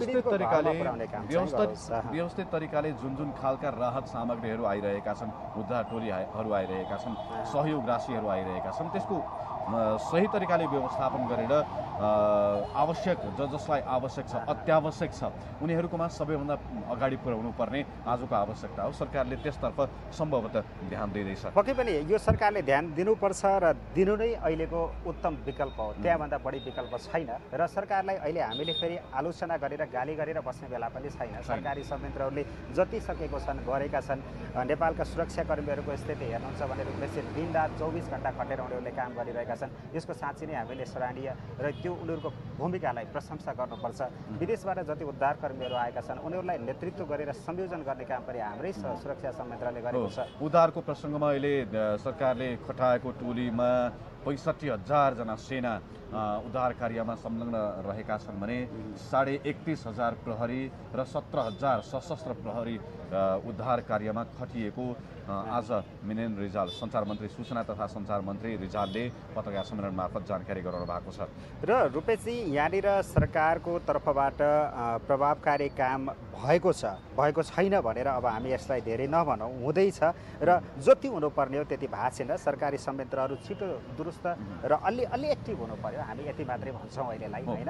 व्यवस्थित तरिकाले जुन जुन खालका राहत सामग्रीहरू आइरहेका छन्, उद्धार टोलीहरू आइरहेका छन्, सहयोग राशिहरू आइरहेका छन्, त्यसको सही तरिकाले व्यवस्थापन गरेर आवश्यक जसलाई आवश्यक छ, अत्यावश्यक छ, उनीहरूकोमा सबैभन्दा अगाडि पुर्याउनु पर्ने आजको आवश्यकता हो। सरकारले त्यसतर्फ सम्भवतः ध्यान दिँदैछ। पक्कै पनि यो सरकारले ध्यान दिनुपर्छ र दिनु नै अहिलेको उत्तम विकल्प हो। त्यहाँभन्दा बढी विकल्प छैन र सरकारलाई अहिले हामीले फेरि आलोचना गरेर गाली गरेर बस्ने बेला पनि छैन। सरकारी संयन्त्रहरूले जति सकेको छन् गरेका छन्। नेपालका सुरक्षाकर्मीहरूको स्थिति हेर्नुहुन्छ भने बेसी दिनरात 24 घण्टा खटेर उनीहरूले काम गरिरहेका छन्। यसको साँच्चै नै हामीले सराहनीय र त्यो उनीहरूको भूमिकालाई प्रशंसा गर्नुपर्छ। विदेशबाट जति उद्धारकर्मीहरू आएका छन् उनीहरूलाई नेतृत्व गरेर संयोजन गर्ने काम पनि हाम्रै सुरक्षा संयन्त्रले गरेको छ। उद्धारको प्रसङ्गमा अहिले सरकारले खटाएको टोलीमा 65,000 जना सेना उद्धार कार्यमा संलग्न रहेका छन् भने 31,500 प्रहरी र 17,000 सशस्त्र प्रहरी उद्धार कार्यमा खटिएको आज मिनेन्द्र रिजाल सञ्चार मन्त्री सूचना तथा सञ्चार मन्त्री रिजालले पत्रकार सम्मेलन मार्फत जानकारी गराउनु भएको छ। र रूपेशजी यहाँनिर सरकारको तर्फबाट प्रभावकारी काम भएको छैन भनेर अब हामी यसलाई धेरै नभनौँ, हुँदैछ र जति हुनुपर्ने हो त्यति भएको छैन। सरकारी संयन्त्रहरू छिटो दुरुस्त र अलि एक्टिभ हुनु पर्यो। हामी यति मात्रै भन्छौँ अहिलेलाई, होइन?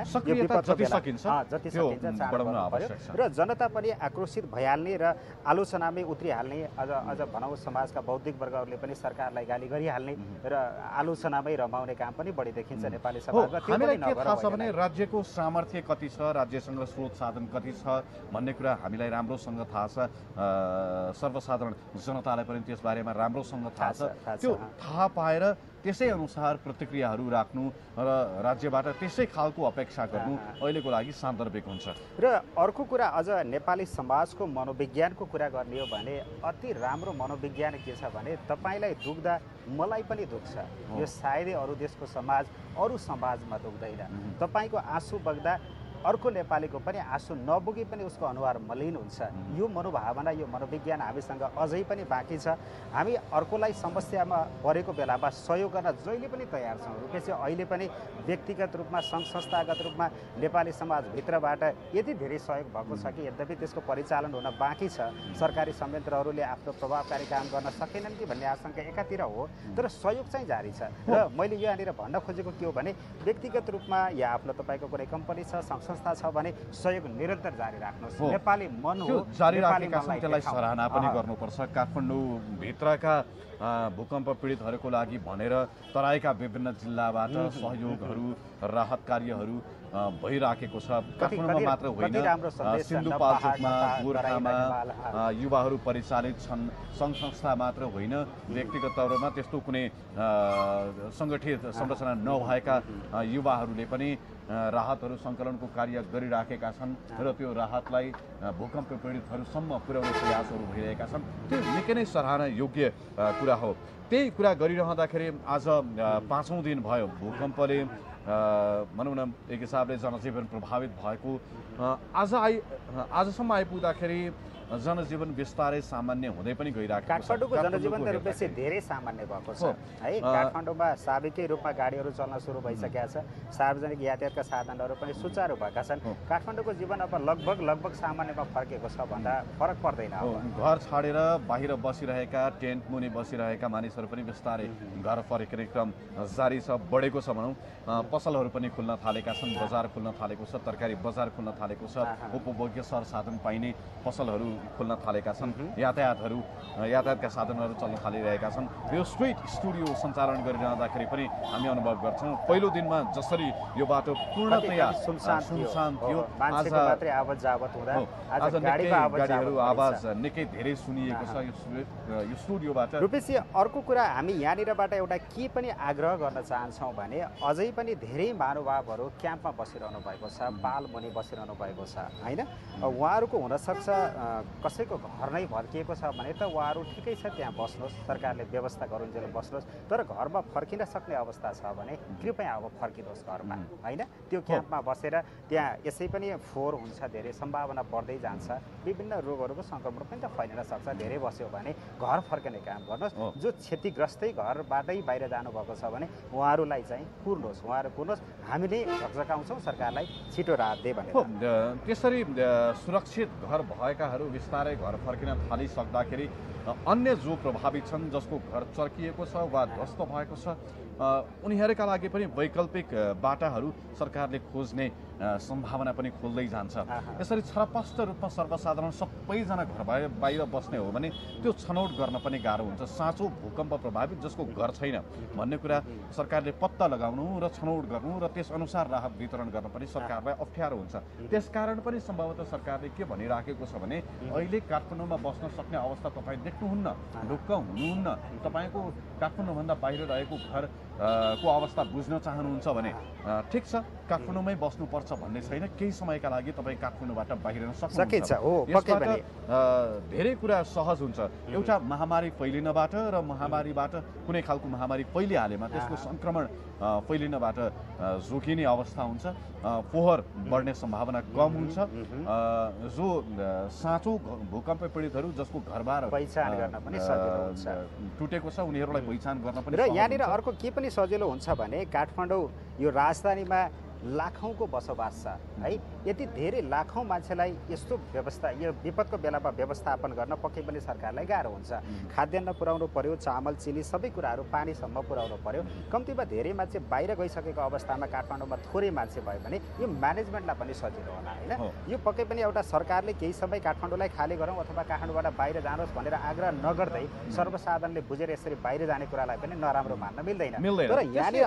जति सकिन्छ चाँडो पर्यो र जनता पनि आक्रोशित भइहाल्ने र आलोचनामै उत्रिहाल्ने, अझ भनौँ समाजका बौद्धिक वर्गहरूले पनि सरकारलाई गाली गरिहाल्ने र आलोचनामै रमाउने काम पनि बढी देखिन्छ नेपाली समाजमा। हामीलाई के थाहा छ भने राज्यको सामर्थ्य कति छ, राज्यसँग स्रोत साधन कति छ भन्ने कुरा हामीलाई राम्रोसँग थाहा छ। सर्वसाधारण जनतालाई पनि त्यसबारेमा राम्रोसँग थाहा छ। त्यो थाहा पाएर त्यसै अनुसार प्रतिक्रियाहरू राख्नु र राज्यबाट त्यसै खालको अपेक्षा गर्नु अहिलेको लागि सान्दर्भिक हुन्छ। र अर्को कुरा अझ नेपाली समाजको मनोविज्ञानको कुरा गर्ने हो भने अति राम्रो मनोविज्ञान के छ भने तपाईँलाई दुख्दा मलाई पनि दुख्छ। यो सायदै अरू देशको समाज अरू समाजमा दुख्दैन। तपाईँको आँसु बग्दा अर्को नेपालीको पनि आँसु नबुगी पनि उसको अनुहार मलिन हुन्छ। यो मनोभावना, यो मनोविज्ञान हामीसँग अझै पनि बाँकी छ। हामी अर्कोलाई समस्यामा परेको बेलामा सहयोग गर्न जहिले पनि तयार छौँ। रूपेश अहिले पनि व्यक्तिगत रूपमा सङ्घ संस्थागत रूपमा नेपाली समाजभित्रबाट यति धेरै सहयोग भएको छ कि यद्यपि त्यसको परिचालन हुन बाँकी छ। सरकारी संयन्त्रहरूले आफ्नो प्रभावकारी काम गर्न सकेनन् कि भन्ने आशंका एकातिर हो, तर सहयोग चाहिँ जारी छ। र मैले यहाँनिर भन्न खोजेको के हो भने व्यक्तिगत रूपमा या आफ्नो तपाईँको कुनै कम्पनी छ, संस्था छ भने सहयोग निरन्तर जारी राख्नुहोस्। नेपाली मन हो, जारी राखेका छन्, त्यसलाई सराहना पनि गर्नुपर्छ। काठमाडौँ भित्रका भूकम्प पीडितहरूको लागि भनेर तराईका विभिन्न जिल्लाबाट सहयोगहरू, राहत कार्यहरू भइराखेको छ। काठमाडौँमा मात्र होइन, सिन्धुपाल्चोकमा, गोर्खामा युवाहरू परिचालित छन्। सङ्घ संस्था मात्र होइन, व्यक्तिगत तौरमा त्यस्तो कुनै सङ्गठित संरचना नभएका युवाहरूले पनि राहतहरू सङ्कलनको कार्य गरिराखेका छन् र त्यो राहतलाई भूकम्प पीडितहरूसम्म पुर्याउने प्रयासहरू भइरहेका छन्। त्यो निकै नै सराहना योग्य कुरा हो। त्यही कुरा गरिरहँदाखेरि आज 5औं दिन भयो भूकम्पले भनौँ न एक हिसाबले जनजीवन प्रभावित भएको। आजसम्म आइपुग्दाखेरि जनजीवन बिस्तारै सामान्य हुँदै पनि गइरहेको छ। काठमाडौँको जनजीवन त रूपमा चाहिँ धेरै सामान्य भएको छ है। काठमाडौँमा स्वाभाविकै रूपमा गाडीहरू चल्न सुरु भइसकेका छ, सार्वजनिक यातायातका साधनहरू पनि सुचारू भएका छन्। काठमाडौँको जीवन अब लगभग सामान्यमा फर्केको छ भन्दा फरक पर्दैन। घर छाडेर बाहिर बसिरहेका, टेन्ट मुनि बसिरहेका मानिसहरू पनि बिस्तारै घर फर्किने क्रम जारी छ, बढेको छ भनौँ। पसलहरू पनि खुल्न थालेका छन्, बजार खुल्न थालेको छ, तरकारी बजार खुल्न थालेको छ, उपभोग्य सरसाधन पाइने पसलहरू खुल्न थालेका छन्, यातायातका साधनहरू चल्न थालिरहेका छन्। यो स्ट्रिट स्टुडियो सञ्चालन गरिरहँदाखेरि पनि हामी अनुभव गर्छौँ पहिलो दिनमा जसरी यो बाटो पूर्णतया सुनसान थियो, आज गाडीहरू आवाज निकै धेरै सुनिएको छ यो स्टुडियोबाट। रुपेशजी, अर्को कुरा हामी यहाँनिरबाट एउटा के पनि आग्रह गर्न चाहन्छौँ भने अझै पनि धेरै महानुभावहरू क्याम्पमा बसिरहनु भएको छ, पाल मुनि बसिरहनु भएको छ होइन। उहाँहरूको हुनसक्छ कसैको घर नै भर्किएको छ भने त उहाँहरू ठिकै छ, त्यहाँ बस्नुहोस्, सरकारले व्यवस्था गरुन्जेल बस्नुहोस्। तर घरमा फर्किन सक्ने अवस्था छ भने कृपया अब फर्किनुहोस् घरमा होइन। त्यो क्याम्पमा बसेर त्यहाँ यसै पनि फोहोर हुन्छ, धेरै सम्भावना बढ्दै जान्छ, विभिन्न रोगहरूको सङ्क्रमण पनि त फैलिन सक्छ। धेरै बस्यो भने घर फर्कने काम गर्नुहोस्। जो क्षतिग्रस्तै घरबाटै बाहिर जानुभएको छ भने उहाँहरूलाई चाहिँ कुर्नुहोस्। हामीले झकझकाउँछौँ सरकारलाई छिटो राहत दे भनेर। त्यसरी सुरक्षित घर भएकाहरू बिस्तारै घर फर्किन थालिसक्दाखेरि अन्य जो प्रभावित छन्, जसको घर चर्किएको छ वा ध्वस्त भएको छ, उनीहरूका लागि पनि वैकल्पिक बाटाहरू सरकारले खोज्ने सम्भावना पनि खोल्दै जान्छ। यसरी छरपष्ट रूपमा सर्वसाधारण सबैजना घर बाहिर बस्ने हो भने त्यो छनौट गर्न पनि गाह्रो हुन्छ। साँचो भूकम्प प्रभावित जसको घर छैन भन्ने कुरा सरकारले पत्ता लगाउनु र छनौट गर्नु र त्यसअनुसार राहत वितरण गर्न पनि सरकारलाई अप्ठ्यारो हुन्छ। त्यसकारण पनि सम्भवतः सरकारले के भनिराखेको छ भने अहिले काठमाडौँमा बस्न सक्ने अवस्था तपाईँ देख्नुहुन्न, ढुक्क हुनुहुन्न, तपाईँको काठमाडौँभन्दा बाहिर रहेको घर को अवस्था बुझ्न चाहनुहुन्छ भने ठिक छ, काठमाडौँमै बस्नुपर्छ भन्ने छैन। केही समयका लागि तपाईँ काठमाडौँबाट बाहिरिन सक्नुहुन्छ। यसबाट धेरै कुरा सहज हुन्छ। एउटा महामारी फैलिनबाट र महामारीबाट कुनै खालको महामारी फैलिहालेमा त्यसको सङ्क्रमण फैलिनबाट जोगिने अवस्था हुन्छ, फोहोर बढ्ने सम्भावना कम हुन्छ। जो साँचो भूकम्प पीडितहरू जसको घरबार पहिचान गर्न पनि सजिलो हुन्छ, टुटेको छ, उनीहरूलाई पहिचान गर्न पनि। र यहाँनिर अर्को के पनि सजिलो हुन्छ भने काठमाडौँ यो राजधानीमा लाखौँको बसोबास छ है। यति धेरै लाखौँ मान्छेलाई यस्तो व्यवस्था, यो विपदको बेलामा व्यवस्थापन गर्न पक्कै पनि सरकारलाई गाह्रो हुन्छ। खाद्यान्न पुर्याउनु पर्यो, चामल चिनी सबै कुराहरू, पानीसम्म पुर्याउनु पर्यो। कम्तीमा धेरै मान्छे बाहिर गइसकेको अवस्थामा काठमाडौँमा थोरै मान्छे भयो भने यो म्यानेजमेन्टलाई पनि सजिलो होला होइन। यो पक्कै पनि एउटा सरकारले केही समय काठमाडौँलाई खाली गरौँ अथवा काठमाडौँबाट बाहिर जानुहोस् भनेर आग्रह नगर्दै सर्वसाधारणले बुझेर यसरी बाहिर जाने कुरालाई पनि नराम्रो मान्न मिल्दैन। तर यहाँनिर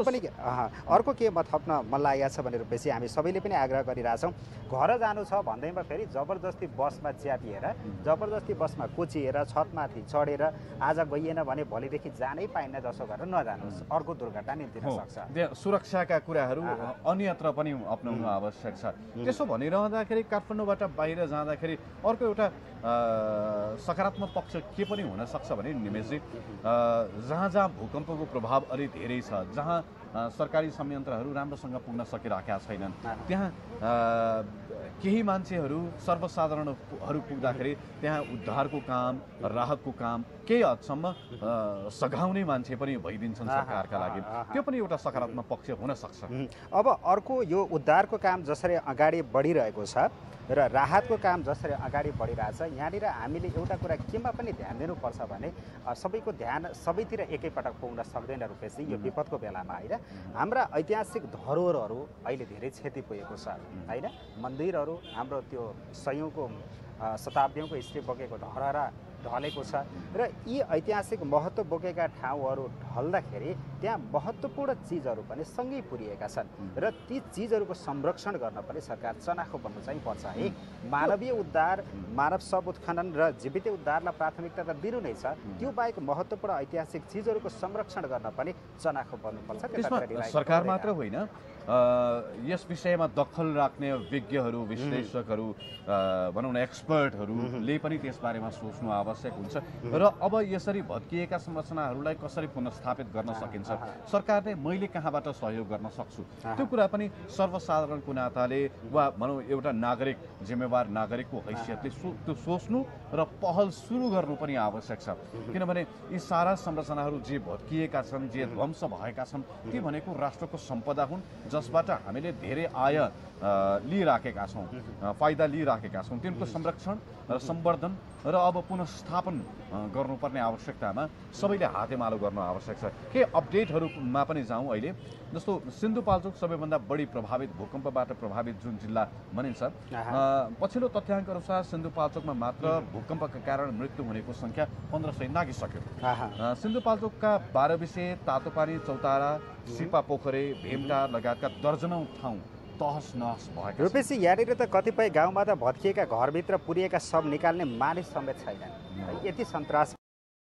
अर्को के म थप्न मन लागेको छ भने रुपेशजी, हामी सबैले पनि आग्रह गरिरहेछौँ, घर जानु छ भन्दैमा फेरि जबरजस्ती बसमा च्यातिएर, जबरजस्ती बसमा कोचिएर, छतमाथि चढेर आज गइएन भने भोलिदेखि जानै पाइन्न जसो गरेर नजानुहोस्, अर्को दुर्घटना निम्तिन सक्छ। सुरक्षाका कुराहरू अन्यत्र पनि अपनाउनु आवश्यक छ। त्यसो भनिरहँदाखेरि काठमाडौँबाट बाहिर जाँदाखेरि अर्को एउटा सकारात्मक पक्ष के पनि हुनसक्छ भने निमेशजी, जहाँ भूकम्पको प्रभाव अलि धेरै छ, जहाँ सरकारी संयन्त्रहरू राम्रोसँग पुग्न सकिरहेका छैनन्, त्यहाँ केही मान्छेहरू सर्वसाधारणहरू पुग्दाखेरि त्यहाँ उद्धारको काम, राहतको काम केही हदसम्म सघाउने मान्छे पनि भइदिन्छन् सरकारका लागि। त्यो पनि एउटा सकारात्मक पक्ष हुन सक्छ। अब अर्को यो उद्धारको काम जसरी अगाडि बढिरहेको छ र राहतको काम जसरी अगाडि बढिरहेछ, यहाँनिर हामीले एउटा कुरा केमा पनि ध्यान दिनुपर्छ भने सबैको ध्यान सबैतिर एकैपटक पुग्न सक्दैन रुपेशजी यो विपदको बेलामा होइन। हाम्रा ऐतिहासिक धरोहरहरू अहिले धेरै क्षति पुगेको छ होइन। मन्दिरहरू हाम्रो त्यो सयौँको शताब्दीको हिस्ट्री बोकेको धरहरा ढलेको छ र यी ऐतिहासिक महत्त्व बोकेका ठाउँहरू ढल्दाखेरि त्यहाँ महत्त्वपूर्ण चिजहरू पनि सँगै पुरिएका छन् र ती चिजहरूको संरक्षण गर्न पनि सरकार चनाखो बन्नु चाहिँ पर्छ है। मानवीय उद्धार, मानव शव उत्खनन र जीवित उद्धारलाई प्राथमिकता त दिनु नै छ, त्यो बाहेक महत्त्वपूर्ण ऐतिहासिक चिजहरूको संरक्षण गर्न पनि चनाखो बन्नुपर्छ। सरकार मात्र होइन, यस विषयमा दखल राख्ने विज्ञहरू, विश्लेषकहरू, भनौँ न एक्सपर्टहरूले पनि त्यसबारेमा सोच्नु आवश्यक हुन्छ र अब यसरी भत्किएका संरचनाहरूलाई कसरी पुनर्स्थापित गर्न सकिन्छ सरकारले मैले कहाँबाट सहयोग गर्न सक्छु त्यो कुरा पनि सर्वसाधारणको नाताले वा भनौँ एउटा नागरिक जिम्मेवार नागरिकको हैसियतले त्यो सोच्नु र पहल सुरु गर्नु पनि आवश्यक छ किनभने यी सारा संरचनाहरू जे भत्किएका छन् जे ध्वंस भएका छन् ती भनेको राष्ट्रको सम्पदा हुन् जसबाट हामीले धेरै आय लिइराखेका छौँ फाइदा लिइराखेका छौँ तिनको संरक्षण र सम्वर्धन र अब पुनर्स्थापन गर्नुपर्ने आवश्यकतामा सबैले हातेमालो गर्नु आवश्यक छ के अपडेटहरूमा पनि जाउँ अहिले जस्तो सिन्धुपाल्चोक सबैभन्दा बढी प्रभावित भूकम्पबाट प्रभावित जुन जिल्ला भनिन्छ पछिल्लो तथ्याङ्क अनुसार सिन्धुपाल्चोकमा मात्र भूकम्पका कारण मृत्यु हुनेको सङ्ख्या 1500 नागिसक्यो सिन्धुपाल्चोकका 12 विषय तातोपानी चौतारा सिपा पोखरे भेमटार लगायतका दर्जनौं ठाउँ तहस नहस भएका रुपेशी यहाँनिर त कतिपय गाउँमा त भत्किएका घरभित्र पुरिएका सब निकाल्ने मानिस समेत छैनन् यति सन्तास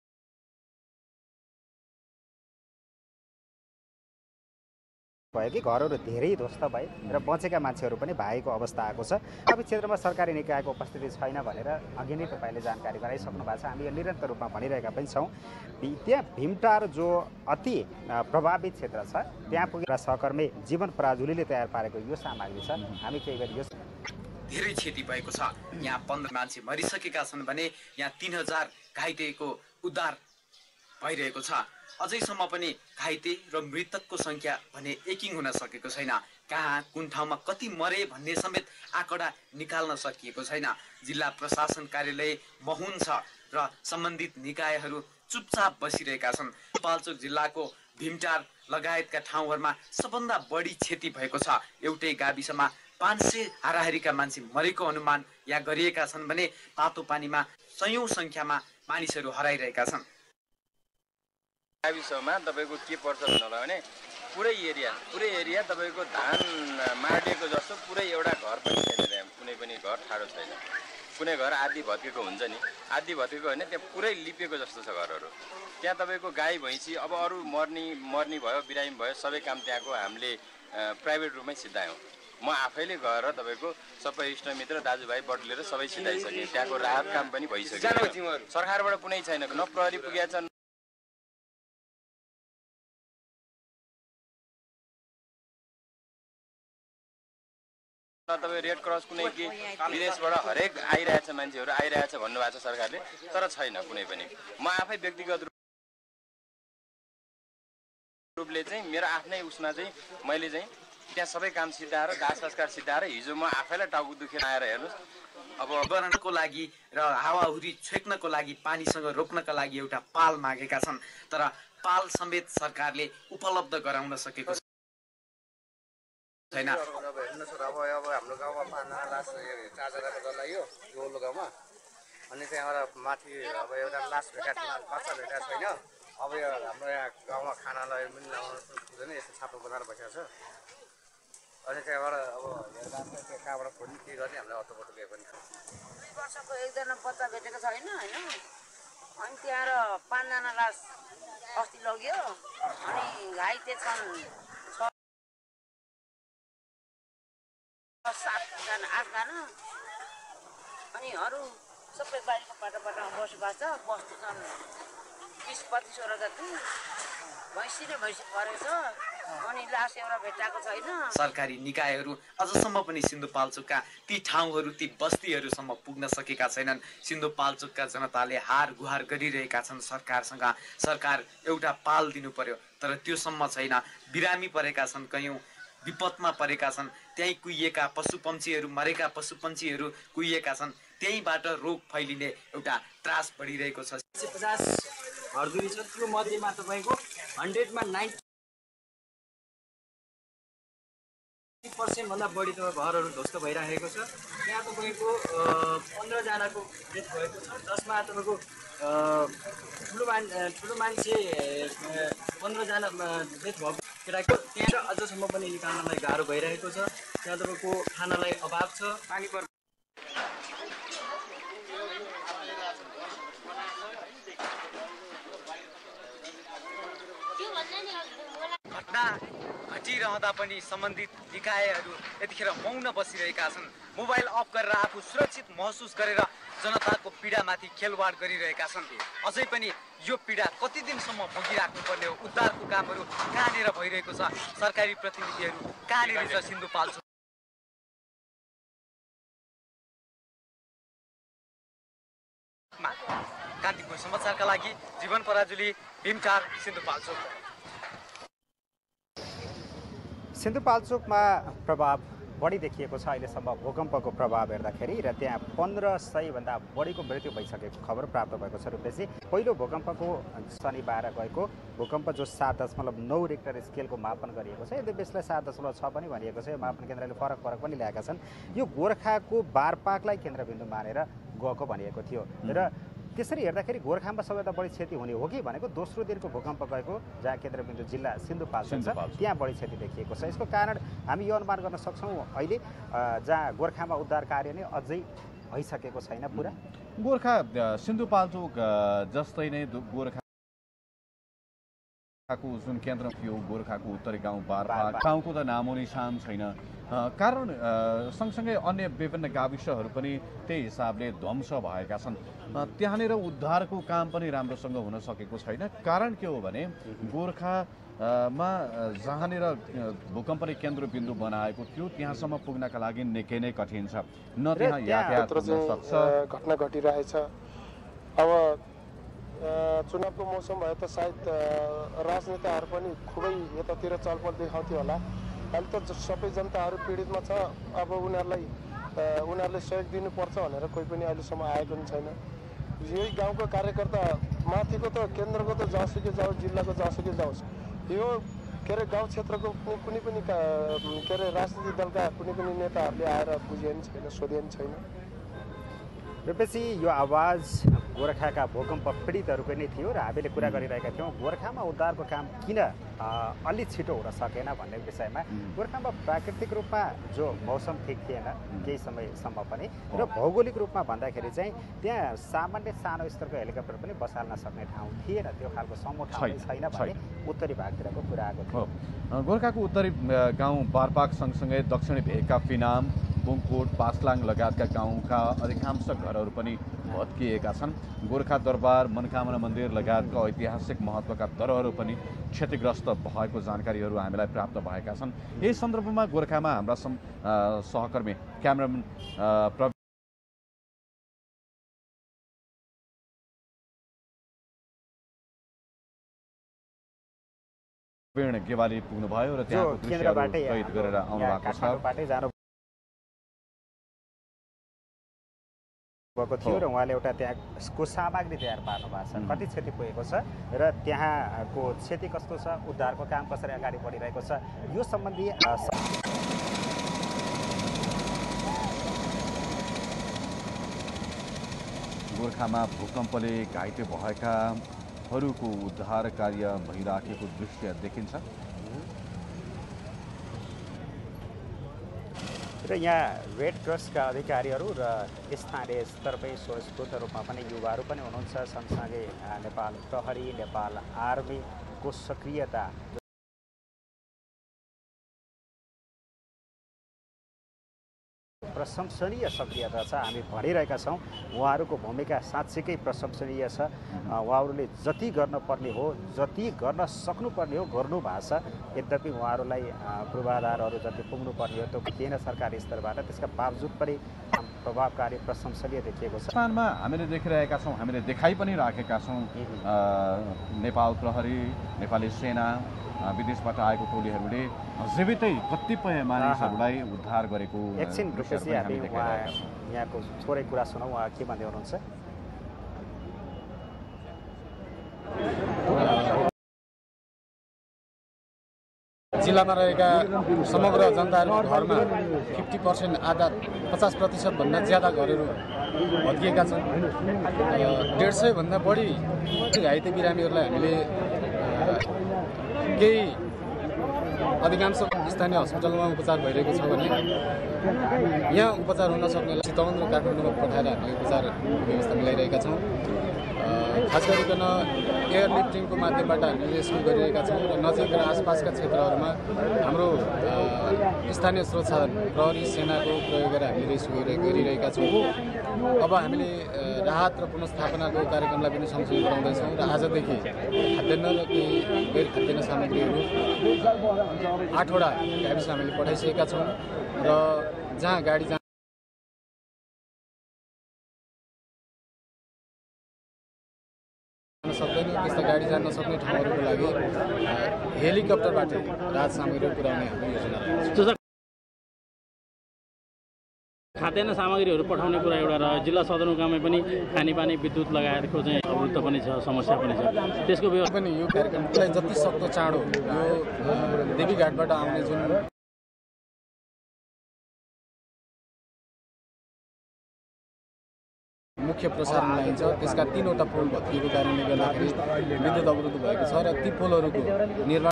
भयो कि घरहरू धेरै ध्वस्त भए र बचेका मान्छेहरू पनि भागेको अवस्था आएको छ अब क्षेत्रमा सरकारी निकायको उपस्थिति छैन भनेर अघि नै तपाईँले जानकारी गराइसक्नु भएको छ हामी यो निरन्तर रूपमा भनिरहेका पनि छौँ त्यहाँ भीमटार जो अति प्रभावित क्षेत्र छ त्यहाँ पुगेर सहकर्मी जीवन पराजुलीले तयार पारेको यो सामग्री छ हामी केही गरी यो धेरै क्षति भएको छ यहाँ 15 मान्छे मरिसकेका छन् भने यहाँ 3000 घाइतेको उद्धार भइरहेको छ अझैसम्म पनि घाइते र मृतकको संख्या भने एकिङ हुन सकेको छैन कहाँ कुन ठाउँमा कति मरे भन्ने समेत आँकडा निकाल्न सकिएको छैन जिल्ला प्रशासन कार्यालय महुन छ र सम्बन्धित निकायहरू चुपचाप बसिरहेका छन् पाल्चोक जिल्लाको भीमटार लगायतका ठाउँहरूमा सबभन्दा बढी क्षति भएको छ एउटै गाविसमा 500 हाराहारीका मान्छे मरेको अनुमान यहाँ गरिएका छन् भने तातो पानीमा सयौं संख्यामा मानिसहरू हराइरहेका छन् गाविसमा तपाईको के पर्छ भन्नलाई भने पुरै एरिया तपाईको धान मार्डेको जस्तो पुरै एउटा घर पनि छैन त्यहाँ कुनै पनि घर ठाडो छैन कुनै घर आदि भत्केको हुन्छ नि आदि भत्केको होइन त्यहाँ पुरै लिपेको जस्तो छ घरहरू त्यहाँ तपाईको गाई भैँसी अब अरू मर्नी भयो बिरामी भयो सबै काम त्यहाँको हामीले प्राइभेट रूपमै सिधायौँ म आफैले गएर तपाईको सबै इष्टमित्र दाजुभाइ बटुलेर सबै सिधाइसकेँ त्यहाँको राहत काम पनि भइसक्यो सरकारबाट कुनै छैन न प्रहरी पुगेको छ तपाईँ रेड क्रस कुनै के विदेशबाट हरेक आइरहेछ मान्छेहरू आइरहेछ भन्नुभएको छ सरकारले तर छैन कुनै पनि म आफै व्यक्तिगत रूपले चाहिँ मेरो आफ्नै उसमा चाहिँ मैले चाहिँ त्यहाँ सबै काम सिधाएर दाह संस्कार सिधाएर हिजो म आफैलाई टाउको दुखेर आएर हेर्नुहोस् अब वर्णको लागि र हावाहुरी छेक्नको लागि पानीसँग रोक्नका लागि एउटा पाल मागेका छन् तर पाल समेत सरकारले उपलब्ध गराउन सकेको छैन अब हाम्रो गाउँमा 5 लास 4 जनाको जलाइयो यो गाउँमा अनि त्यहाँबाट माथि अब एउटा लास बच्चा भेटेको छैन अब यो हाम्रो यहाँ गाउँमा खानालाई पनि ल्याउन पुग्दैन यस्तो छापो बनाएर बसेको छ अनि त्यहाँबाट अब हेर्दा त्यो कहाँबाट खोज्ने के गर्ने हामीलाई अत्तो केही पनि 2 वर्षको एकजना बच्चा भेटेको छैन हैन अनि त्यहाँ 5 जना लास अस्ति लग्यो अनि घाइते छन् 7 जना 8 जना अनि अरू सबै बारीको पाटापाटामा बसोबास छ बस्ती छन् 20-25 वटा जति भैँसी र भैँसी परेछ अनि लास एउटा भेटाएको छैन सरकारी निकायहरू अझसम्म पनि सिन्धुपाल्चोकका ती ठाउँहरू ती बस्तीहरूसम्म पुग्न सकेका छैनन् सिन्धुपाल्चोकका जनताले हार गुहार गरिरहेका छन् सरकारसँग सरकार एउटा पाल दिनु पर्यो तर त्यो सम्म छैन बिरामी परेका छन् कयौं विपदमा परेका छन् त्यही कुहिएका पशुपन्छीहरू मरेका पशुपन्छीहरू कुहिएका छन् त्यहीबाट रोग फैलिने एउटा त्रास बढिरहेको छ 50 घरधुरी छ त्यो मध्येमा तपाईको 100 मा 90% भन्दा बढी त घरहरू ध्वस्त भइरहेको छ त्यहाँ तपाईको 15 जनाको डेथ भएको छ जसमा तपाईको ठुलो मान्छे 15 जना डेथ भएको केटाको त्यहाँ अझसम्म पनि निकाल्नलाई गाह्रो भइरहेको छ त्यहाँ तपाईको खानालाई अभाव छ पानी घटना घटिरहँदा पनि सम्बन्धित निकायहरू यतिखेर मौन बसिरहेका छन्। मोबाइल अफ गरेर आफू सुरक्षित महसुस गरेर जनताको पीडामाथि खेलवाड गरिरहेका छन्। अझै पनि यो पीडा कति दिनसम्म भोगिराख्नुपर्ने हो? उद्धारको कामहरू कहाँनिर भइरहेको छ? सरकारी प्रतिनिधिहरू कहाँनिर छ? सिन्धुपाल्चोक कान्तिपुर समाचारका लागि जीवन पराजुली, भीमटार, सिन्धुपाल्चोक। सिन्धुपाल्चोकमा प्रभाव बढी देखिएको छ अहिलेसम्म भूकम्पको प्रभाव हेर्दाखेरि र त्यहाँ 1500 भन्दा बढीको मृत्यु भइसकेको खबर प्राप्त भएको छ। रुपेशी, पहिलो भूकम्पको शनिबार गएको भूकम्प जो 7.9 रिक्टर स्केलको मापन गरिएको छ, यद्यपि 7.6 पनि भनिएको छ। यो मापन केन्द्रले फरक पनि ल्याएका छन्। यो गोर्खाको बारपाकलाई केन्द्रबिन्दु मानेर गएको भनिएको थियो र त्यसरी हेर्दाखेरि गोर्खामा सबैभन्दा बढी क्षति हुने हो कि भनेको दोस्रो दिनको भूकम्प गएको जहाँ केन्द्रबिन्दु जिल्ला सिन्धुपाल्चोक छ त्यहाँ बढी क्षति देखिएको छ। यसको कारण हामी यो अनुमान गर्न सक्छौँ अहिले जहाँ गोर्खामा उद्धार कार्य नै अझै भइसकेको छैन पुरा। गोर्खा सिन्धुपाल्चोक जस्तै नै गोर्खाको जुन केन्द्र थियो गोर्खाको उत्तरी गाउँ बारपाक गाउँको त नामो निशान छैन। कारण सँगसँगै अन्य विभिन्न गाविसहरू पनि त्यही हिसाबले ध्वंस भएका छन्। त्यहाँनिर उद्धारको काम पनि राम्रोसँग हुन सकेको छैन। कारण के हो भने गोर्खामा जहाँनिर भूकम्पले केन्द्रबिन्दु बनाएको थियो त्यहाँसम्म पुग्नका लागि निकै नै कठिन छ। न त्यहाँ यातायात हुन सक्छ। घटना घटिरहेछ। अब चुनावको मौसम भए त सायद राजनेताहरू पनि खुबै यतातिर चलपल देखाउँथ्यो होला। अहिले त सबै जनताहरू पीडितमा छ। अब उनीहरूले सहयोग दिनुपर्छ भनेर कोही पनि अहिलेसम्म आएको पनि छैन। यही गाउँको कार्यकर्ता माथिको त केन्द्रको त जहाँसुकै जाओस्, जिल्लाको जहाँसुकै जाओस्, यो के अरे गाउँ क्षेत्रको कुनै पनि के अरे राजनीतिक दलका कुनै पनि नेताहरूले आएर बुझे पनि छैन, सोधे पनि छैन। रुपेशी, यो आवाज गोर्खाका भूकम्प पीडितहरूको नै थियो र हामीले कुरा गरिरहेका थियौँ गोर्खामा उद्धारको काम किन अलि छिटो हुन सकेन भन्ने विषयमा। गोर्खामा प्राकृतिक रूपमा जो मौसम ठिक थिएन केही समयसम्म पनि र भौगोलिक रूपमा भन्दाखेरि चाहिँ त्यहाँ सामान्य सानो स्तरको हेलिकप्टर पनि बसाल्न सक्ने ठाउँ थिएन। त्यो खालको समूह ठाउँ छैन भने उत्तरी भागतिरको कुरा आएको थियो। गोर्खाको उत्तरी गाउँ बारपाक सँगसँगै दक्षिणी भेगका फिनाम, बुङकोट, पासलाङ लगायतका गाउँका अधिकांश घरहरू पनि भत्किएका छन्। गोर्खा दरबार, मनकामना मन्दिर लगायतका ऐतिहासिक महत्त्वका दरहरू पनि क्षतिग्रस्त भएको जानकारीहरू हामीलाई प्राप्त भएका छन्। यही सन्दर्भमा गोर्खामा हाम्रा सहकर्मी क्यामेरामन प्रवीण गेवाली पुग्नुभयो र त्यहाँको दृश्यहरू कैद गरेर आउनु भएको छ। भएको थियो र उहाँले एउटा त्यहाँको सामग्री तयार पार्नु भएको छ। कति क्षति पुगेको छ र त्यहाँको क्षति कस्तो छ, उद्धारको काम कसरी अगाडि बढिरहेको छ, यो सम्बन्धी गोर्खामा भूकम्पले घाइते भएकाहरूको उद्धार कार्य भइराखेको दृश्य देखिन्छ र यहाँ रेड क्रसका अधिकारीहरू र स्थानीय स्तरमै स्वस्फूर्त रूपमा पनि युवाहरू पनि हुनुहुन्छ। सँगसँगै नेपाल प्रहरी, नेपाल आर्मीको सक्रियता प्रशंसनीय सक्रियता छ हामी भनिरहेका छौँ। उहाँहरूको भूमिका साँच्चीकै प्रशंसनीय छ। उहाँहरूले जति गर्नुपर्ने हो, जति गर्न सक्नुपर्ने हो गर्नुभएको छ। यद्यपि उहाँहरूलाई पूर्वाधारहरू जति पुग्नुपर्ने हो त्यो थिएन सरकारी स्तरबाट, त्यसका बावजुद पनि प्रभावकारी प्रशंसनीय देखिएको छ। स्थानमा हामीले देखिरहेका छौँ, हामीले देखाइ पनि राखेका छौँ नेपाल प्रहरी, नेपाली सेना, विदेशबाट आएको टोलीहरूले जीवितै कतिपय मानिसहरूलाई उद्धार गरेको एकछिन रुपेशी हामी यहाँको थोरै कुरा सुनौँ, उहाँ के भन्दै हुनुहुन्छ। जिल्लामा रहेका समग्र जनताहरूको घरमा 50% आधा 50% भन्दा ज्यादा घरहरू भत्किएका छन्। 150 भन्दा बढी घाइते बिरामीहरूलाई हामीले केही अधिकांश स्थानीय अस्पतालमा उपचार भइरहेको छ भने यहाँ उपचार हुन सक्नेलाई चितवन र काठमाडौँमा पठाएर हामीले उपचार व्यवस्था मिलाइरहेका छौँ। खास गरिकन एयरलिफ्टिङको माध्यमबाट हामीले रेस्क्यु गरिरहेका छौँ र नजिक र आसपासका क्षेत्रहरूमा हाम्रो स्थानीय स्रोत साधन प्रहरी सेनाको प्रयोग गरेर हामीले रेस्क्यु गरिरहेका छौँ। अब हामीले राहत र पुनर्स्थापनाको कार्यक्रमलाई पनि सँगसँगै बढाउँदैछौँ र आजदेखि खाद्यान्न र केही गैर खाद्यान्न सामग्रीहरू 8वटा गाविसमा हामीले पठाइसकेका छौँ र जहाँ गाडी सक्दैन त्यस्ता गाडी जान नसक्ने ठाउँहरूको लागि हेलिकप्टरबाट राहत सामग्रीहरू पुर्याउने हाम्रो योजना छ। खाद्यान्न सामग्रीहरू पठाउने कुरा एउटा र जिल्ला सदरमुकाममै पनि खानेपानी विद्युत लगायतको चाहिँ अवरुद्ध पनि छ, समस्या पनि छ। त्यसको व्यवस्था पनि यो कार्यक्रमलाई जति सक्दो चाँडो यो देवीघाटबाट आउने जुन मुख्य प्रसारण लाइन छ त्यसका 3वटा पोल भत्किएको कारणले गर्दाखेरि विद्युत अवरुद्ध भएको छ र ती पोलहरूको निर्माण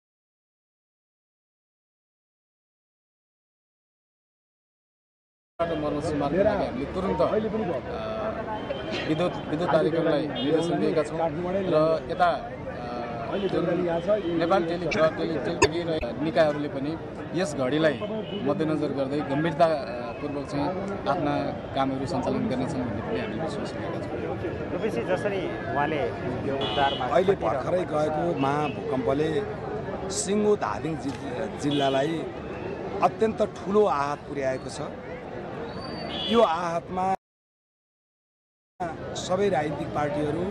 मर्मत लागि हामीले तुरन्त विद्युत प्राधिकरणलाई निर्देशन दिएका छौँ र यता नेपाल टेलिकम र निकायहरूले पनि यस घडीलाई मध्यनजर गर्दै गम्भीरतापूर्वक चाहिँ आफ्ना कामहरू सञ्चालन गर्नेछन् भन्ने पनि हामीले विश्वास गरेका छौँ। जसरी उहाँले यो उद्धारमा अहिले भर्खरै गएको महाभूकम्पले सिङ्गो धादिङ जिल्लालाई अत्यन्त ठुलो आहत पुर्याएको छ। यो आहतमा सबै राजनीतिक पार्टीहरू,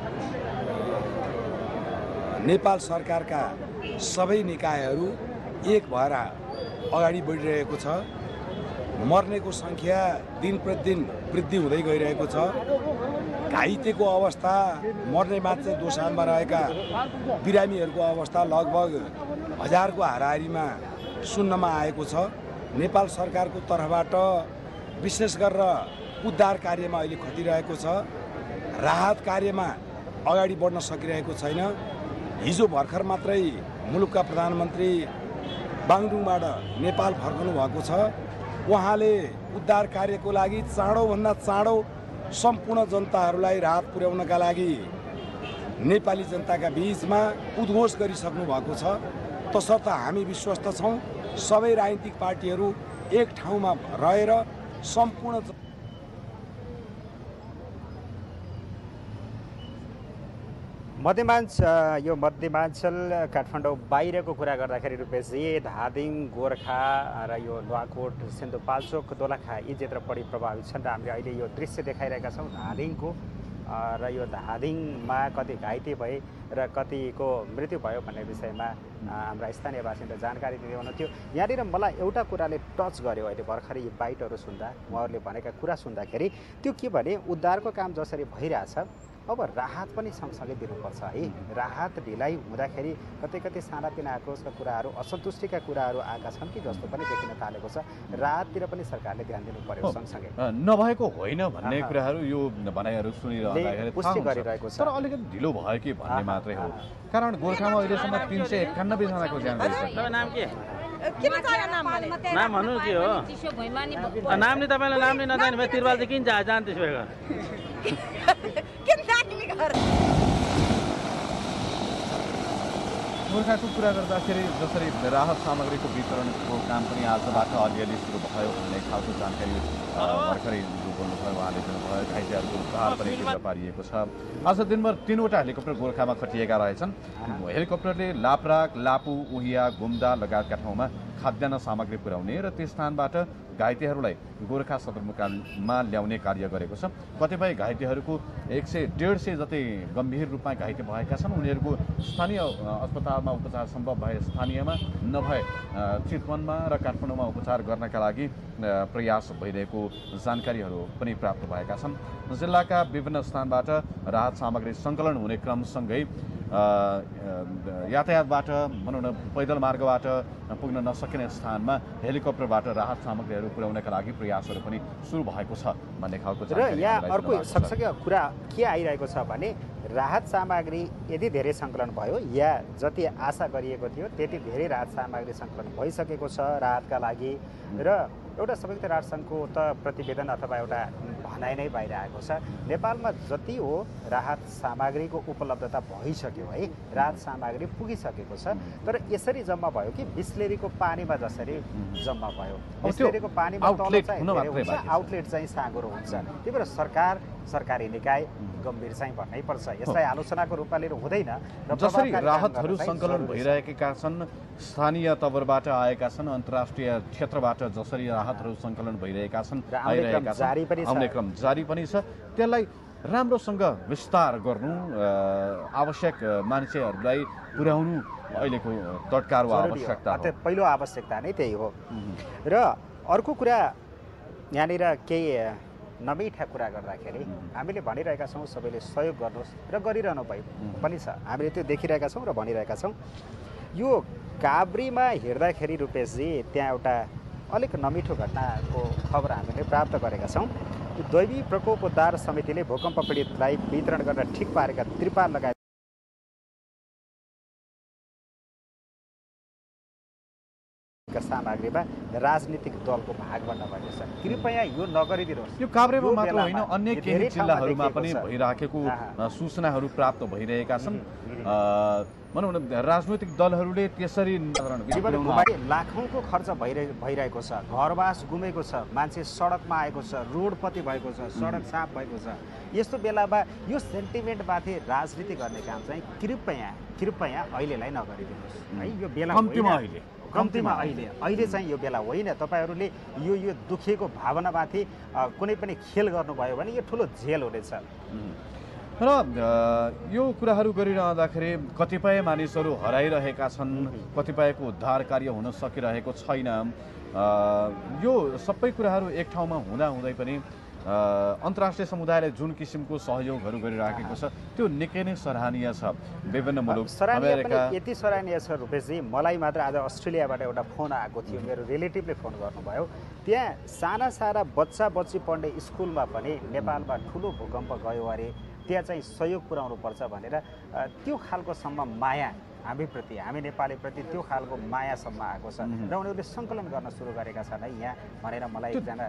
नेपाल सरकारका सबै निकायहरू एक भएर अगाडि बढिरहेको छ। मर्नेको सङ्ख्या दिन प्रतिदिन वृद्धि हुँदै गइरहेको छ। घाइतेको अवस्था, मर्ने मात्र दोसानमा रहेका बिरामीहरूको अवस्था लगभग 1000को हाराहारीमा सुन्नमा आएको छ। नेपाल सरकारको तर्फबाट विशेष गरेर उद्धार कार्यमा अहिले खटिरहेको छ। राहत कार्यमा अगाडि बढ्न सकिरहेको छैन। हिजो भर्खर मात्रै मुलुकका प्रधानमन्त्री बाङडुङबाट नेपाल फर्कनु भएको छ। उहाँले उद्धार कार्यको लागि चाँडोभन्दा चाँडो सम्पूर्ण जनताहरूलाई राहत पुर्याउनका लागि नेपाली जनताका बीचमा उद्घोष गरिसक्नु भएको छ। तसर्थ हामी विश्वस्त छौँ सबै राजनीतिक पार्टीहरू एक ठाउँमा रहेर सम्पूर्ण मध्यमाञ्चल काठमाडौँ बाहिरको कुरा गर्दाखेरि रुपेशजी धादिङ, गोर्खा र यो नुवाकोट, सिन्धुपाल्चोक, दोलखा यी क्षेत्र बढी प्रभावित छन् र हामीले अहिले यो दृश्य देखाइरहेका छौँ धादिङको र यो धादिङमा कति घाइते भए र कतिको मृत्यु भयो भन्ने विषयमा हाम्रा स्थानीय बासिन्दा जानकारी दिँदै हुनुहुन्थ्यो। यहाँनिर मलाई एउटा कुराले टच गर्यो अहिले भर्खरै यी बाइटहरू सुन्दा, उहाँहरूले भनेका कुरा सुन्दाखेरि त्यो के भने उद्धारको काम जसरी भइरहेछ अब राहत पनि सँगसँगै दिनुपर्छ है। राहत ढिलाइ हुँदाखेरि कतै कतै सानातिना आक्रोशका कुराहरू, असन्तुष्टिका कुराहरू आएका छन् कि जस्तो पनि देखिन थालेको छ। राहततिर पनि सरकारले ध्यान दिनु पर्यो सँगसँगै। नभएको होइन भन्ने कुराहरू यो भनाइहरू सुनिरहँदाखेरि पुष्टि गरिरहेको छ। तर अलिकति ढिलो भयो कि भन्ने मात्रै हो। कारण गोर्खामा अहिलेसम्म 391 जनाको ज्यान गइसक्यो। नाम के? नाम भन्नु के हो? नाम नि तपाईँलाई नाम नि नजाने भए तिरवाल चाहिँ किन जान त्यसो भए गोर्खाको कुरा गर्दाखेरि जसरी राहत सामग्रीको वितरणको काम पनि आजबाट अलिअलि सुरु भयो भन्ने खालको जानकारी भर्खरै बोल्नुभयो, उहाँले दिनुभयो। घाइतेहरूको उद्धार पनि तीव्र पारिएको छ। आज दिनभर 3वटा हेलिकप्टर गोर्खामा खटिएका रहेछन्। हेलिकप्टरले लाप्राक, लापु, उहिया, गुम्दा लगायतका ठाउँमा खाद्यान्न सामग्री पुर्याउने र त्यस स्थानबाट घाइतेहरूलाई गोर्खा सदरमुकाममा ल्याउने कार्य गरेको छ। कतिपय घाइतेहरूको 100-150 जति गम्भीर रूपमा घाइते भएका छन्। उनीहरूको स्थानीय अस्पतालमा उपचार सम्भव भए स्थानीयमा, नभए चितवनमा र काठमाडौँमा उपचार गर्नका लागि प्रयास भइरहेको जानकारीहरू पनि प्राप्त भएका छन्। जिल्लाका विभिन्न स्थानबाट राहत सामग्री सङ्कलन हुने क्रमसँगै यातायातबाट भनौँ न पैदल मार्गबाट पुग्न नसकिने स्थानमा हेलिकप्टरबाट राहत सामग्रीहरू पुर्याउनका लागि प्रयासहरू पनि सुरु भएको छ भन्ने खालको र यहाँ अर्को सँगसँगै कुरा के आइरहेको छ भने राहत सामग्री यदि धेरै सङ्कलन भयो या जति आशा गरिएको थियो त्यति धेरै राहत सामग्री सङ्कलन भइसकेको छ राहतका लागि र एउटा संयुक्त राष्ट्र सङ्घको त प्रतिवेदन अथवा एउटा भनाइ नै बाहिर आएको छ। नेपालमा जति हो राहत सामग्रीको उपलब्धता भइसक्यो है, राहत सामग्री पुगिसकेको छ, तर यसरी जम्मा भयो कि बिस्लेरीको पानीमा जसरी जम्मा भयो। बिस्लेरीको पानीमा तल चाहिँ हुन्छ, आउटलेट चाहिँ साँगुरो हुन्छ। त्यही भएर सरकारी निकाय गम्भीर चाहिँ भन्नै पर्छ। यसलाई आलोचनाको रूपमा लिएर हुँदैन। जसरी राहतहरू सङ्कलन भइरहेका छन्, स्थानीय तवरबाट आएका छन्, अन्तर्राष्ट्रिय क्षेत्रबाट जसरी राहतहरू सङ्कलन भइरहेका छन्, आउने क्रम जारी पनि छ, त्यसलाई राम्रोसँग विस्तार गर्नु, आवश्यक मान्छेहरूलाई पुर्याउनु अहिलेको तत्काल आवश्यकता हो। पहिलो आवश्यकता नै त्यही हो। र अर्को कुरा यहाँनिर केही नमिठा कुरा गर्दाखेरि हामीले भनिरहेका छौँ सबैले सहयोग गर्नुहोस् र गरिरहनु पनि छ। हामीले त्यो देखिरहेका छौँ र भनिरहेका छौँ। यो काभ्रीमा हिँड्दाखेरि रुपेशजी त्यहाँ एउटा अलिक नमिठो घटनाको खबर हामीले प्राप्त गरेका छौँ। दैवी प्रकोप उद्धार समितिले भूकम्प पीडितलाई वितरण गर्न ठिक पारेका त्रिपाल लगायत सामग्रीमा राजनीतिक दलको भाग बन्न भएको छ। कृपया यो नगरिदिनुहोस्। यो काभ्रेमा मात्र होइन, अन्य केही जिल्लाहरूमा पनि भइराखेको सूचनाहरू प्राप्त भइरहेका छन्। भनौँ न राजनैतिक दलहरूले त्यसरी लाखौँको खर्च भइरहेको छ, घरवास गुमेको छ, मान्छे सडकमा आएको छ, रोडपति भएको छ, सडक साफ भएको छ। यस्तो बेलामा यो सेन्टिमेन्टमाथि राजनीति गर्ने काम चाहिँ कृपया अहिलेलाई नगरिदिनुहोस् है। यो बेला कम्तीमा अहिले चाहिँ यो बेला होइन। तपाईँहरूले यो दुखिएको भावनामाथि कुनै पनि खेल गर्नुभयो भने यो ठुलो झेल हुनेछ। र यो कुराहरू गरिरहँदाखेरि कतिपय मानिसहरू हराइरहेका छन्, कतिपयको उद्धार कार्य हुन सकिरहेको छैन। यो सबै कुराहरू एक ठाउँमा हुँदाहुँदै पनि अन्तर्राष्ट्रिय समुदायले जुन किसिमको सहयोगहरू गरिराखेको छ त्यो निकै नै सराहनीय छ। विभिन्न मुलुक अमेरिका यति सराहनीय छ रुपेशजी। मलाई मात्र आज अस्ट्रेलियाबाट एउटा फोन आएको थियो, मेरो रिलेटिभले फोन गर्नुभयो। त्यहाँ साना बच्ची पढ्ने स्कुलमा पनि नेपालमा ठुलो भूकम्प गयो अरे, त्यहाँ चाहिँ सहयोग पुर्याउनु पर्छ भनेर त्यो खालको सम्म माया हामीप्रति, हामी नेपालीप्रति त्यो खालको मायासम्म आएको छ र उनीहरूले सङ्कलन गर्न सुरु गरेका छन् है यहाँ भनेर मलाई एकजना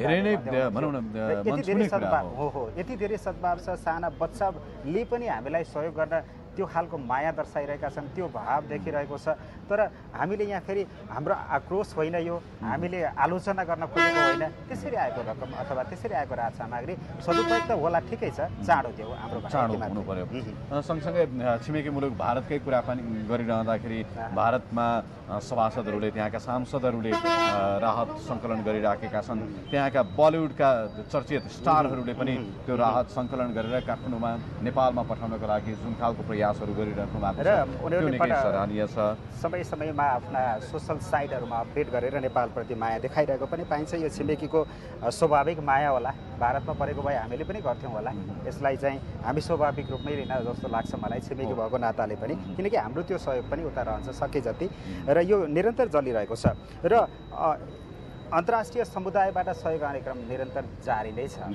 यति धेरै सद्भाव छ। साना बच्चाले पनि हामीलाई सहयोग गर्न त्यो खालको माया दर्शाइरहेका छन्, त्यो भाव देखिरहेको छ। तर हामीले यहाँ फेरि हाम्रो आक्रोश होइन, यो हामीले आलोचना गर्न खोजेको होइन। त्यसरी आएको रकम अथवा त्यसरी आएको राहत सामग्री सदुपयोग त होला, ठिकै छ, चाँडो देऊ हाम्रो हुनु पर्यो। सँगसँगै छिमेकी मुलुक भारतकै कुरा पनि गरिरहँदाखेरि भारतमा सभासदहरूले, त्यहाँका सांसदहरूले राहत सङ्कलन गरिराखेका छन्। त्यहाँका बलिउडका चर्चित स्टारहरूले पनि त्यो राहत सङ्कलन गरेर काठमाडौँमा नेपालमा पठाउनको लागि जुन खालको प्रयासहरू गरिराख्नु भएको छ त्यो निकै सराहनीय छ। समयमा आफ्ना सोसल साइटहरूमा अपडेट गरेर नेपालप्रति माया देखाइरहेको पनि पाइन्छ। यो छिमेकीको स्वाभाविक माया होला, भारतमा परेको भए हामीले पनि गर्थ्यौँ होला। यसलाई चाहिँ हामी स्वाभाविक रूपमै लिन जस्तो लाग्छ मलाई, छिमेकी भएको नाताले पनि, किनकि हाम्रो त्यो सहयोग पनि उता रहन्छ सके जति। र यो निरन्तर चलिरहेको छ र अन्तर्राष्ट्रिय समुदायबाट सहयोग गर्ने क्रम निरन्तर जारी नै छ।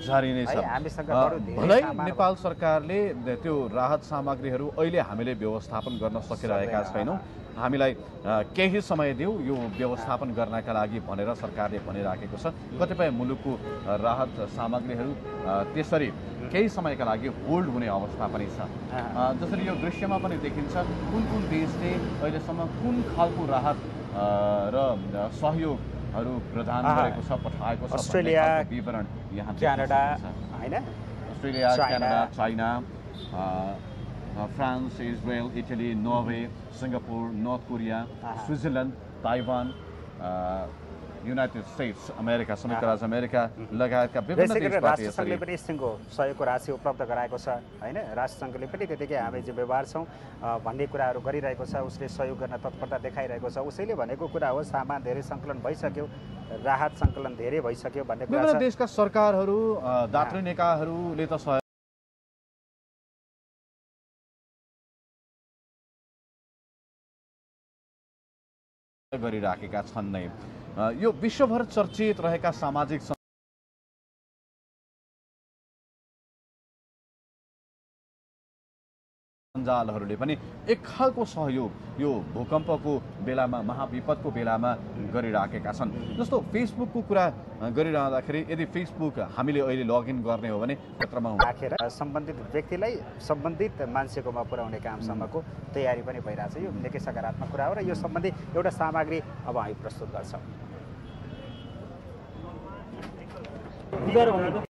भलै नेपाल सरकारले त्यो राहत सामग्रीहरू अहिले हामीले व्यवस्थापन गर्न सकिरहेका छैनौँ, हामीलाई केही समय देऊ यो व्यवस्थापन गर्नका लागि भनेर सरकारले भनिराखेको छ। कतिपय मुलुकको राहत सामग्रीहरू त्यसरी केही समयका लागि होल्ड हुने अवस्था पनि छ। जसरी यो दृश्यमा पनि देखिन्छ कुन देशले अहिलेसम्म कुन खालको राहत र सहयोगहरू प्रदान गरेको छ, पठाएको छ। अस्ट्रेलिया, विवरण यहाँ क्यानाडा हैन, Australia, Canada, China, France, Israel, Italy, Norway, Singapore, North Korea, Switzerland, Taiwan, United States America, संयुक्त राज्य अमेरिका लगायतका विभिन्न देशबाट राष्ट्रसङ्घले पनि यसको सहयोगको राशि उपलब्ध गराएको छ हैन। राष्ट्रसङ्घले पनि त्यतिकै हामी जिम्मेवार छौँ भन्ने कुराहरू गरिरहेको छ, उसले सहयोग गर्न तत्परता देखाइरहेको छ। उसैले भनेको कुरा हो सामान धेरै सङ्कलन भइसक्यो, राहत सङ्कलन धेरै भइसक्यो भन्ने कुरा छ। विभिन्न देशका सरकारहरू, दात्री निकायहरूले त गरिराखेका छन् नै। यो विश्वभर चर्चित रहेका सामाजिक सञ्जालहरूले पनि एक खालको सहयोग यो भूकम्पको बेलामा महाविपदको बेलामा गरिराखेका छन्। जस्तो फेसबुकको कुरा गरिरहँदाखेरि यदि फेसबुक हामीले अहिले लगइन गर्ने हो भने पत्रमा राखेर सम्बन्धित व्यक्तिलाई सम्बन्धित मान्छेकोमा पुर्याउने कामसम्मको तयारी पनि भइरहेछ। यो निकै सकारात्मक कुरा हो र यो सम्बन्धी एउटा सामग्री अब हामी प्रस्तुत गर्छौँ।